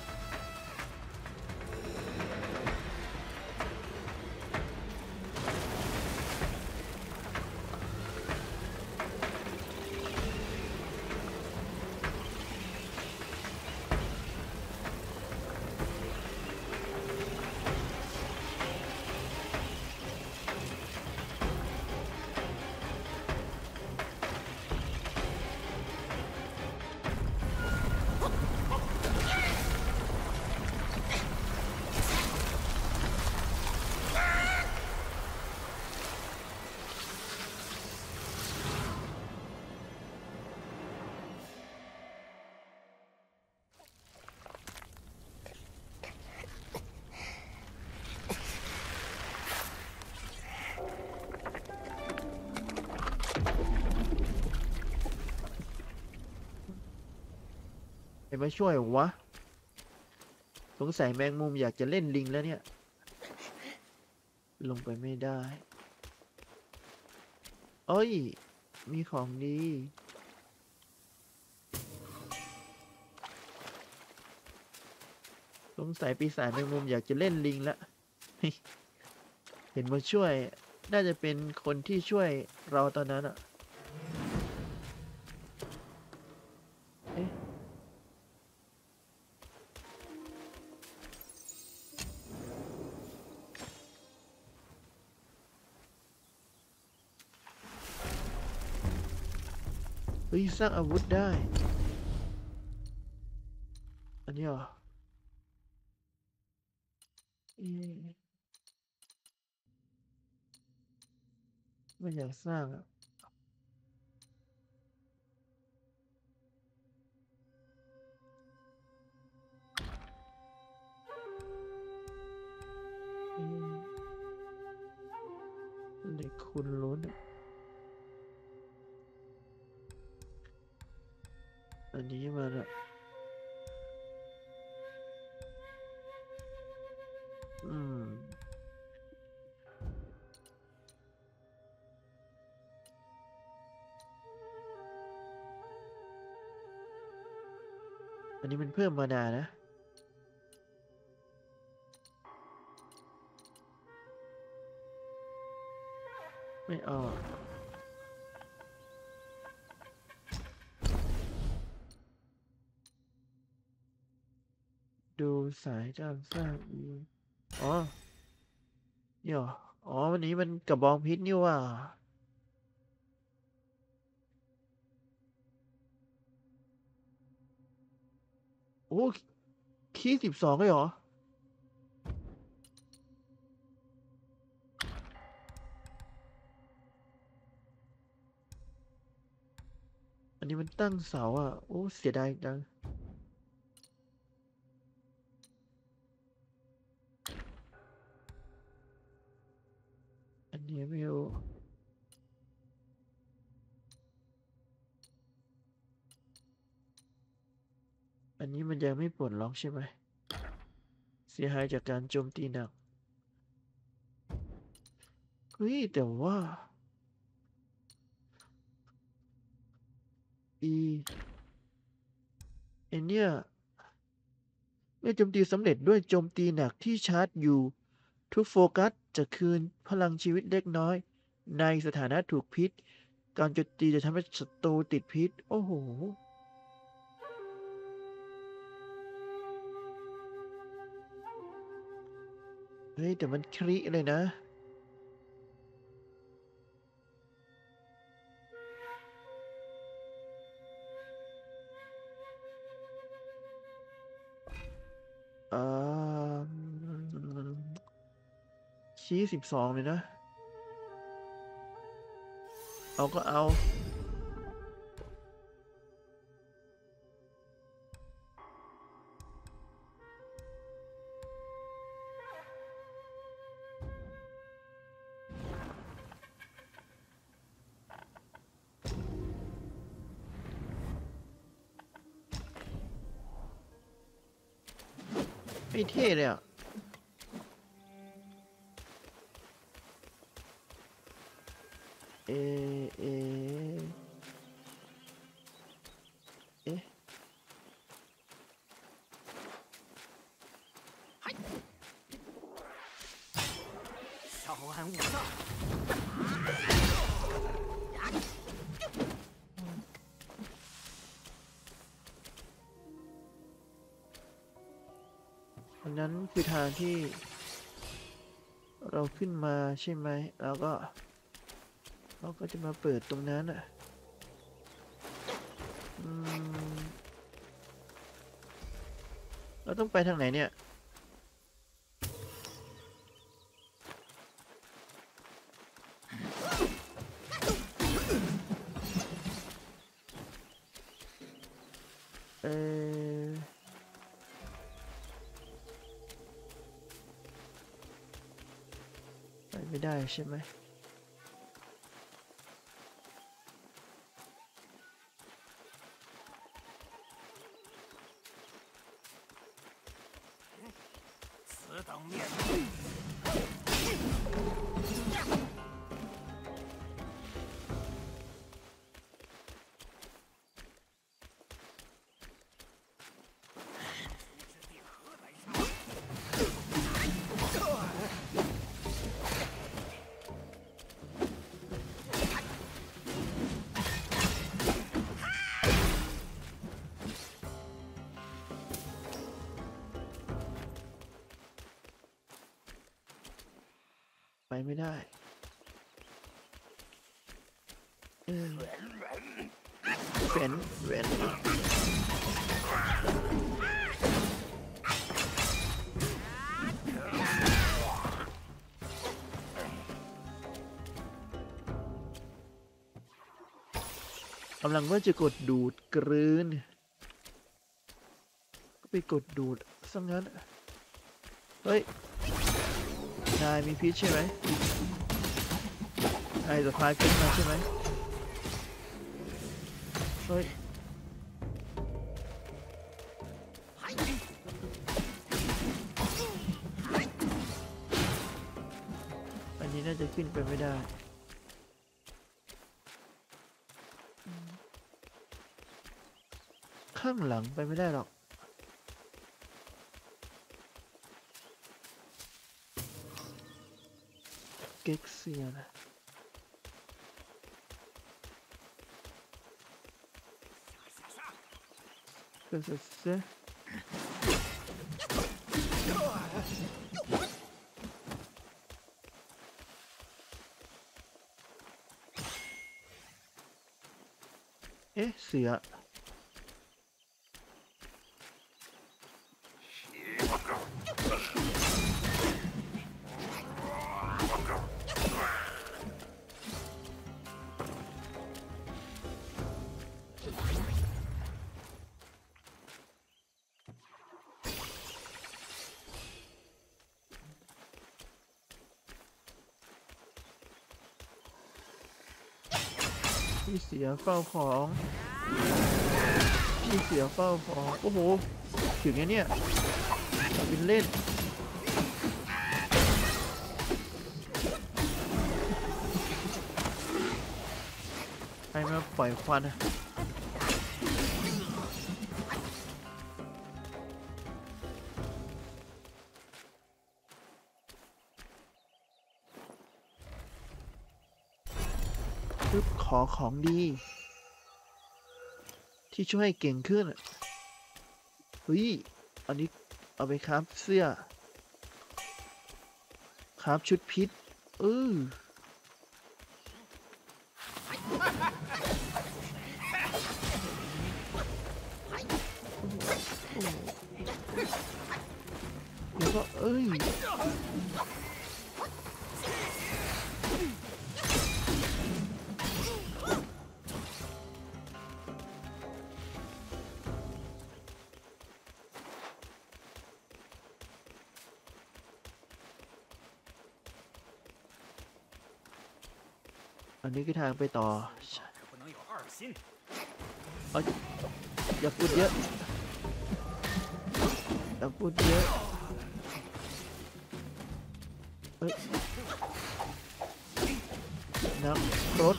ไอ้มาช่วยวะสงสัยแมงมุมอยากจะเล่นลิงแล้วเนี่ยลงไปไม่ได้เอ้ยมีของดีสงสัยปีศาจแมงมุมอยากจะเล่นลิงแล้ว เห็นมาช่วยน่าจะเป็นคนที่ช่วยเราตอนนั้นอะเอ๊ะเฮ้ฮ้ยสร้างอาวุธได้อันนี้เหรออืมไม่อยากสร้างอ่ะอืมเด็กคุณล้นอะอันนี้มาละอืมอันนี้มันเพิ่มมานานะไม่เอาอะดูสายการสร้างอีกอ๋อนี่เหรออ๋อวันนี้มันกระบองเพชรนี่ว่าโอ้คีย์สิบสองเลยเหรออันนี้มันตั้งเสาอ่ะโอ้เสียดายจังอันนี้ไม่รู้อันนี้มันยังไม่ปลดล็อกใช่ไหมเสียหายจากการโจมตีหนักเฮ้ยแต่ว่าอีไอเนี่ยเมื่อโจมตีสำเร็จด้วยโจมตีหนักที่ชาร์จอยู่ทุกโฟกัสจะคืนพลังชีวิตเล็กน้อยในสถานะถูกพิษการโจมตีจะทำให้ศัตรูติดพิษโอ้โหเฮ้ยแต่มันคริเลยนะอ่าชี้สิบสองเลยนะเอาก็เอาไม่เท่เลยอ่ะเอเอเอ๊ะ稍安勿躁。 อันนั้นคือทางที่เราขึ้นมาใช่ไหมแล้วก็เราก็จะมาเปิดตรงนั้นอ่ะอืมเราต้องไปทางไหนเนี่ยเออไปไม่ได้ใช่ไหม此等面目。 ไปไม่ได้เออเว้นเว้นกำลังว่าจะกดดูดกลืนก็ไปกดดูดซะงั้นเฮ้ยนายมีพิษใช่ไหมนายจะพายพิษมาใช่ไหมเฮ้ยอันนี้น่าจะขึ้นไปไม่ได้ข้างหลังไปไม่ได้หรอกเก็กเซียนะเกิดเสียเอ๊ะเสือพี่เสียเฝ้าของพี่เสียเฝ้าของโอ้โหถึงไงเนี่ยบินเล่นใครมาปล่อยควันอะปึ๊บขอของดีที่ช่วยให้เก่งขึ้นอะเฮ้ยอันนี้เอาไปครับเสื้อครับชุดพิษเออแล้วก็เอ้ยอันนี้คือทางไปต่อ可不能有二心。 เอาอย่าพูดเยอะอย่าพูดเยอะเอ้ยน้ำรถ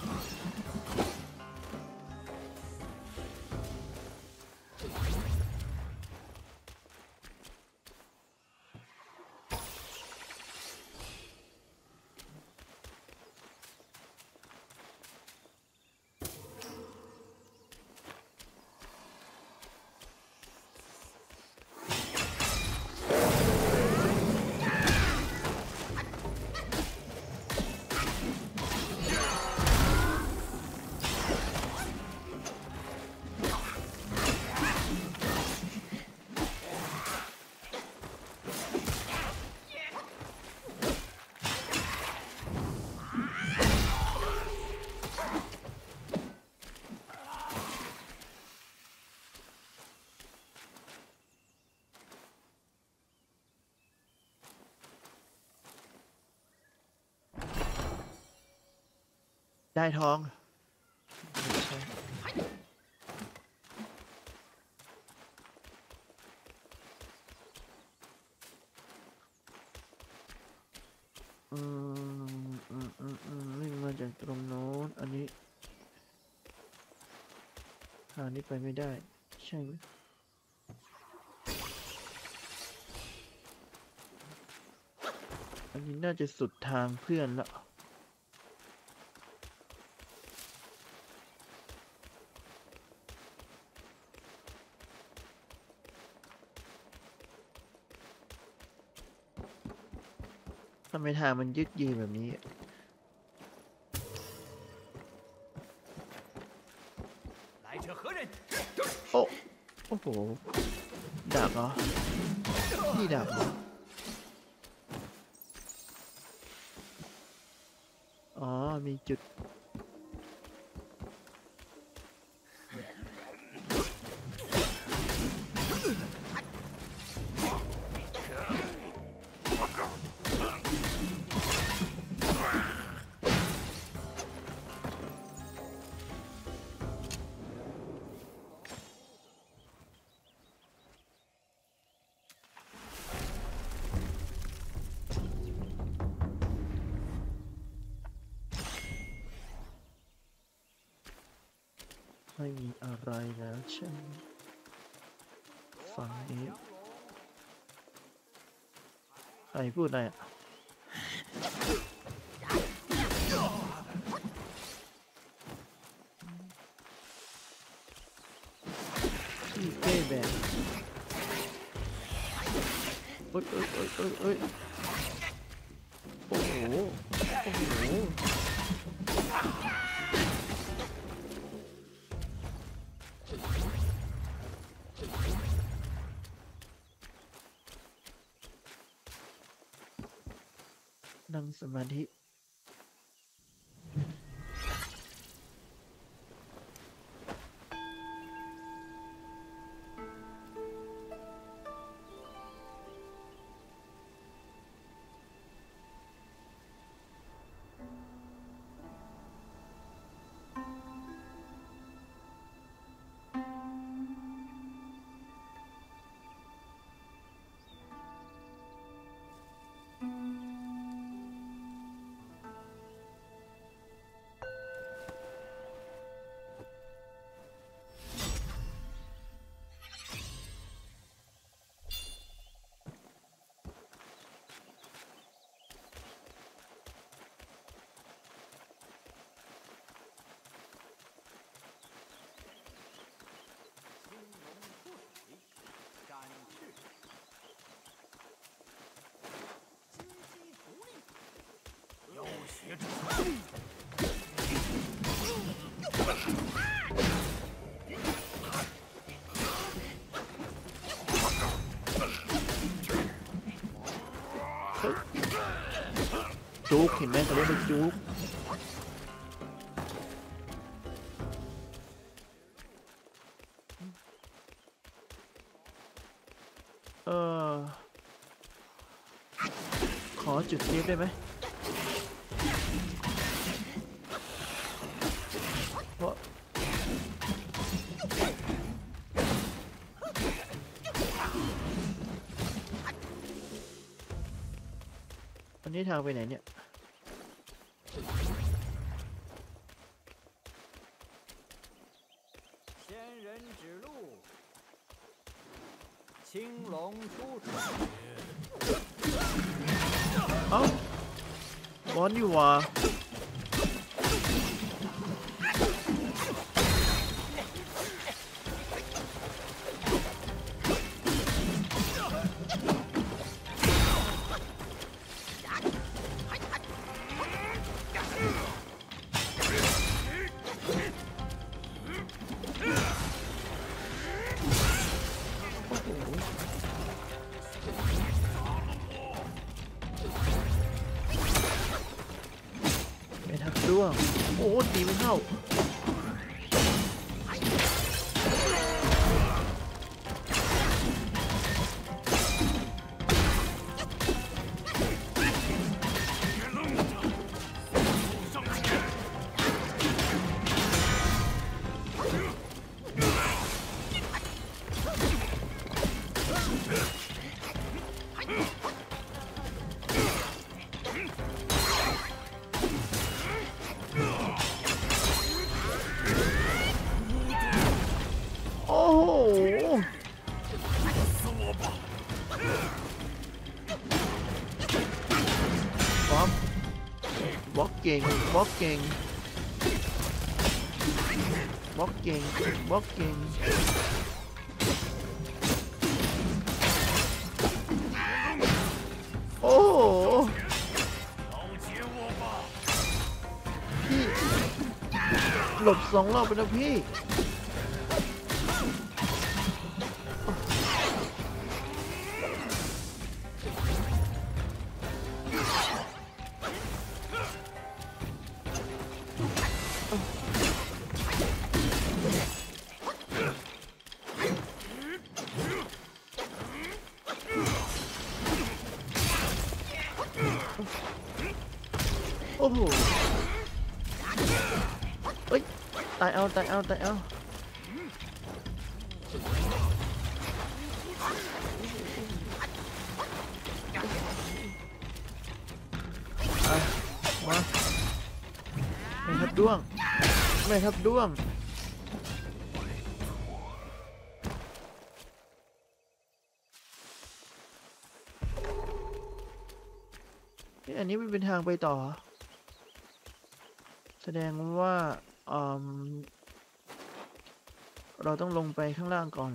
ได้ทองไม่ใช่อืมอืมอืมอืมวิ่งมาจากตรงโน้นอันนี้ทางนี้ไปไม่ได้ใช่ไหมอันนี้น่าจะสุดทางเพื่อนละทำไมทางมันยึกยือแบบนี้来者何人？ ดาบเหรอนี่ดาบเหรออ๋อมีจุดไม่มีอะไรแล้วใช่ไหมฝั่งนี้ใครพูดอะไรอ่ะพี่เก้แบกโอ๊ยโอ๊ยโอ๊ยโอ๊ยโอ๊ยโอ้โหโอ้โหนั่งสมาธิ有学之士。 จุกเห็นไหมเขาเรียกว่าจุกเออขอจุดเซฟได้ไหมเพราะอันนี้ทางไปไหนเนี่ย仙人指路，青龙出水。 เอ้าบอลนี่หว่าไม่ทักร่วงโอ้ตีไม่เข้าโอ้โหบล็อกบล็อกเก่งบล็อกเก่งบล็อกเก่งบล็อกเก่งโอ้โหพี่หลบสองรอบไปนะพี่โอ้โหเอ้ยตายเอาตายเอาตายเอาอ่ะมาไม่ครับด้วงไม่ครับด้วงอันนี้มันเป็นทางไปต่อแสดงว่าอืมเราต้องลงไปข้างล่างก่อน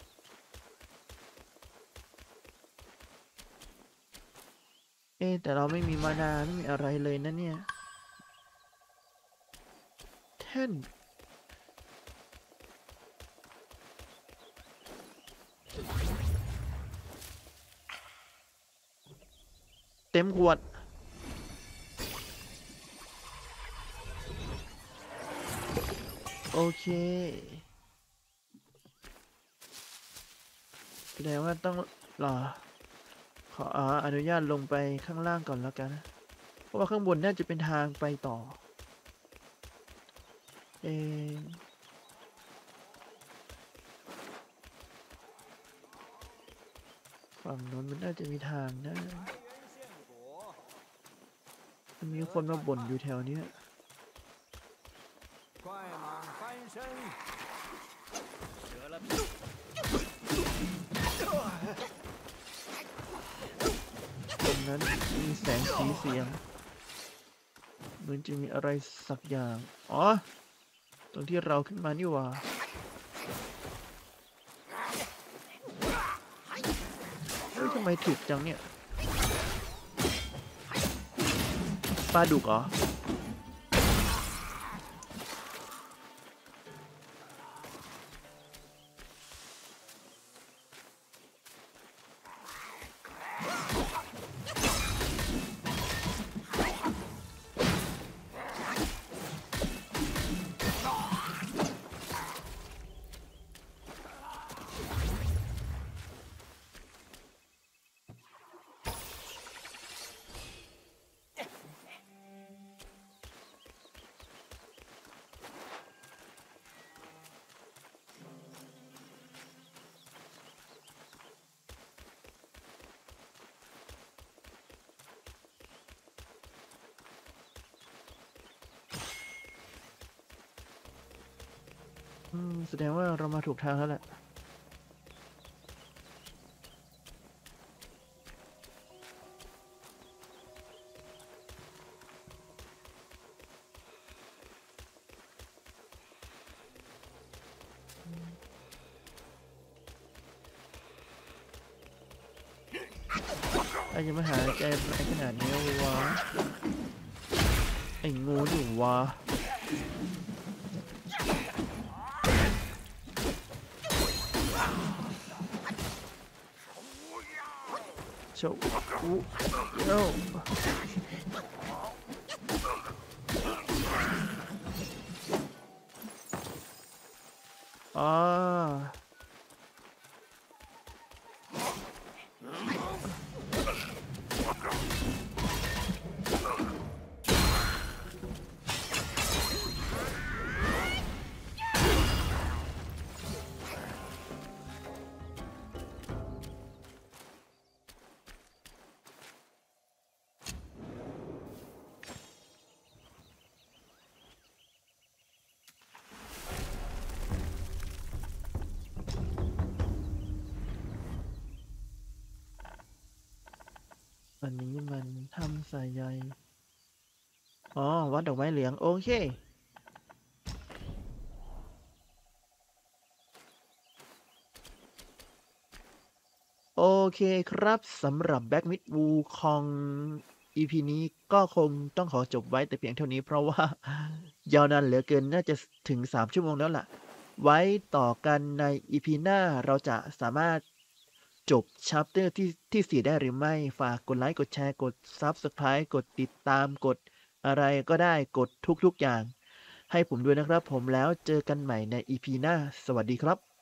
เอ๊ะแต่เราไม่มีมานาไม่มีอะไรเลยนะเนี่ยแท่นเต็มขวดโอเคแสดงว่าต้องรอขอออนุญาตลงไปข้างล่างก่อนแล้วกันนะเพราะว่าข้างบนน่าจะเป็นทางไปต่อเอฝั่งโน้นมันน่าจะมีทางนะมันมีคนมาบ่นอยู่แถวเนี้ย快马翻身，折了屁！ ตรงนั้นมีแสงสีเสียงเหมือนจะมีอะไรสักอย่างอ๋อตรงที่เราขึ้นมานี่หว่าเฮ้ยทำไมถูกจังเนี่ยปลาดุกเหรออืมแสดงว่าเรามาถูกทางแล้วแหละไอ้ยังมาหาใจแรงขนาดนี้วะไอ้งูนี่วะโชว์อู้เอ้าอ่าอันนี้มันทำสายใยอ๋อวัดดอกไม้เหลืองโอเคโอเคครับสำหรับ Black Myth Wukong อี พี นี้ก็คงต้องขอจบไว้แต่เพียงเท่านี้เพราะว่า ยาวนานเหลือเกินน่าจะถึงสามชั่วโมงแล้วล่ะ ไว้ต่อกันใน อี พี หน้าเราจะสามารถจบ chapter ที่ที่สี่ได้หรือไม่ ฝากกดไลค์กดแชร์กด Subscribe กดติดตามกดอะไรก็ได้กดทุกๆอย่าง ให้ผมด้วยนะครับผมแล้วเจอกันใหม่ใน อี พี หน้า สวัสดีครับ